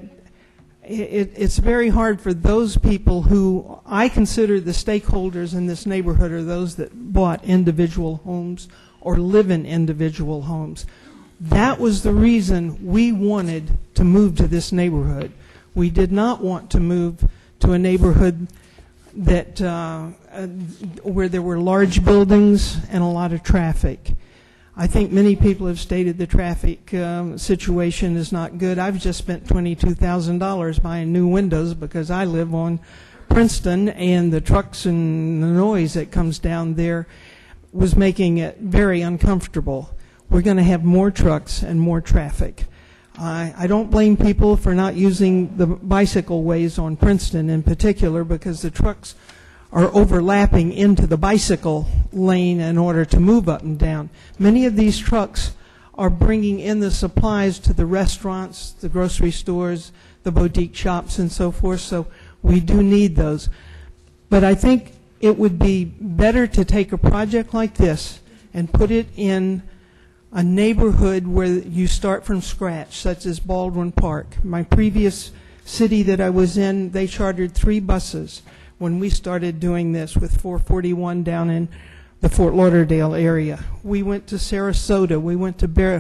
it, it's very hard for those people who I consider the stakeholders in this neighborhood are those that bought individual homes or live in individual homes. That was the reason we wanted to move to this neighborhood. We did not want to move to a neighborhood that uh, uh, where there were large buildings and a lot of traffic. I think many people have stated the traffic um, situation is not good. I've just spent twenty-two thousand dollars buying new windows because I live on Princeton, and the trucks and the noise that comes down there was making it very uncomfortable. We're going to have more trucks and more traffic. I, I don't blame people for not using the bicycle ways on Princeton in particular, because the trucks are overlapping into the bicycle lane in order to move up and down. Many of these trucks are bringing in the supplies to the restaurants, the grocery stores, the boutique shops, and so forth, so we do need those. But I think it would be better to take a project like this and put it in a neighborhood where you start from scratch, such as Baldwin Park. My previous city that I was in, they chartered three buses when we started doing this with four forty-one down in the Fort Lauderdale area. We went to Sarasota. We went to Bar-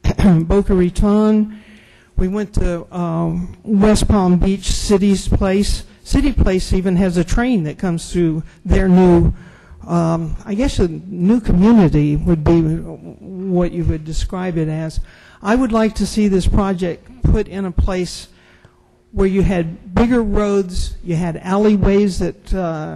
Boca Raton. We went to um, West Palm Beach, City's Place. City Place even has a train that comes through their new, um, I guess a new community would be what you would describe it as. I would like to see this project put in a place where you had bigger roads, you had alleyways that uh,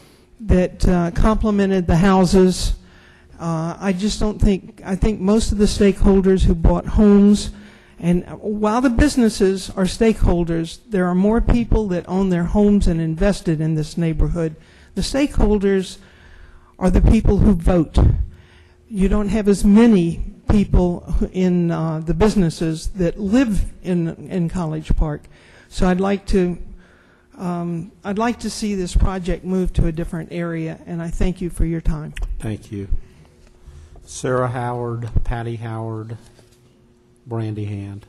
that uh, complemented the houses. Uh, I just don't think, I think most of the stakeholders who bought homes, and while the businesses are stakeholders, there are more people that own their homes and invested in this neighborhood. The stakeholders are the people who vote. You don't have as many people in uh, the businesses that live in, in College Park. So I'd like to, um, I'd like to see this project move to a different area, and I thank you for your time. Thank you. Sarah Howard, Patty Howard, Brandy Hand.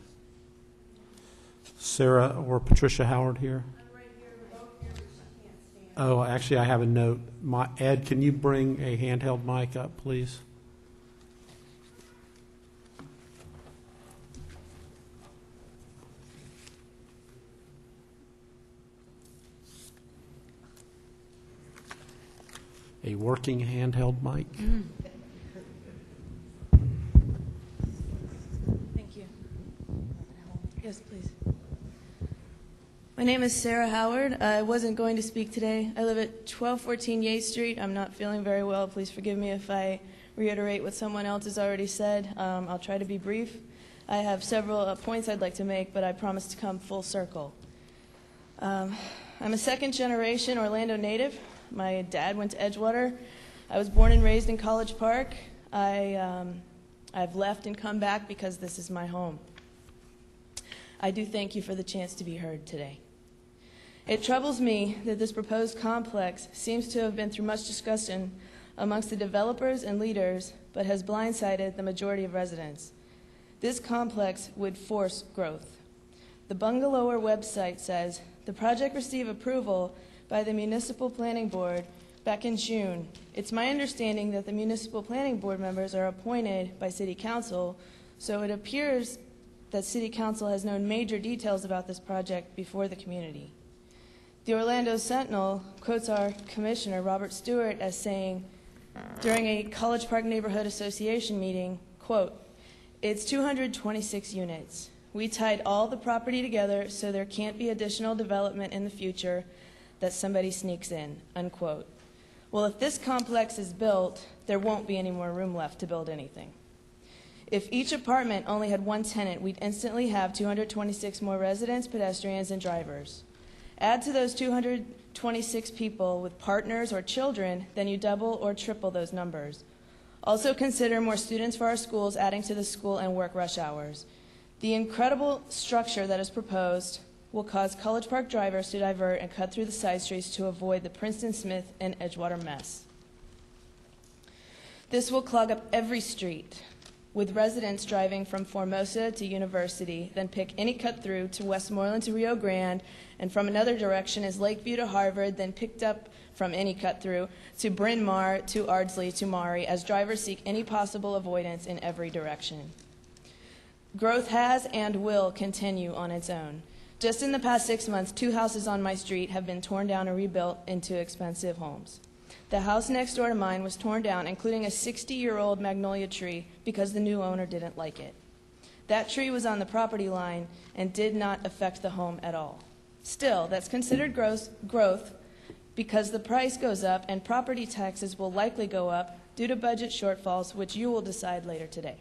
Sarah or Patricia Howard here? I'm right here. We're both here, but she can't stand. Oh, actually, I have a note. My, Ed, can you bring a handheld mic up, please? A working handheld mic. Mm. Thank you. Yes, please. My name is Sarah Howard. I wasn't going to speak today. I live at twelve fourteen Yates Street. I'm not feeling very well. Please forgive me if I reiterate what someone else has already said. Um, I'll try to be brief. I have several uh, points I'd like to make, but I promise to come full circle. Um, I'm a second generation Orlando native. My dad went to Edgewater. I was born and raised in College Park. I, um, I've left and come back because this is my home. I do thank you for the chance to be heard today. It troubles me that this proposed complex seems to have been through much discussion amongst the developers and leaders, but has blindsided the majority of residents. This complex would force growth. The Bungalower website says the project received approval by the Municipal Planning Board back in June. It's my understanding that the Municipal Planning Board members are appointed by City Council, So it appears that City Council has known major details about this project before the community. The Orlando Sentinel quotes our commissioner, Robert Stewart, as saying during a College Park Neighborhood Association meeting, quote, "It's two hundred twenty-six units. We tied all the property together so there can't be additional development in the future that somebody sneaks in," unquote. Well, if this complex is built, there won't be any more room left to build anything. If each apartment only had one tenant, we'd instantly have two hundred twenty-six more residents, pedestrians, and drivers. Add to those two hundred twenty-six people with partners or children, then you double or triple those numbers. Also consider more students for our schools, adding to the school and work rush hours. The incredible structure that is proposed will cause College Park drivers to divert and cut through the side streets to avoid the Princeton, Smith, and Edgewater mess. This will clog up every street, with residents driving from Formosa to University, then pick any cut through to Westmoreland to Rio Grande, and from another direction is Lakeview to Harvard, then picked up from any cut through to Bryn Mawr to Ardsley to Maury, as drivers seek any possible avoidance in every direction. Growth has and will continue on its own. Just in the past six months, two houses on my street have been torn down and rebuilt into expensive homes. The house next door to mine was torn down, including a sixty-year-old magnolia tree, because the new owner didn't like it. That tree was on the property line and did not affect the home at all. Still, that's considered gross growth because the price goes up and property taxes will likely go up due to budget shortfalls, which you will decide later today.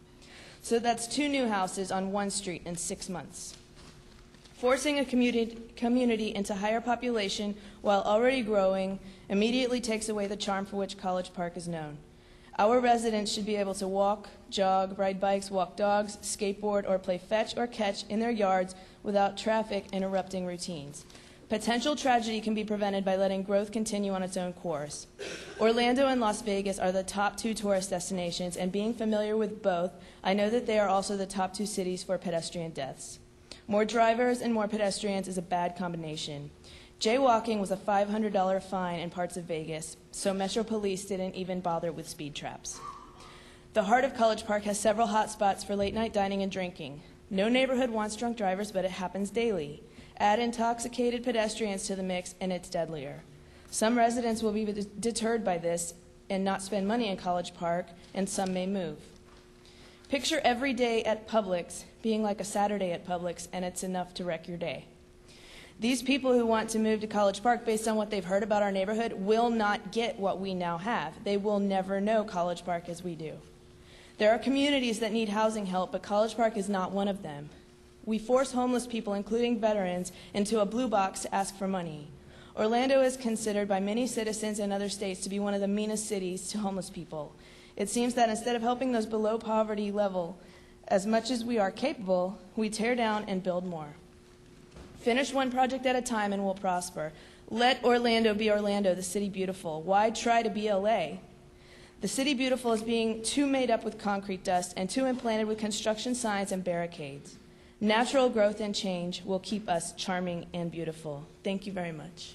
So that's two new houses on one street in six months. Forcing a community, community into higher population while already growing immediately takes away the charm for which College Park is known. Our residents should be able to walk, jog, ride bikes, walk dogs, skateboard, or play fetch or catch in their yards without traffic interrupting routines. Potential tragedy can be prevented by letting growth continue on its own course. Orlando and Las Vegas are the top two tourist destinations, and being familiar with both, I know that they are also the top two cities for pedestrian deaths. More drivers and more pedestrians is a bad combination. Jaywalking was a five hundred dollar fine in parts of Vegas, so Metro Police didn't even bother with speed traps. The heart of College Park has several hot spots for late night dining and drinking. No neighborhood wants drunk drivers, but it happens daily. Add intoxicated pedestrians to the mix, and it's deadlier. Some residents will be deterred by this and not spend money in College Park, and some may move. Picture every day at Publix being like a Saturday at Publix, and it's enough to wreck your day. These people who want to move to College Park based on what they've heard about our neighborhood will not get what we now have. They will never know College Park as we do. There are communities that need housing help, but College Park is not one of them. We force homeless people, including veterans, into a blue box to ask for money. Orlando is considered by many citizens in other states to be one of the meanest cities to homeless people. It seems that instead of helping those below poverty level as much as we are capable, we tear down and build more. Finish one project at a time and we'll prosper. Let Orlando be Orlando, the city beautiful. Why try to be L A? The city beautiful is being too made up with concrete dust and too implanted with construction signs and barricades. Natural growth and change will keep us charming and beautiful. Thank you very much.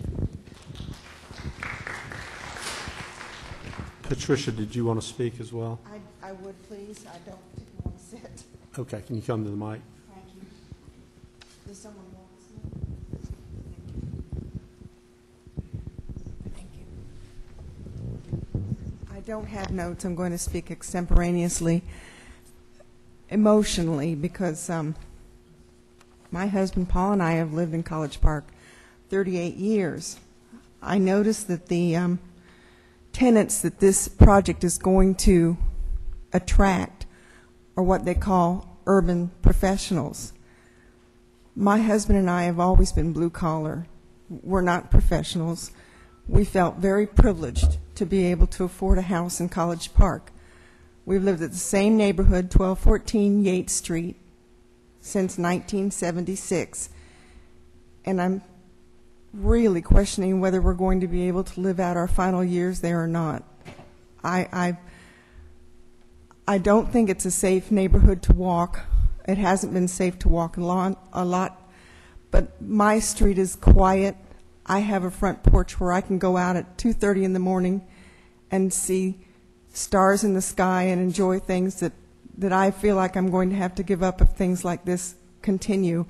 Patricia, did you want to speak as well? I, I would, please. I don't want to sit. Okay, can you come to the mic? Thank you. Does someone want to sit? Thank you. I don't have notes. I'm going to speak extemporaneously, emotionally, because um, my husband Paul and I have lived in College Park thirty-eight years. I noticed that the um, tenants that this project is going to attract are what they call urban professionals. My husband and I have always been blue collar. We're not professionals. We felt very privileged to be able to afford a house in College Park. We've lived at the same neighborhood, twelve fourteen Yates Street, since nineteen seventy-six, and I'm really questioning whether we're going to be able to live out our final years there or not. I, I, I don't think it's a safe neighborhood to walk. It hasn't been safe to walk a lot, a lot, but my street is quiet. I have a front porch where I can go out at two thirty in the morning and see stars in the sky and enjoy things that that I feel like I'm going to have to give up if things like this continue.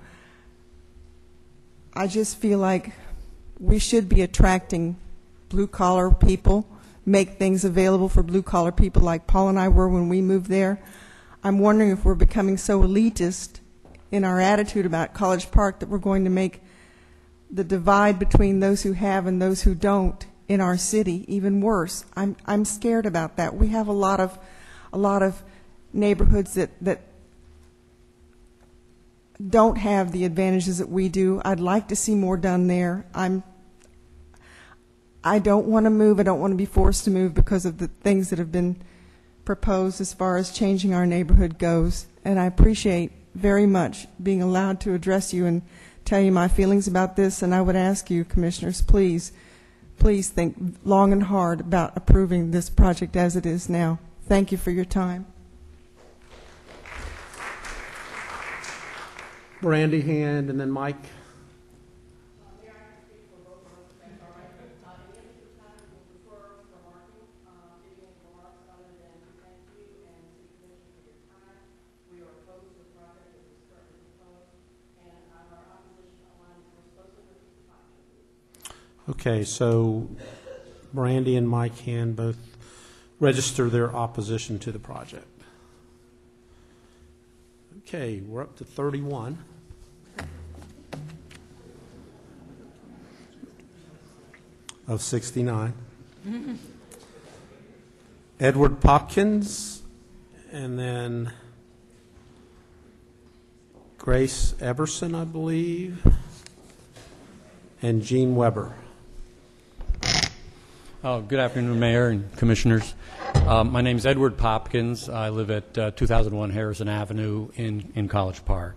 I just feel like we should be attracting blue-collar people, make things available for blue-collar people like Paul and I were when we moved there. I'm wondering if we're becoming so elitist in our attitude about College Park that we're going to make the divide between those who have and those who don't in our city even worse. I'm I'm scared about that. We have a lot of a lot of neighborhoods that that don't have the advantages that we do. I'd like to see more done there. I'm I don't want to move. I don't want to be forced to move because of the things that have been proposed as far as changing our neighborhood goes. And I appreciate very much being allowed to address you and tell you my feelings about this. And I would ask you, commissioners, please, please think long and hard about approving this project as it is now. Thank you for your time. Brandy hand, and then Mike. Okay, so Brandy and Mike can both register their opposition to the project. Okay, we're up to thirty-one. Of sixty-nine. Mm-hmm. Edward Popkins, and then Grace Everson, I believe, and Gene Weber. Oh, good afternoon, Mayor and Commissioners. Um, my name is Edward Popkins. I live at uh, two thousand one Harrison Avenue in, in College Park.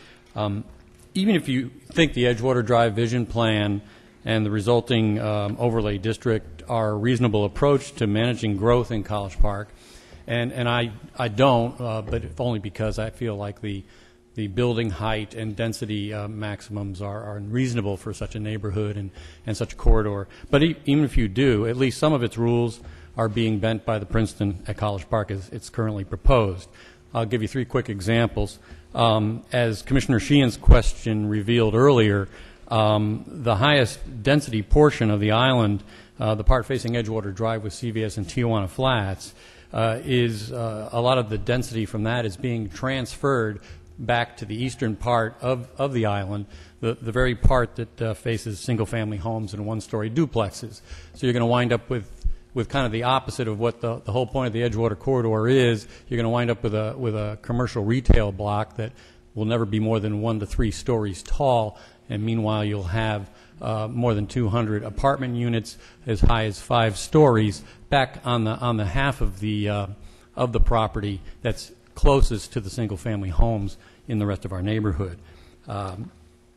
Um, even if you think the Edgewater Drive Vision Plan and the resulting um, overlay district are a reasonable approach to managing growth in College Park, and, and I, I don't, uh, but if only because I feel like the the building height and density uh, maximums are, are reasonable for such a neighborhood and, and such a corridor. But e even if you do, at least some of its rules are being bent by the Princeton at College Park as it's currently proposed. I'll give you three quick examples. Um, as Commissioner Sheehan's question revealed earlier, um, the highest density portion of the island, uh, the part facing Edgewater Drive with C V S and Tijuana Flats, uh, is uh, a lot of the density from that is being transferred back to the eastern part of, of the island, the, the very part that uh, faces single-family homes and one-story duplexes. So you're going to wind up with, with kind of the opposite of what the, the whole point of the Edgewater corridor is. You're going to wind up with a, with a commercial retail block that will never be more than one to three stories tall, and meanwhile you'll have uh, more than two hundred apartment units as high as five stories back on the, on the half of the, uh, of the property that's closest to the single-family homes in the rest of our neighborhood. Um,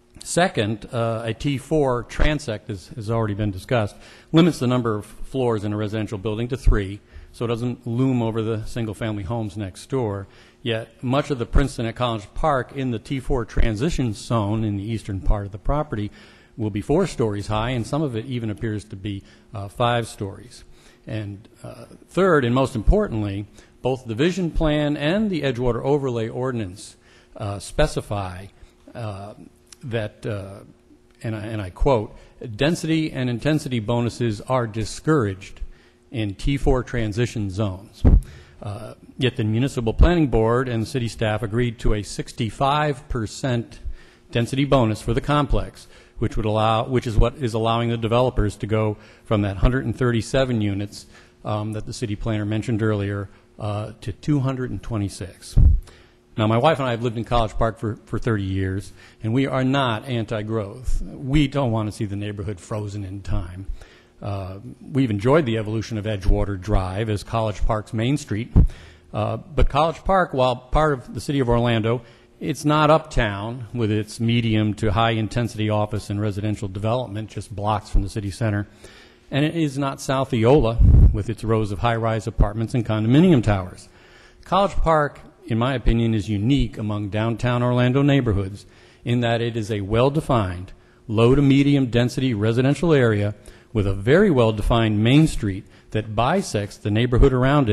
second, uh, a T four transect, as has already been discussed, limits the number of floors in a residential building to three, so it doesn't loom over the single-family homes next door. Yet much of the Princeton at College Park in the T four transition zone in the eastern part of the property will be four stories high, and some of it even appears to be uh, five stories. And uh, third, and most importantly, both the vision plan and the Edgewater overlay ordinance uh, specify uh, that, uh, and, I, and I quote, density and intensity bonuses are discouraged in T four transition zones. Uh, yet the Municipal Planning Board and the city staff agreed to a sixty-five percent density bonus for the complex, which would allow, which is what is allowing the developers to go from that one hundred thirty-seven units um, that the city planner mentioned earlier uh, to two hundred twenty-six. Now, my wife and I have lived in College Park for, for thirty years, and we are not anti-growth. We don't want to see the neighborhood frozen in time. Uh, we've enjoyed the evolution of Edgewater Drive as College Park's main street, uh, but College Park, while part of the city of Orlando, it's not uptown with its medium to high intensity office and residential development just blocks from the city center. And it is not South Eola with its rows of high-rise apartments and condominium towers. College Park, in my opinion, is unique among downtown Orlando neighborhoods in that it is a well-defined, low to medium density residential area with a very well-defined main street that bisects the neighborhood around it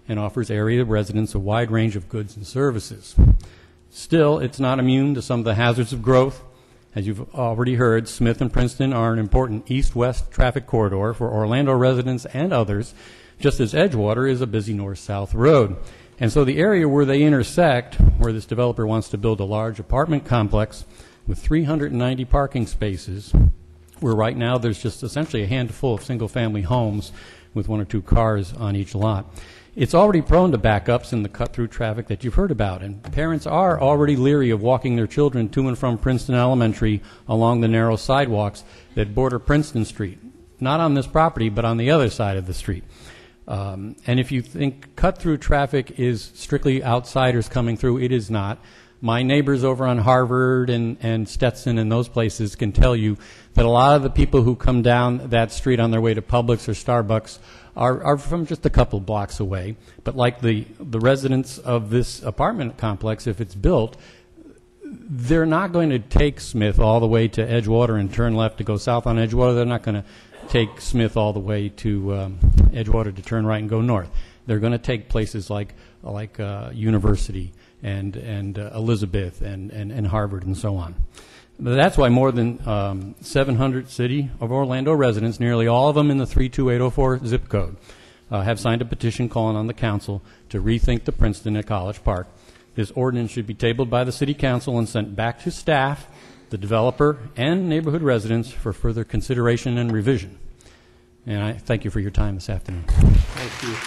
and offers area residents a wide range of goods and services. Still, it's not immune to some of the hazards of growth. As you've already heard, Smith and Princeton are an important east-west traffic corridor for Orlando residents and others, just as Edgewater is a busy north-south road. And so the area where they intersect, where this developer wants to build a large apartment complex with three hundred ninety parking spaces, where right now there's just essentially a handful of single-family homes with one or two cars on each lot. It's already prone to backups in the cut-through traffic that you've heard about, and parents are already leery of walking their children to and from Princeton Elementary along the narrow sidewalks that border Princeton Street, not on this property, but on the other side of the street. Um, and if you think cut-through traffic is strictly outsiders coming through, it is not. My neighbors over on Harvard and, and Stetson and those places can tell you that a lot of the people who come down that street on their way to Publix or Starbucks are, are from just a couple blocks away. But like the, the residents of this apartment complex, if it's built, they're not going to take Smith all the way to Edgewater and turn left to go south on Edgewater. They're not going to take Smith all the way to um, Edgewater to turn right and go north. They're going to take places like, like uh, University and, and uh, Elizabeth and, and, and Harvard and so on. But that's why more than um, seven hundred City of Orlando residents, nearly all of them in the three two eight oh four zip code, uh, have signed a petition calling on the council to rethink the Princeton at College Park. This ordinance should be tabled by the City Council and sent back to staff, the developer, and neighborhood residents for further consideration and revision. And I thank you for your time this afternoon. Thank you.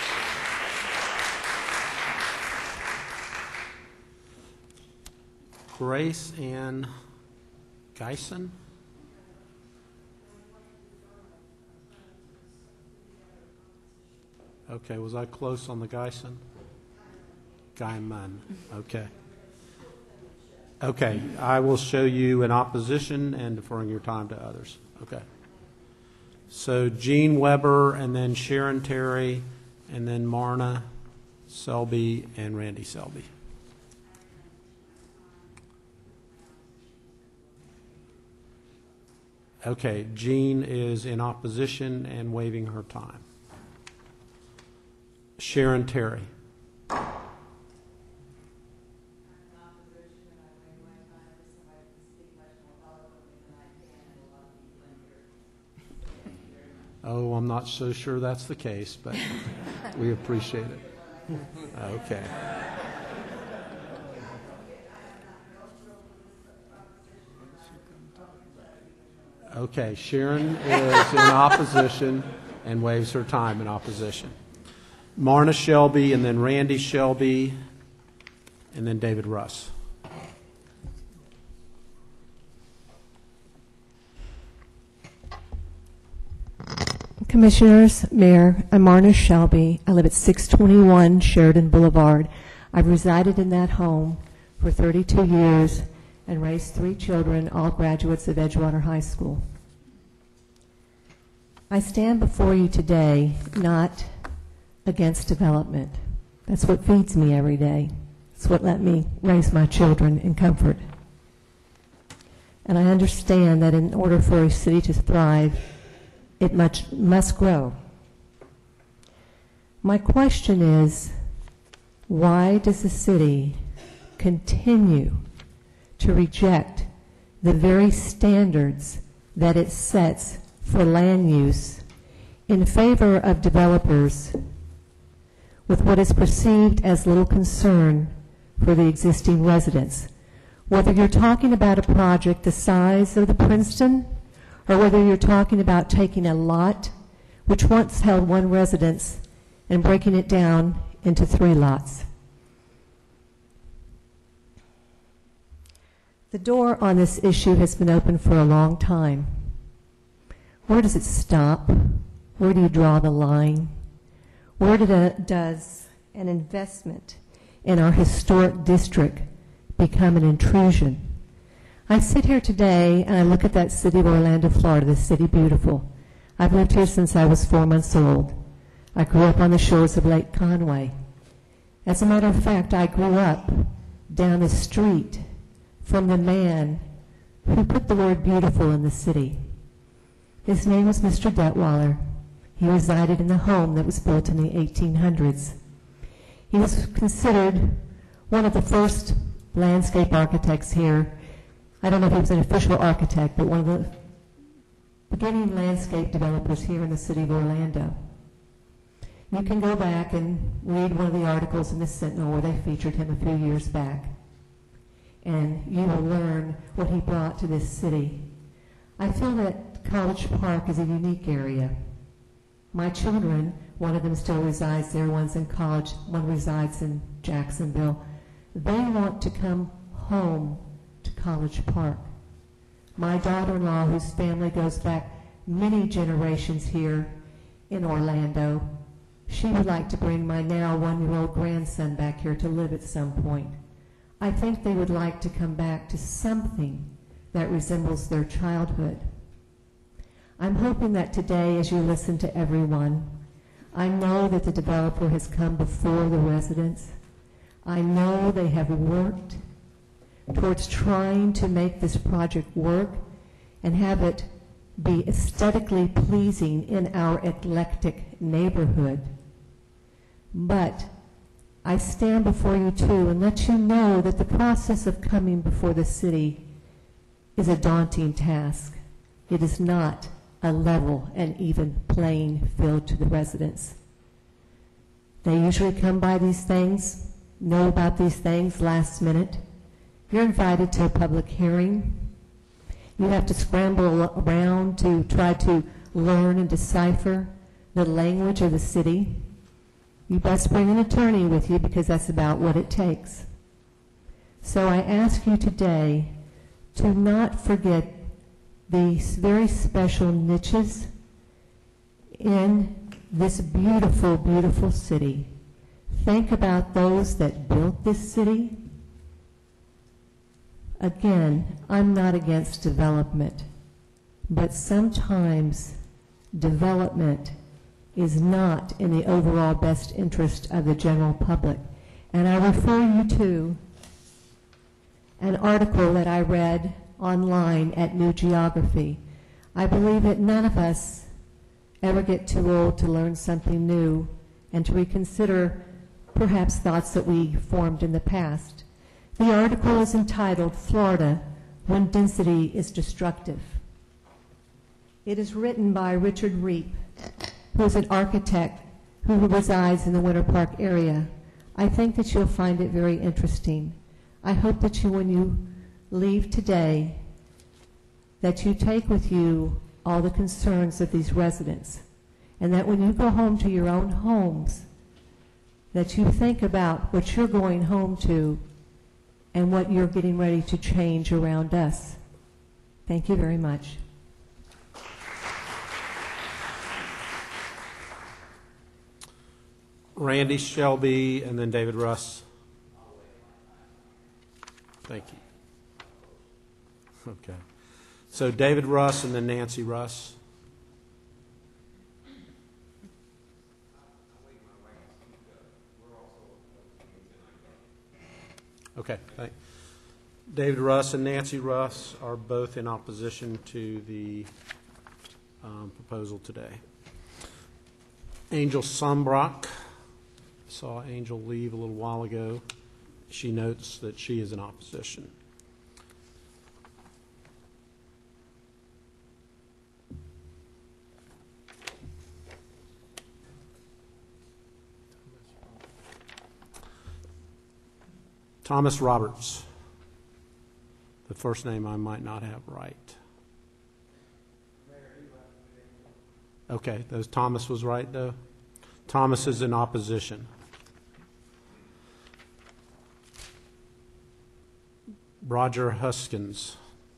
Grace Ann Geisen. Okay, was I close on the Geisen? Guyman. Okay. Okay, I will show you in opposition and deferring your time to others. Okay. So Gene Weber, and then Sharon Terry, and then Marna Selby, and Randy Selby. Okay, Jean is in opposition and waiving her time. Sharon Terry. Oh, I'm not so sure that's the case, but we appreciate it. Okay. Okay, Sharon is in opposition and waives her time in opposition. Marna Shelby, and then Randy Shelby, and then David Russ. Commissioners, Mayor, I'm Marna Shelby. I live at six twenty-one Sheridan Boulevard. I've resided in that home for thirty-two years and raised three children, all graduates of Edgewater High School. I stand before you today not against development. That's what feeds me every day. It's what let me raise my children in comfort. And I understand that in order for a city to thrive, it much, must grow. My question is, why does the city continue to reject the very standards that it sets for land use in favor of developers with what is perceived as little concern for the existing residents? Whether you're talking about a project the size of the Princeton, or whether you're talking about taking a lot which once held one residence and breaking it down into three lots. The door on this issue has been open for a long time. Where does it stop? Where do you draw the line? Where did a, does an investment in our historic district become an intrusion? I sit here today and I look at that city of Orlando, Florida, the city beautiful. I've lived here since I was four months old. I grew up on the shores of Lake Conway. As a matter of fact, I grew up down the street from the man who put the word beautiful in the city. His name was Mister Detweiler. He resided in the home that was built in the eighteen hundreds. He was considered one of the first landscape architects here. I don't know if he was an official architect, but one of the beginning landscape developers here in the city of Orlando. You can go back and read one of the articles in the Sentinel where they featured him a few years back, and you will learn what he brought to this city. I feel that College Park is a unique area. My children, one of them still resides there, one's in college, one resides in Jacksonville. They want to come home to College Park. My daughter-in-law, whose family goes back many generations here in Orlando, she would like to bring my now one-year-old grandson back here to live at some point. I think they would like to come back to something that resembles their childhood. I'm hoping that today, as you listen to everyone, I know that the developer has come before the residents. I know they have worked towards trying to make this project work and have it be aesthetically pleasing in our eclectic neighborhood. But I stand before you too and let you know that the process of coming before the city is a daunting task. It is not a level and even playing field to the residents. They usually come by these things, know about these things last minute. You're invited to a public hearing. You have to scramble around to try to learn and decipher the language of the city. You best bring an attorney with you because that's about what it takes. So I ask you today to not forget these very special niches in this beautiful, beautiful city. Think about those that built this city. Again, I'm not against development, but sometimes development is not in the overall best interest of the general public. And I refer you to an article that I read online at New Geography. I believe that none of us ever get too old to learn something new and to reconsider perhaps thoughts that we formed in the past. The article is entitled, Florida, When Density is Destructive. It is written by Richard Reep, who is an architect who resides in the Winter Park area. I think that you'll find it very interesting. I hope that you, when you leave today, that you take with you all the concerns of these residents, and that when you go home to your own homes, that you think about what you're going home to and what you're getting ready to change around us. Thank you very much. Randy Shelby, and then David Russ. Thank you. Okay. So David Russ and then Nancy Russ. Okay. Thank David Russ and Nancy Russ are both in opposition to the um, proposal today. Angel Sumbrock. Saw Angel leave a little while ago. She notes that she is in opposition. Thomas Roberts. The first name I might not have right. Okay, those Thomas was right though. Thomas is in opposition. Roger Huskins.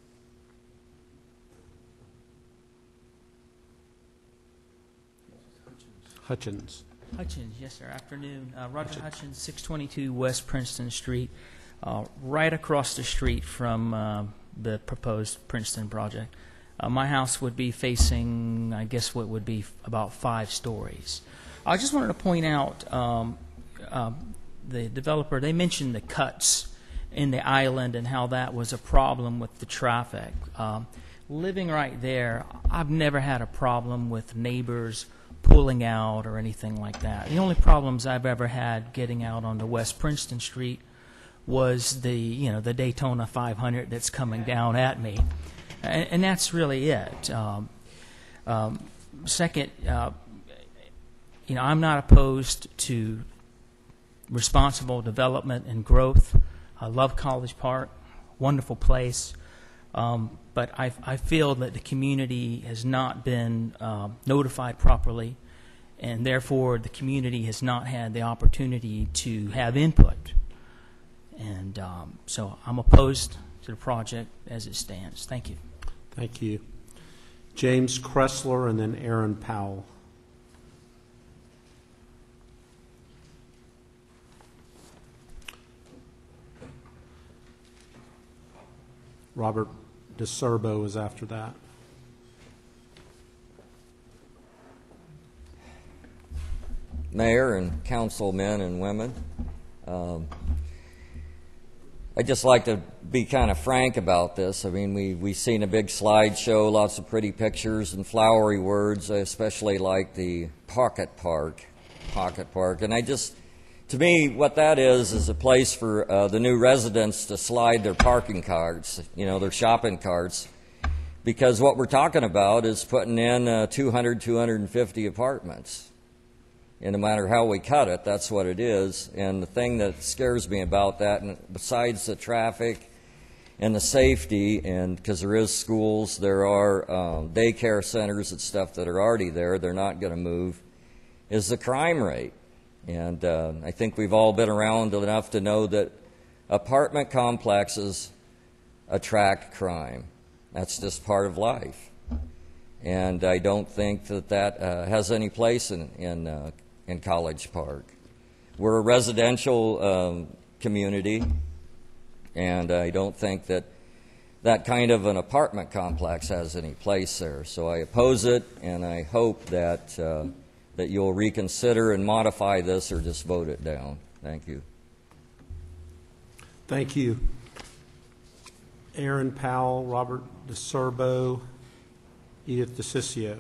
Hutchins. Hutchins, yes, sir. Afternoon. Uh, Roger Hutchins, six twenty-two West Princeton Street, uh, right across the street from uh, the proposed Princeton project. Uh, my house would be facing, I guess, what would be f- about five stories. I just wanted to point out um, uh, the developer, they mentioned the cuts in the island and how that was a problem with the traffic. Um, living right there, I've never had a problem with neighbors pulling out or anything like that. The only problems I've ever had getting out onto West Princeton Street was the, you know, the Daytona five hundred that's coming down at me, and, and that's really it. Um, um, second, uh, you know, I'm not opposed to responsible development and growth. I love College Park, wonderful place, um, but I, I feel that the community has not been uh, notified properly, and therefore the community has not had the opportunity to have input. And um, so I'm opposed to the project as it stands. Thank you. Thank you. James Kressler and then Aaron Powell. Robert DeSerbo is after that. Mayor and councilmen and women, um, I'd just like to be kind of frank about this. I mean, we, we've seen a big slideshow, lots of pretty pictures and flowery words. I especially like the Pocket Park, Pocket Park. And I just, to me, what that is is a place for uh, the new residents to slide their parking carts, you know, their shopping carts. Because what we're talking about is putting in uh, two hundred, two hundred fifty apartments. And no matter how we cut it, that's what it is. And the thing that scares me about that, and besides the traffic and the safety, and because there is schools, there are um, daycare centers and stuff that are already there, they're not going to move, is the crime rate. And uh, I think we've all been around enough to know that apartment complexes attract crime. That's just part of life. And I don't think that that uh, has any place in, in uh, in College Park. We're a residential um, community, and I don't think that that kind of an apartment complex has any place there. So I oppose it, and I hope that uh, that you'll reconsider and modify this or just vote it down. Thank you. Thank you. Aaron Powell, Robert DeSerbo, Edith DeCiccio.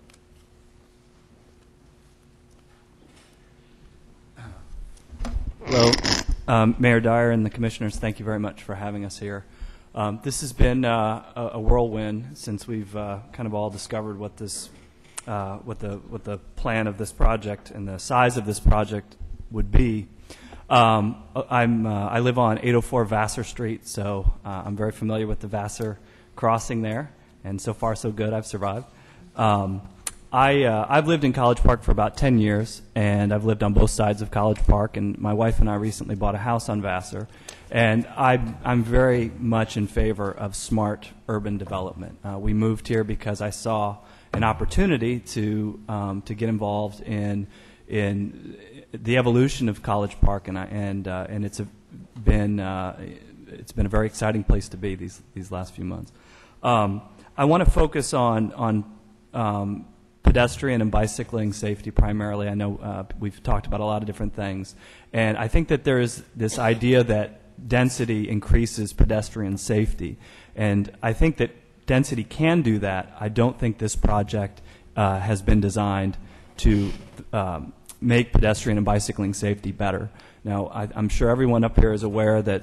Hello, um, Mayor Dyer and the Commissioners, thank you very much for having us here. Um, this has been uh, a, a whirlwind since we've uh, kind of all discovered what this, uh, what the what the plan of this project and the size of this project would be. Um, I'm uh, I live on eight oh four Vassar Street, so uh, I'm very familiar with the Vassar crossing there, and so far so good. I've survived. Um, I, uh, I've lived in College Park for about ten years, and I've lived on both sides of College Park, and my wife and I recently bought a house on Vassar, and I'm, I'm very much in favor of smart urban development. Uh, we moved here because I saw an opportunity to, um, to get involved in, in the evolution of College Park, and, I, and, uh, and it's a, been, uh, it's been a very exciting place to be these, these last few months. Um, I want to focus on, on um, pedestrian and bicycling safety primarily. I know uh, we've talked about a lot of different things. And I think that there is this idea that density increases pedestrian safety. And I think that density can do that. I don't think this project uh, has been designed to um, make pedestrian and bicycling safety better. Now, I, I'm sure everyone up here is aware that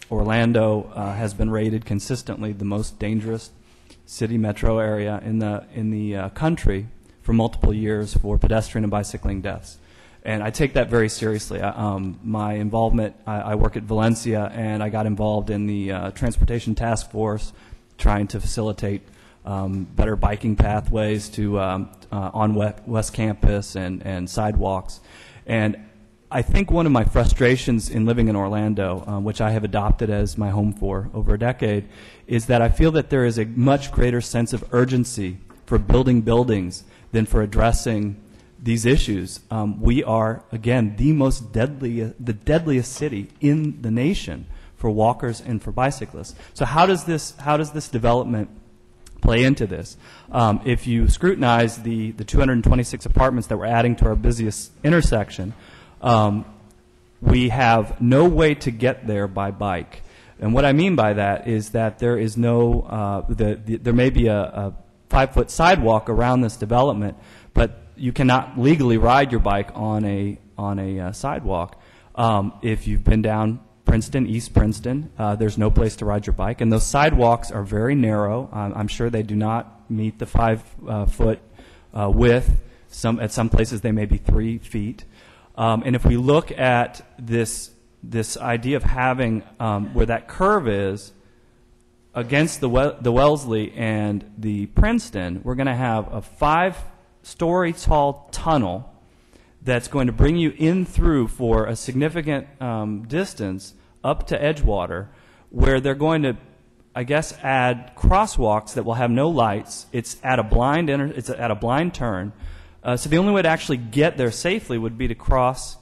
Orlando uh, has been rated consistently the most dangerous city metro area in the, in the uh, country for multiple years for pedestrian and bicycling deaths. And I take that very seriously. I, um, my involvement, I, I work at Valencia, and I got involved in the uh, Transportation Task Force trying to facilitate um, better biking pathways to um, uh, on West Campus and, and sidewalks. And I think one of my frustrations in living in Orlando, um, which I have adopted as my home for over a decade, is that I feel that there is a much greater sense of urgency for building buildings than for addressing these issues. Um, we are, again, the most deadly, the deadliest city in the nation for walkers and for bicyclists. So how does this, how does this development play into this? Um, if you scrutinize the, the two hundred twenty-six apartments that we're adding to our busiest intersection, um, we have no way to get there by bike. And what I mean by that is that there is no, uh, the, the, there may be a, a five-foot sidewalk around this development, but you cannot legally ride your bike on a on a uh, sidewalk. Um, if you've been down Princeton, East Princeton, uh, there's no place to ride your bike, and those sidewalks are very narrow. Um, I'm sure they do not meet the five uh, foot uh, width. Some at some places they may be three feet. Um, and if we look at this this idea of having um, where that curve is against the we the Wellesley and the Princeton, we're going to have a five-story tall tunnel that's going to bring you in through for a significant um, distance up to Edgewater, where they're going to, I guess, add crosswalks that will have no lights. It's at a blind inter it's at a blind turn. Uh, so the only way to actually get there safely would be to cross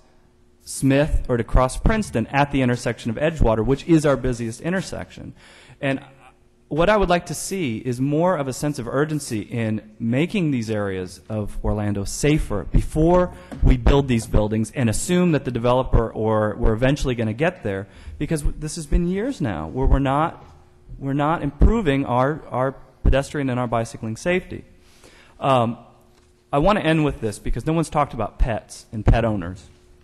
Smith or to cross Princeton at the intersection of Edgewater, which is our busiest intersection. And what I would like to see is more of a sense of urgency in making these areas of Orlando safer before we build these buildings and assume that the developer or we're eventually going to get there, because this has been years now where we're not we're not improving our our pedestrian and our bicycling safety. Um, I want to end with this because no one's talked about pets and pet owners.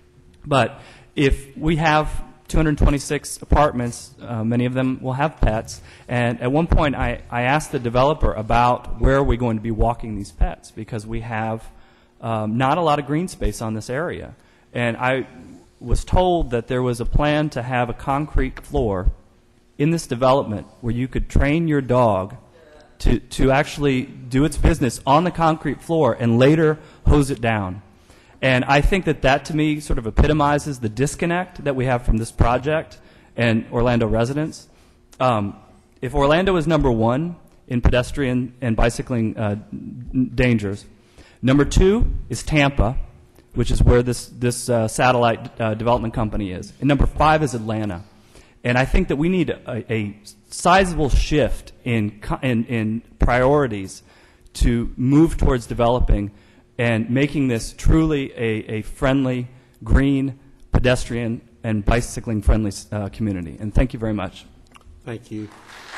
But if we have two hundred twenty-six apartments, uh, many of them will have pets, and at one point I, I asked the developer about where are we going to be walking these pets, because we have um, not a lot of green space on this area. And I was told that there was a plan to have a concrete floor in this development where you could train your dog to, to actually do its business on the concrete floor and later hose it down. And I think that that, to me, sort of epitomizes the disconnect that we have from this project and Orlando residents. Um, if Orlando is number one in pedestrian and bicycling uh, dangers, number two is Tampa, which is where this, this uh, satellite uh, development company is. And number five is Atlanta. And I think that we need a, a sizable shift in, in, in priorities to move towards developing and making this truly a, a friendly, green, pedestrian, and bicycling-friendly uh, community. And thank you very much. Thank you.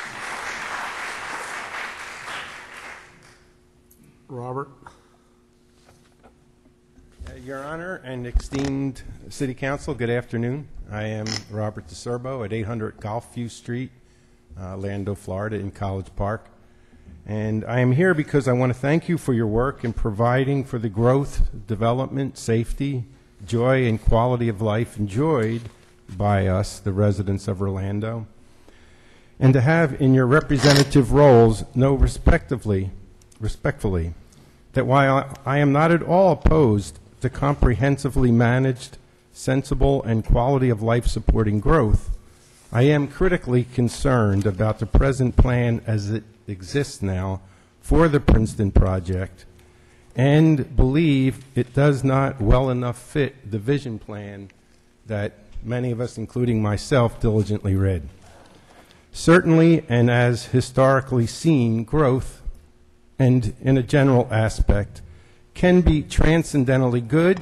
Robert? Uh, Your Honor and esteemed City Council, good afternoon. I am Robert DeSerbo at eight hundred Golfview Street, uh, Orlando, Florida, in College Park. And I am here because I want to thank you for your work in providing for the growth, development, safety, joy, and quality of life enjoyed by us, the residents of Orlando, and to have in your representative roles know respectively, respectfully that while I am not at all opposed to comprehensively managed, sensible, and quality of life supporting growth, I am critically concerned about the present plan as it exists now for the Princeton project, and believe it does not well enough fit the vision plan that many of us, including myself, diligently read. Certainly, and as historically seen, growth, and in a general aspect, can be transcendentally good,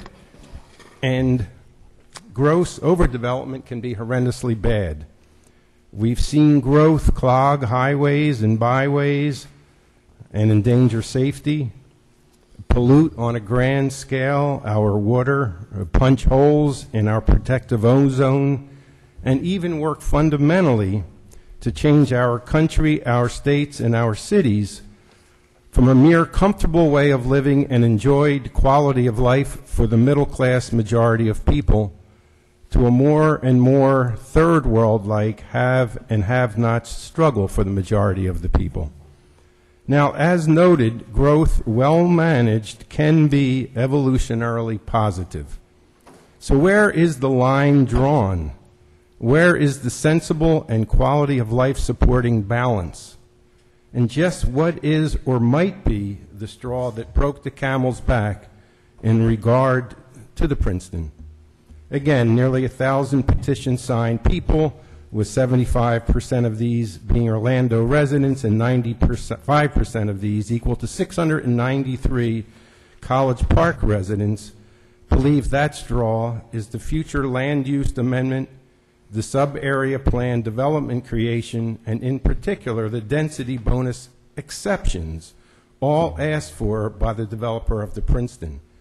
and gross overdevelopment can be horrendously bad. We've seen growth clog highways and byways and endanger safety, pollute on a grand scale our water, punch holes in our protective ozone, and even work fundamentally to change our country, our states, and our cities from a mere comfortable way of living and enjoyed quality of life for the middle-class majority of people to a more and more third world-like have and have-not struggle for the majority of the people. Now, as noted, growth well managed can be evolutionarily positive. So where is the line drawn? Where is the sensible and quality of life supporting balance? And just what is or might be the straw that broke the camel's back in regard to the Princeton? Again, nearly a thousand petitions signed people, with seventy-five percent of these being Orlando residents and ninety-five percent of these, equal to six hundred ninety-three College Park residents, believe that straw is the future land use amendment, the sub-area plan development creation, and in particular the density bonus exceptions, all asked for by the developer of the Princeton.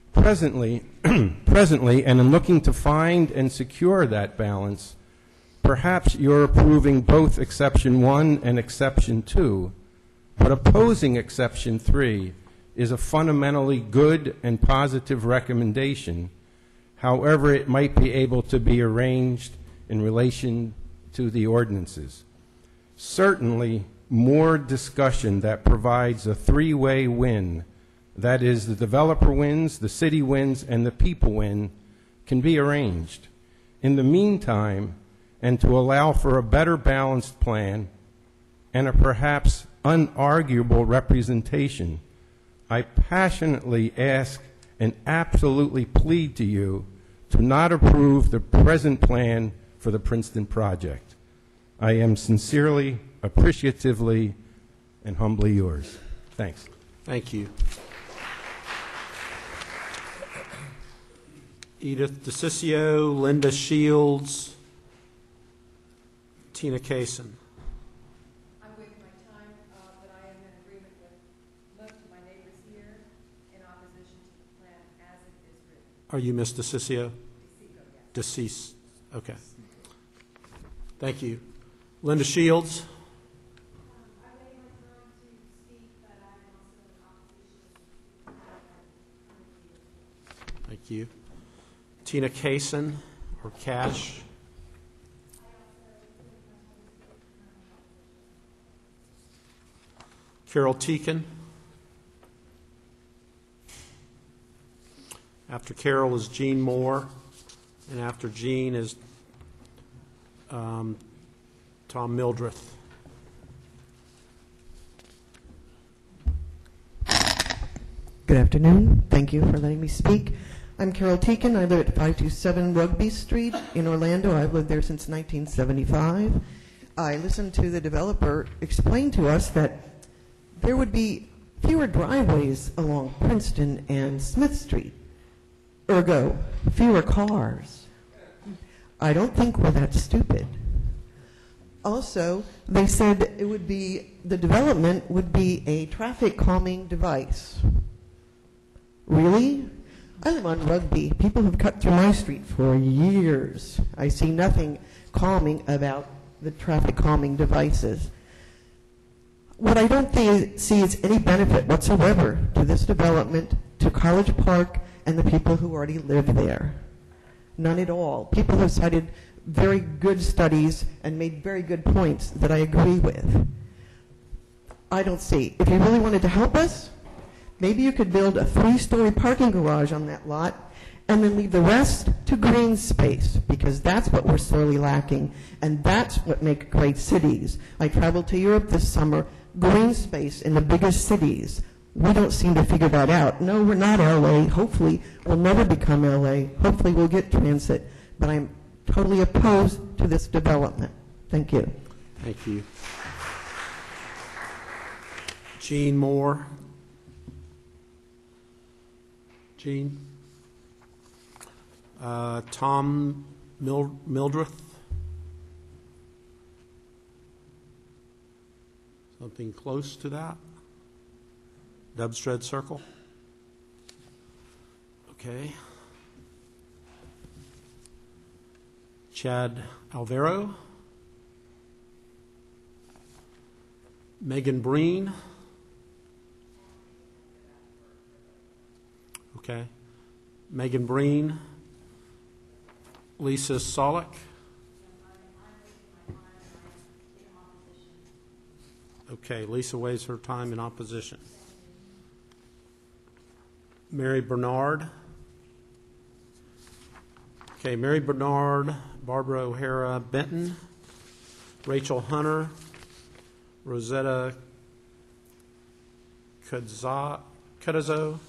Presently, presently, and in looking to find and secure that balance, perhaps you're approving both exception one and exception two, but opposing exception three is a fundamentally good and positive recommendation. However, it might be able to be arranged in relation to the ordinances. Certainly, more discussion that provides a three-way win, that is, the developer wins, the city wins, and the people win, can be arranged. In the meantime, and to allow for a better balanced plan and a perhaps unarguable representation, I passionately ask and absolutely plead to you to not approve the present plan for the Princeton project. I am sincerely, appreciatively, and humbly yours. Thanks. Thank you. Edith DeCiccio, Linda Shields, Tina Kaysen. I'm waiting my time, uh, but I am in agreement with most of my neighbors here in opposition to the plan as it is written. Are you Miss DeCiccio? Deceased. Okay. Thank you. Linda Shields. Thank you. Tina Kaysen, or Cash. Carol Teakin. After Carol is Jean Moore, and after Jean is um, Tom Mildreth. Good afternoon. Thank you for letting me speak. I'm Carol Teakin. I live at five two seven Rugby Street in Orlando. I've lived there since nineteen seventy-five. I listened to the developer explain to us that there would be fewer driveways along Princeton and Smith Street. Ergo, fewer cars. I don't think we're that stupid. Also, they said it would be, the development would be a traffic calming device. Really? I live on Rugby. People have cut through my street for years. I see nothing calming about the traffic calming devices. What I don't th- see is any benefit whatsoever to this development, to College Park, and the people who already live there. None at all. People have cited very good studies and made very good points that I agree with. I don't see. If you really wanted to help us, maybe you could build a three-story parking garage on that lot and then leave the rest to green space, because that's what we're sorely lacking, and that's what makes great cities. I traveled to Europe this summer. Green space in the biggest cities. We don't seem to figure that out. No, we're not L A. Hopefully, we'll never become L A. Hopefully, we'll get transit. But I'm totally opposed to this development. Thank you. Thank you. Jean Moore. Jean. Uh, Tom Mil- Mildreth. Something close to that. Dubstred Circle. Okay. Chad Alvaro. Megan Breen. Okay. Megan Breen. Lisa Solik. Okay, Lisa wastes her time in opposition. Mary Bernard. Okay, Mary Bernard, Barbara O'Hara Benton, Rachel Hunter, Rosetta Cudza- Cudazzo,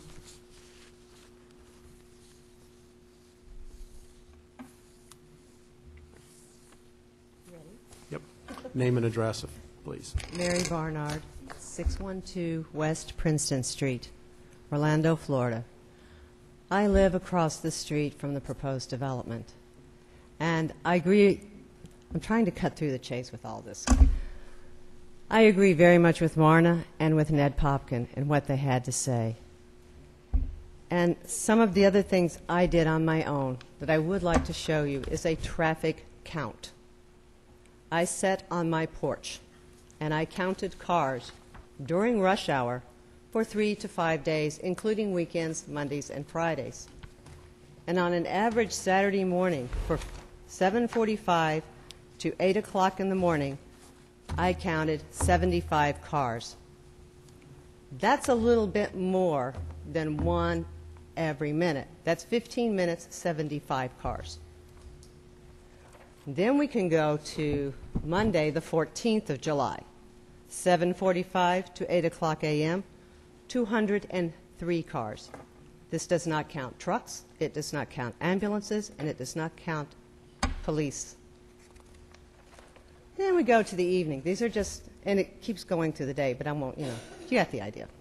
Yep. Name and address, please. Mary Barnard, six one two West Princeton Street, Orlando, Florida. I live across the street from the proposed development, and I agree. I'm trying to cut through the chase with all this. I agree very much with Marna and with Ned Popkin and what they had to say. And some of the other things I did on my own that I would like to show you is a traffic count. I sat on my porch and I counted cars during rush hour for three to five days, including weekends, Mondays, and Fridays. And on an average Saturday morning for seven forty-five to eight o'clock in the morning, I counted seventy-five cars. That's a little bit more than one every minute. That's fifteen minutes, seventy-five cars. Then we can go to Monday, the fourteenth of July, seven forty-five to eight o'clock a m, two hundred three cars. This does not count trucks, it does not count ambulances, and it does not count police. Then we go to the evening. These are just, and it keeps going through the day, but I won't, you know, you got the idea.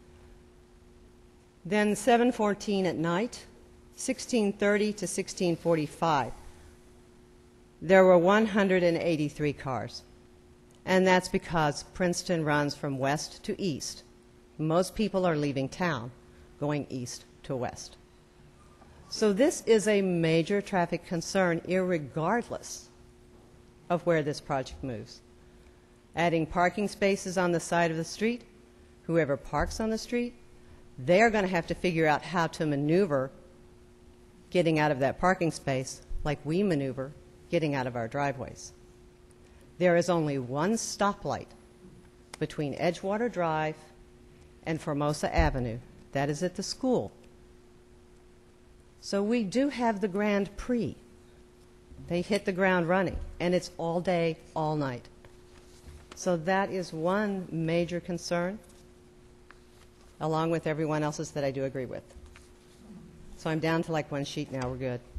Then seven fourteen at night, sixteen thirty to sixteen forty-five. There were one hundred eighty-three cars. And that's because Princeton runs from west to east. Most people are leaving town, going east to west. So this is a major traffic concern, irregardless of where this project moves. Adding parking spaces on the side of the street, whoever parks on the street, they're going to have to figure out how to maneuver getting out of that parking space like we maneuver getting out of our driveways. There is only one stoplight between Edgewater Drive and Formosa Avenue. That is at the school. So we do have the Grand Prix. They hit the ground running, and it's all day, all night. So that is one major concern, along with everyone else's that I do agree with. So I'm down to like one sheet now. We're good.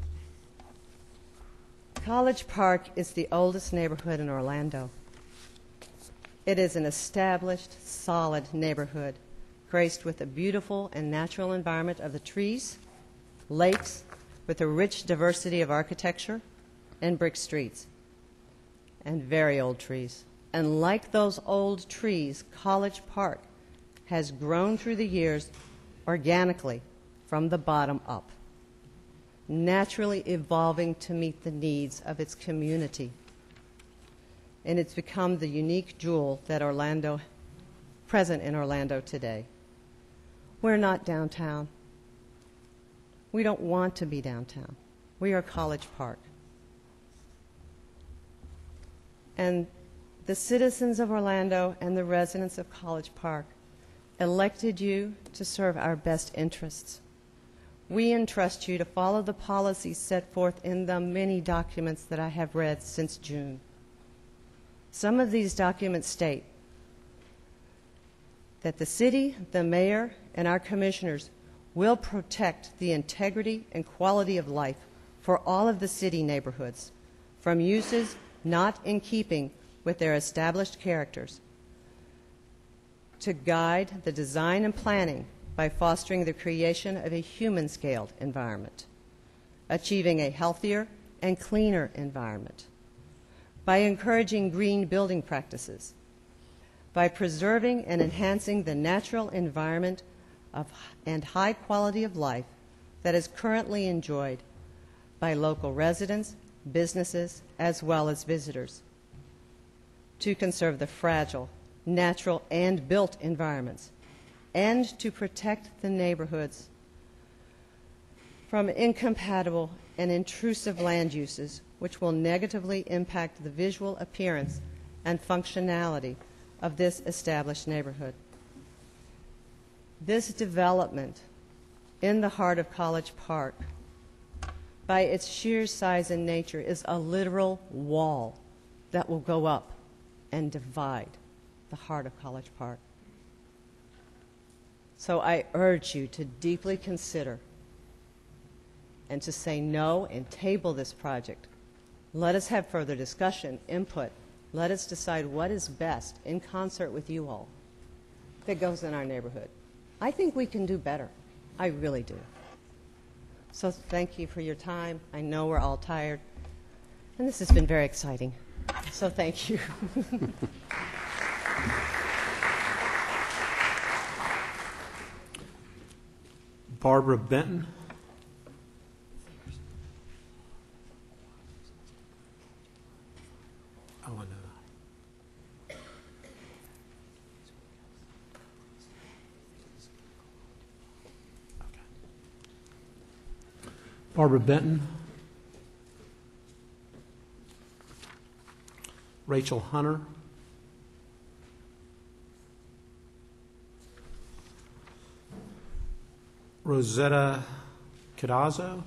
College Park is the oldest neighborhood in Orlando. It is an established, solid neighborhood, graced with a beautiful and natural environment of the trees, lakes, with a rich diversity of architecture, and brick streets, and very old trees. And like those old trees, College Park has grown through the years organically from the bottom up, naturally evolving to meet the needs of its community. And it's become the unique jewel that Orlando, present in Orlando today. We're not downtown. We don't want to be downtown. We are College Park. And the citizens of Orlando and the residents of College Park elected you to serve our best interests. We entrust you to follow the policies set forth in the many documents that I have read since June. Some of these documents state that the city, the mayor, and our commissioners will protect the integrity and quality of life for all of the city neighborhoods from uses not in keeping with their established characters, to guide the design and planning by fostering the creation of a human-scaled environment, achieving a healthier and cleaner environment, by encouraging green building practices, by preserving and enhancing the natural environment of, and high quality of life that is currently enjoyed by local residents, businesses, as well as visitors, to conserve the fragile, natural, and built environments, and to protect the neighborhoods from incompatible and intrusive land uses which will negatively impact the visual appearance and functionality of this established neighborhood. This development in the heart of College Park, by its sheer size and nature, is a literal wall that will go up and divide the heart of College Park. So I urge you to deeply consider and to say no and table this project. Let us have further discussion, input. Let us decide what is best in concert with you all that goes in our neighborhood. I think we can do better. I really do. So thank you for your time. I know we're all tired, and this has been very exciting. So thank you. Barbara Benton. Oh, I know that. Barbara Benton. Rachel Hunter. Rosetta Cadazzo.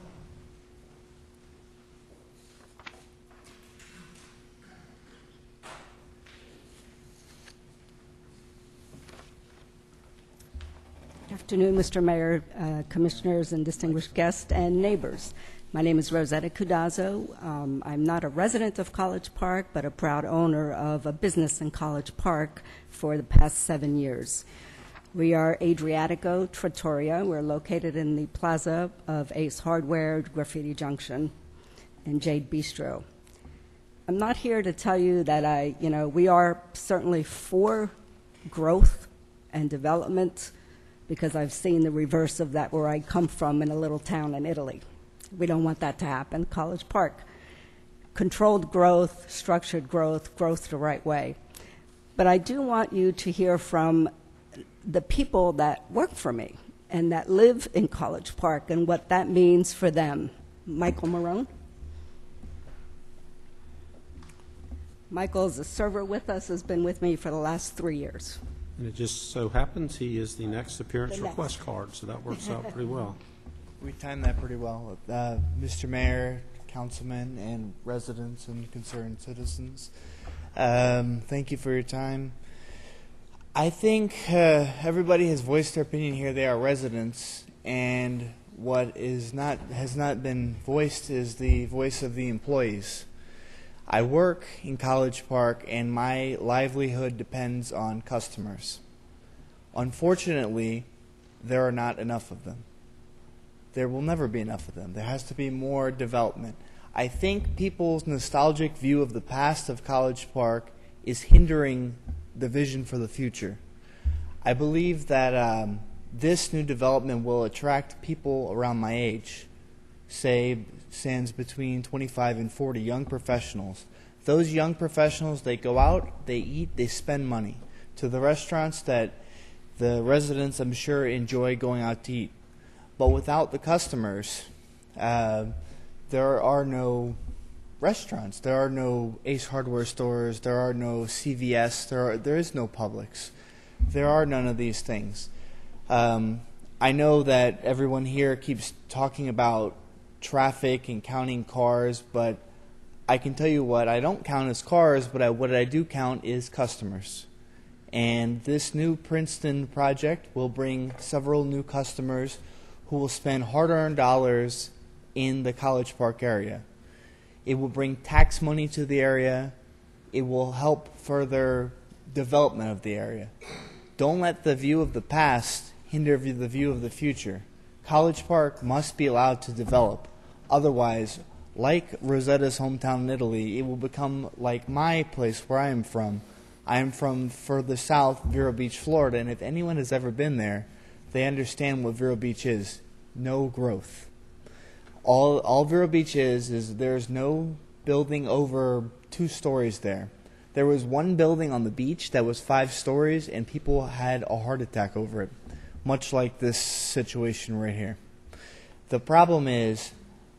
Good afternoon, Mister Mayor, uh, commissioners, and distinguished guests and neighbors. My name is Rosetta Cadazzo. Um, I'm not a resident of College Park, but a proud owner of a business in College Park for the past seven years. We are Adriatico Trattoria. We're located in the plaza of Ace Hardware, Graffiti Junction, and Jade Bistro. I'm not here to tell you that I, you know, we are certainly for growth and development, because I've seen the reverse of that where I come from in a little town in Italy. We don't want that to happen. College Park, controlled growth, structured growth, growth the right way. But I do want you to hear from the people that work for me and that live in College Park and what that means for them. Michael Marone. Michael is a server with us, has been with me for the last three years. And it just so happens he is the next appearance The next. request card, so that works out pretty well. We timed that pretty well. Uh, Mister Mayor, councilmen, and residents and concerned citizens, um, thank you for your time. I think uh, everybody has voiced their opinion here. They are residents, and what is not has not been voiced is the voice of the employees. I work in College Park, and my livelihood depends on customers. Unfortunately, there are not enough of them. There will never be enough of them. There has to be more development. I think people's nostalgic view of the past of College Park is hindering the vision for the future. I believe that um, this new development will attract people around my age, say, stands between twenty-five and forty young professionals. Those young professionals, they go out, they eat, they spend money to the restaurants that the residents, I'm sure, enjoy going out to eat. But without the customers, uh, there are no restaurants. There are no Ace Hardware stores. There are no C V S. There are, there is no Publix. There are none of these things. Um, I know that everyone here keeps talking about traffic and counting cars, but I can tell you what I don't count as cars, but I, what I do count is customers. And this new Princeton project will bring several new customers who will spend hard-earned dollars in the College Park area. It will bring tax money to the area. It will help further development of the area. Don't let the view of the past hinder the view of the future. College Park must be allowed to develop. Otherwise, like Rosetta's hometown in Italy, it will become like my place where I am from. I am from further south, Vero Beach, Florida, and if anyone has ever been there, they understand what Vero Beach is. No growth. All, all Vero Beach is, is there's no building over two stories there. There was one building on the beach that was five stories, and people had a heart attack over it, much like this situation right here. The problem is,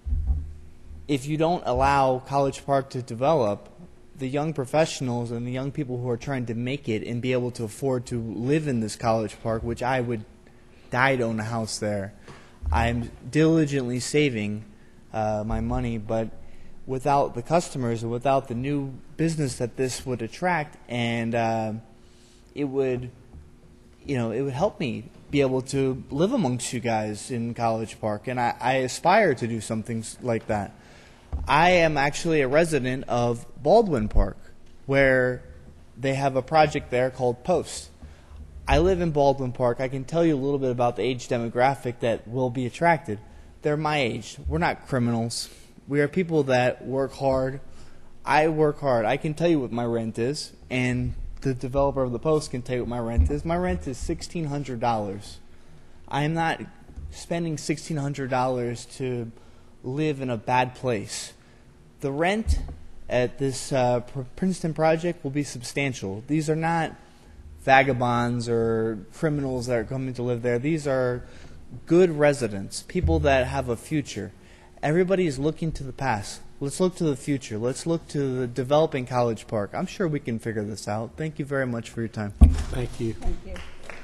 if you don't allow College Park to develop, the young professionals and the young people who are trying to make it and be able to afford to live in this College Park, which I would die to own a house there, I'm diligently saving uh, my money, but without the customers and without the new business that this would attract, and uh, it would, you know, it would help me be able to live amongst you guys in College Park, and I, I aspire to do something like that. I am actually a resident of Baldwin Park, where they have a project there called Post. I live in Baldwin Park. I can tell you a little bit about the age demographic that will be attracted. They're my age. We're not criminals. We are people that work hard. I work hard. I can tell you what my rent is, and the developer of the Post can tell you what my rent is. My rent is sixteen hundred dollars. I am not spending sixteen hundred dollars to live in a bad place. The rent at this uh, Princeton project will be substantial. These are not vagabonds or criminals that are coming to live there. These are good residents, people that have a future. Everybody is looking to the past. Let's look to the future. Let's look to the developing College Park. I'm sure we can figure this out. Thank you very much for your time. Thank you. Thank you.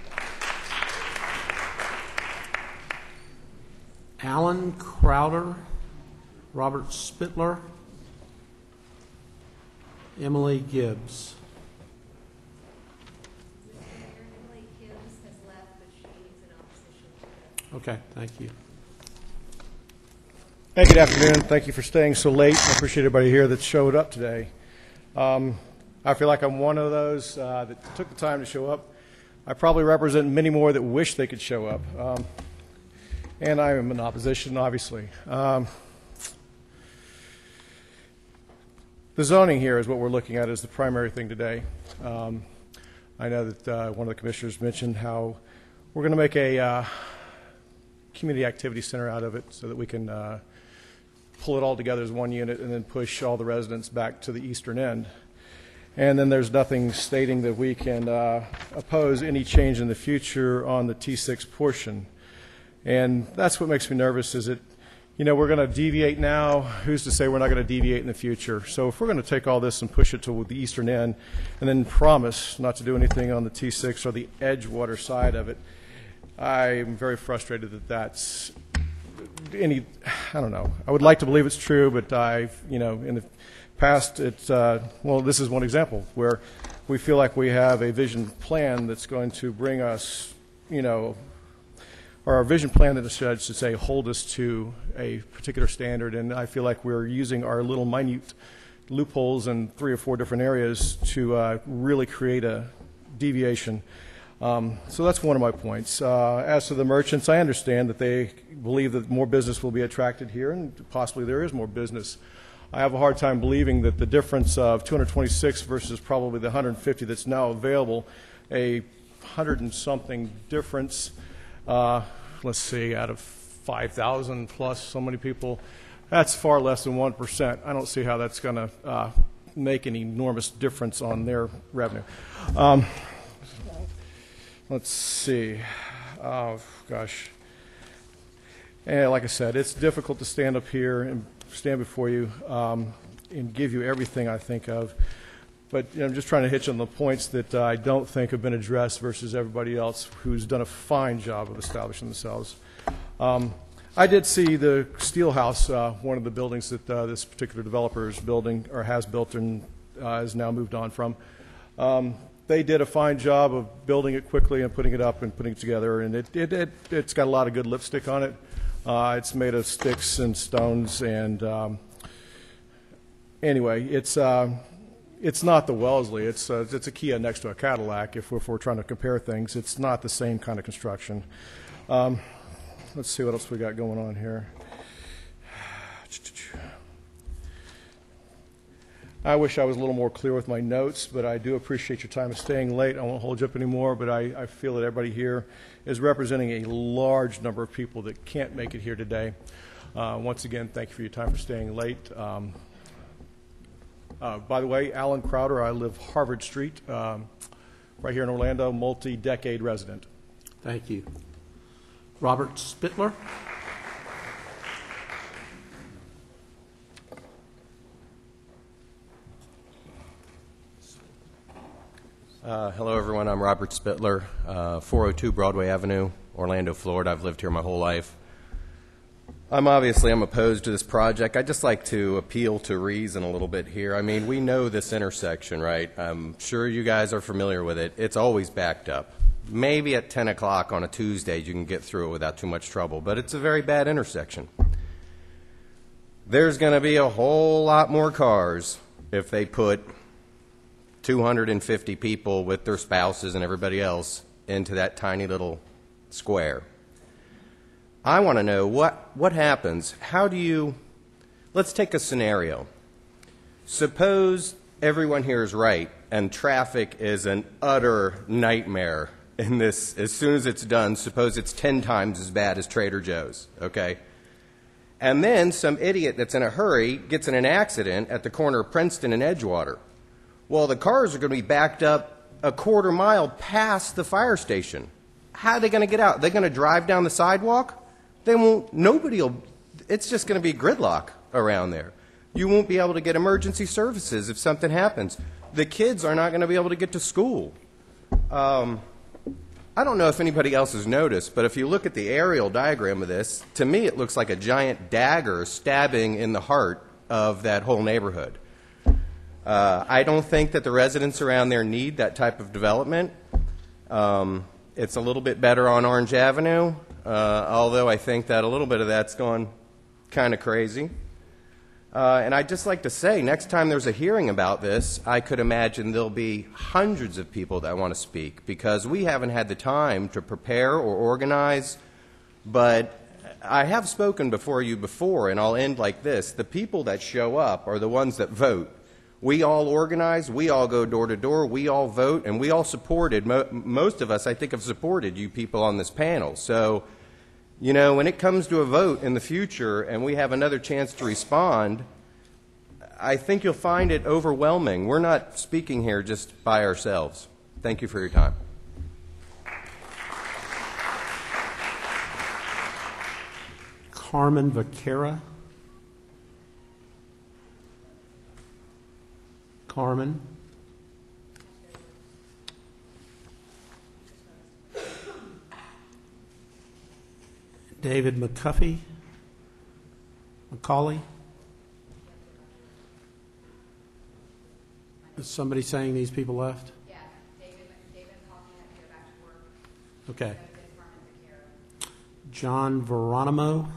Alan Crowder, Robert Spittler, Emily Gibbs. Okay, thank you. Hey, good afternoon. Thank you for staying so late. I appreciate everybody here that showed up today. Um, I feel like I'm one of those uh, that took the time to show up. I probably represent many more that wish they could show up. Um, and I am in opposition, obviously. Um, the zoning here is what we're looking at as the primary thing today. Um, I know that uh, one of the commissioners mentioned how we're going to make a uh, community activity center out of it so that we can uh, pull it all together as one unit and then push all the residents back to the eastern end. And then there's nothing stating that we can uh, oppose any change in the future on the T six portion. And that's what makes me nervous is that, you know, we're going to deviate now. Who's to say we're not going to deviate in the future? So if we're going to take all this and push it to the eastern end and then promise not to do anything on the T six or the Edgewater side of it, I'm very frustrated that that's any, I don't know. I would like to believe it's true, but I've, you know, in the past, it's, uh, well, this is one example where we feel like we have a vision plan that's going to bring us, you know, or our vision plan that should say hold us to a particular standard, and I feel like we're using our little minute loopholes in three or four different areas to uh, really create a deviation. Um, so that's one of my points. Uh, as to the merchants, I understand that they believe that more business will be attracted here, and possibly there is more business. I have a hard time believing that the difference of two hundred twenty-six versus probably the one hundred fifty that's now available, a hundred and something difference, uh, let's see, out of five thousand plus so many people, that's far less than one percent. I don't see how that's going to uh, make an enormous difference on their revenue. Um, Let's see. Oh, gosh. And like I said, it's difficult to stand up here and stand before you um, and give you everything I think of. But you know, I'm just trying to hitch on the points that uh, I don't think have been addressed versus everybody else who's done a fine job of establishing themselves. Um, I did see the Steel House, uh, one of the buildings that uh, this particular developer is building or has built and uh, has now moved on from. Um, They did a fine job of building it quickly and putting it up and putting it together, and it, it, it, it's got a lot of good lipstick on it. Uh, it's made of sticks and stones, and um, anyway, it's, uh, it's not the Wellesley. It's, uh, it's a Kia next to a Cadillac. If we're, if we're trying to compare things, it's not the same kind of construction. Um, let's see what else we got going on here. I wish I was a little more clear with my notes, but I do appreciate your time of staying late. I won't hold you up anymore, but I, I feel that everybody here is representing a large number of people that can't make it here today. Uh, once again, thank you for your time for staying late. Um, uh, by the way, Alan Crowder, I live Harvard Street, um, right here in Orlando, multi-decade resident. Thank you. Robert Spittler. Uh, hello, everyone. I'm Robert Spittler, uh, four oh two Broadway Avenue, Orlando, Florida. I've lived here my whole life. I'm obviously I'm opposed to this project. I'd just like to appeal to reason a little bit here. I mean, we know this intersection, right? I'm sure you guys are familiar with it. It's always backed up. Maybe at ten o'clock on a Tuesday you can get through it without too much trouble, but it's a very bad intersection. There's going to be a whole lot more cars if they put two hundred fifty people with their spouses and everybody else into that tiny little square. I want to know what, what happens. How do you, let's take a scenario. Suppose everyone here is right and traffic is an utter nightmare in this, as soon as it's done, suppose it's ten times as bad as Trader Joe's, okay? And then some idiot that's in a hurry gets in an accident at the corner of Princeton and Edgewater. Well, the cars are going to be backed up a quarter mile past the fire station. How are they going to get out? They're going to drive down the sidewalk? They won't, nobody will, it's just going to be gridlock around there. You won't be able to get emergency services if something happens. The kids are not going to be able to get to school. Um, I don't know if anybody else has noticed, but if you look at the aerial diagram of this, to me it looks like a giant dagger stabbing in the heart of that whole neighborhood. Uh, I don't think that the residents around there need that type of development. Um, it's a little bit better on Orange Avenue, uh, although I think that a little bit of that's gone kind of crazy. Uh, and I'd just like to say, next time there's a hearing about this, I could imagine there'll be hundreds of people that want to speak, because we haven't had the time to prepare or organize. But I have spoken before you before, and I'll end like this. The people that show up are the ones that vote. We all organize, we all go door to door, we all vote, and we all supported, mo most of us I think have supported you people on this panel. So, you know, when it comes to a vote in the future and we have another chance to respond, I think you'll find it overwhelming. We're not speaking here just by ourselves. Thank you for your time. Carmen Vaquera. Carmen. David McCuffey. McCauley. Is somebody saying these people left? Yeah, David, David McCauley had to go back to work. Okay. John Veronimo.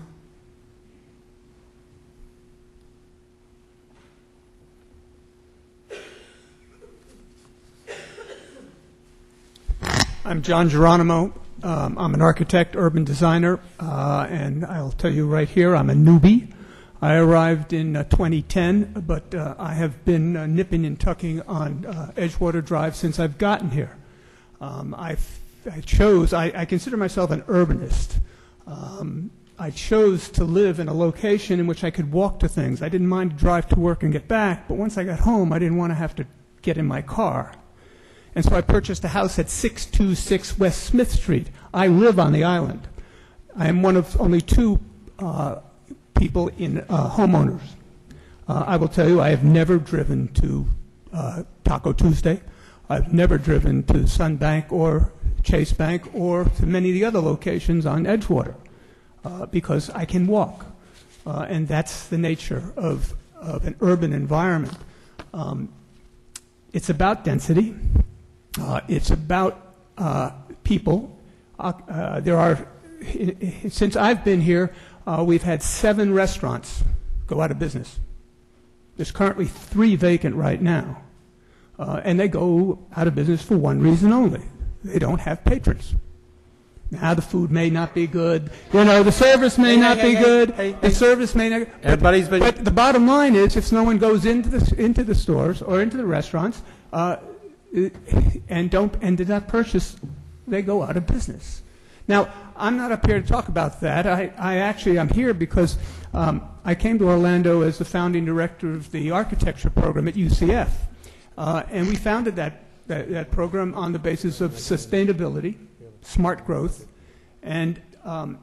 I'm John Geronimo. Um, I'm an architect, urban designer, uh, and I'll tell you right here, I'm a newbie. I arrived in uh, twenty ten, but uh, I have been uh, nipping and tucking on uh, Edgewater Drive since I've gotten here. Um, I, I chose, I, I consider myself an urbanist. Um, I chose to live in a location in which I could walk to things. I didn't mind to drive to work and get back, but once I got home, I didn't want to have to get in my car. And so I purchased a house at six two six West Smith Street. I live on the island. I am one of only two uh, people in uh, homeowners. Uh, I will tell you, I have never driven to uh, Taco Tuesday. I've never driven to Sunbank or Chase Bank or to many of the other locations on Edgewater uh, because I can walk. Uh, and that's the nature of, of an urban environment. Um, it's about density. Uh, it's about uh, people. Uh, uh, there are, since I've been here, uh, we've had seven restaurants go out of business. There's currently three vacant right now. Uh, and they go out of business for one reason only. They don't have patrons. Now, the food may not be good. You know, the service may hey, not hey, be hey, good. hey, the hey. service may not. Everybody's been. But the bottom line is, if no one goes into the into the stores or into the restaurants, uh, and don't and did not purchase, they go out of business. Now, I'm not up here to talk about that. I, I actually am here because um, I came to Orlando as the founding director of the architecture program at U C F, uh, and we founded that, that that program on the basis of sustainability, smart growth, and um,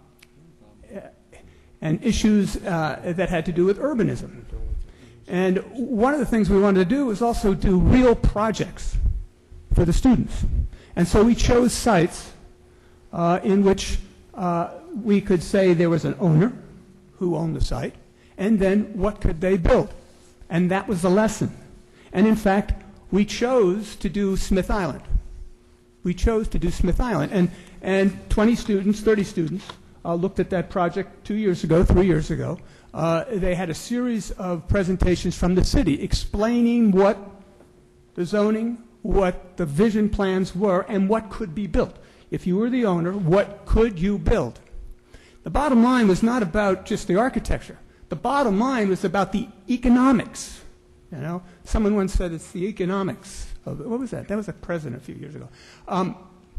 and issues uh, that had to do with urbanism. And one of the things we wanted to do was also do real projects for the students. And so we chose sites uh, in which uh, we could say there was an owner who owned the site, and then what could they build? And that was the lesson. And in fact, we chose to do Smith Island. We chose to do Smith Island. And, and twenty students, thirty students, uh, looked at that project two years ago, three years ago. Uh, they had a series of presentations from the city explaining what the zoning, what the vision plans were, and what could be built. If you were the owner, what could you build? The bottom line was not about just the architecture. The bottom line was about the economics. You know, someone once said it's the economics of, what was that? That was a president a few years ago. Um,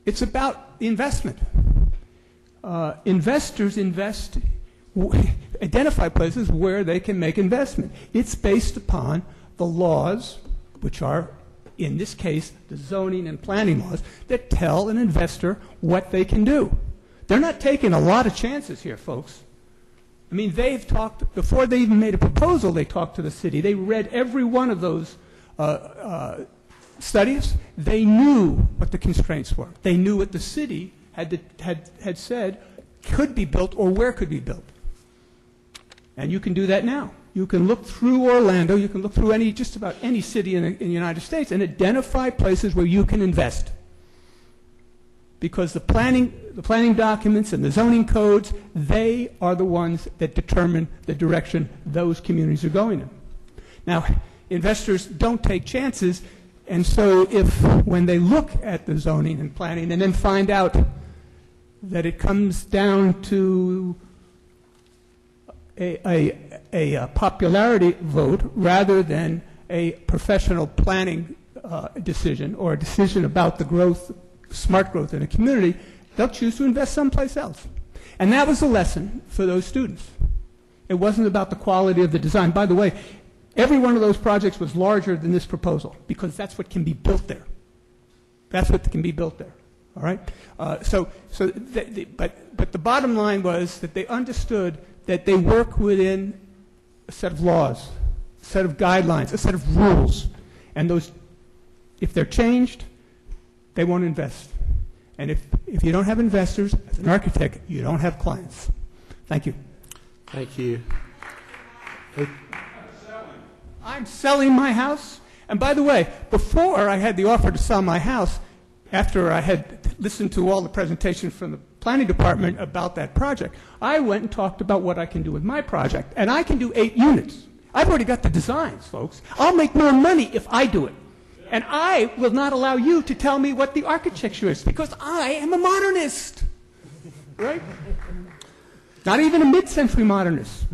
It's about the investment. Uh, investors invest, w- identify places where they can make investment. It's based upon the laws, which are, in this case, the zoning and planning laws, that tell an investor what they can do. They're not taking a lot of chances here, folks. I mean, they've talked, before they even made a proposal, they talked to the city. They read every one of those uh, uh, studies. They knew what the constraints were. They knew what the city had, to, had, had said could be built or where could be built. And you can do that now. You can look through Orlando, you can look through any, just about any city in the, in the United States and identify places where you can invest. Because the planning, the planning documents and the zoning codes, they are the ones that determine the direction those communities are going in. Now, investors don't take chances, and so if, when they look at the zoning and planning and then find out that it comes down to a, a, a, a popularity vote rather than a professional planning uh, decision or a decision about the growth, smart growth in a community, they'll choose to invest someplace else. And that was the lesson for those students. It wasn't about the quality of the design. By the way, every one of those projects was larger than this proposal because that's what can be built there. That's what can be built there. All right? Uh, so, so the, the, but, but the bottom line was that they understood that they work within a set of laws, a set of guidelines, a set of rules. And those, if they're changed, they won't invest. And if, if you don't have investors, as an architect, you don't have clients. Thank you. Thank you. I'm selling my house. And by the way, before I had the offer to sell my house, after I had listened to all the presentations from the planning department about that project, I went and talked about what I can do with my project. And I can do eight units. I've already got the designs, folks. I'll make more money if I do it. And I will not allow you to tell me what the architecture is, because I am a modernist. Right? Not even a mid-century modernist.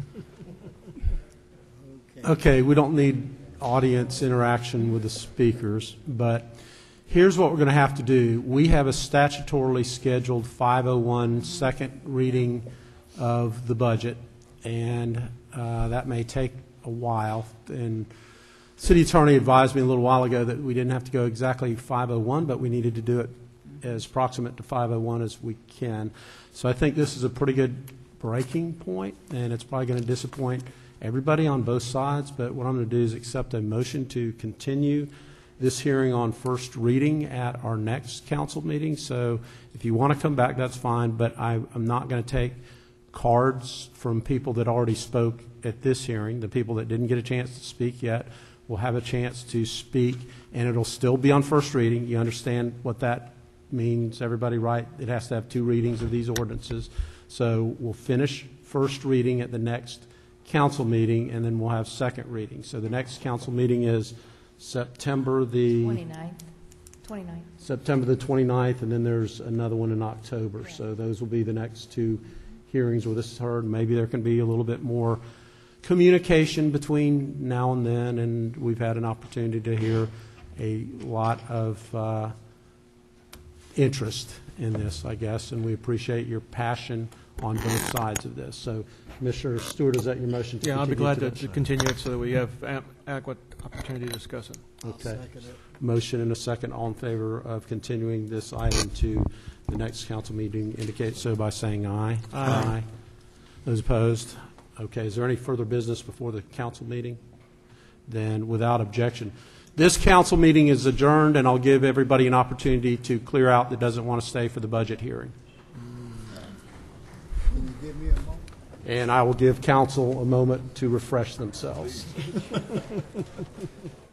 Okay, we don't need audience interaction with the speakers, but here's what we're going to have to do. We have a statutorily scheduled five oh one second reading of the budget, and uh, that may take a while. And City Attorney advised me a little while ago that we didn't have to go exactly five oh one, but we needed to do it as proximate to five oh one as we can. So I think this is a pretty good breaking point, and it's probably going to disappoint everybody on both sides, but what I'm going to do is accept a motion to continue this hearing on first reading at our next council meeting. So if you want to come back, that's fine, but I, I'm not going to take cards from people that already spoke at this hearing. The people that didn't get a chance to speak yet will have a chance to speak, and it'll still be on first reading. You understand what that means, everybody, right? It has to have two readings of these ordinances. So we'll finish first reading at the next council meeting, and then we'll have second reading. So the next council meeting is September the twenty-ninth. twenty-ninth. September the twenty-ninth, and then there's another one in October. Correct. So those will be the next two hearings where this is heard. Maybe there can be a little bit more communication between now and then, and we've had an opportunity to hear a lot of uh, interest in this, I guess, and we appreciate your passion on both sides of this. So, Commissioner Stewart, is that your motion to yeah, continue? I'll be glad to, to to continue it so that we have am- adequate opportunity to discuss it. Okay. Motion and a second. All in favor of continuing this item to the next council meeting indicate so by saying aye. Aye. Aye. Those opposed? Okay. Is there any further business before the council meeting? Then, without objection, this council meeting is adjourned, and I'll give everybody an opportunity to clear out that doesn't want to stay for the budget hearing. Can you give me a moment? And I will give council a moment to refresh themselves.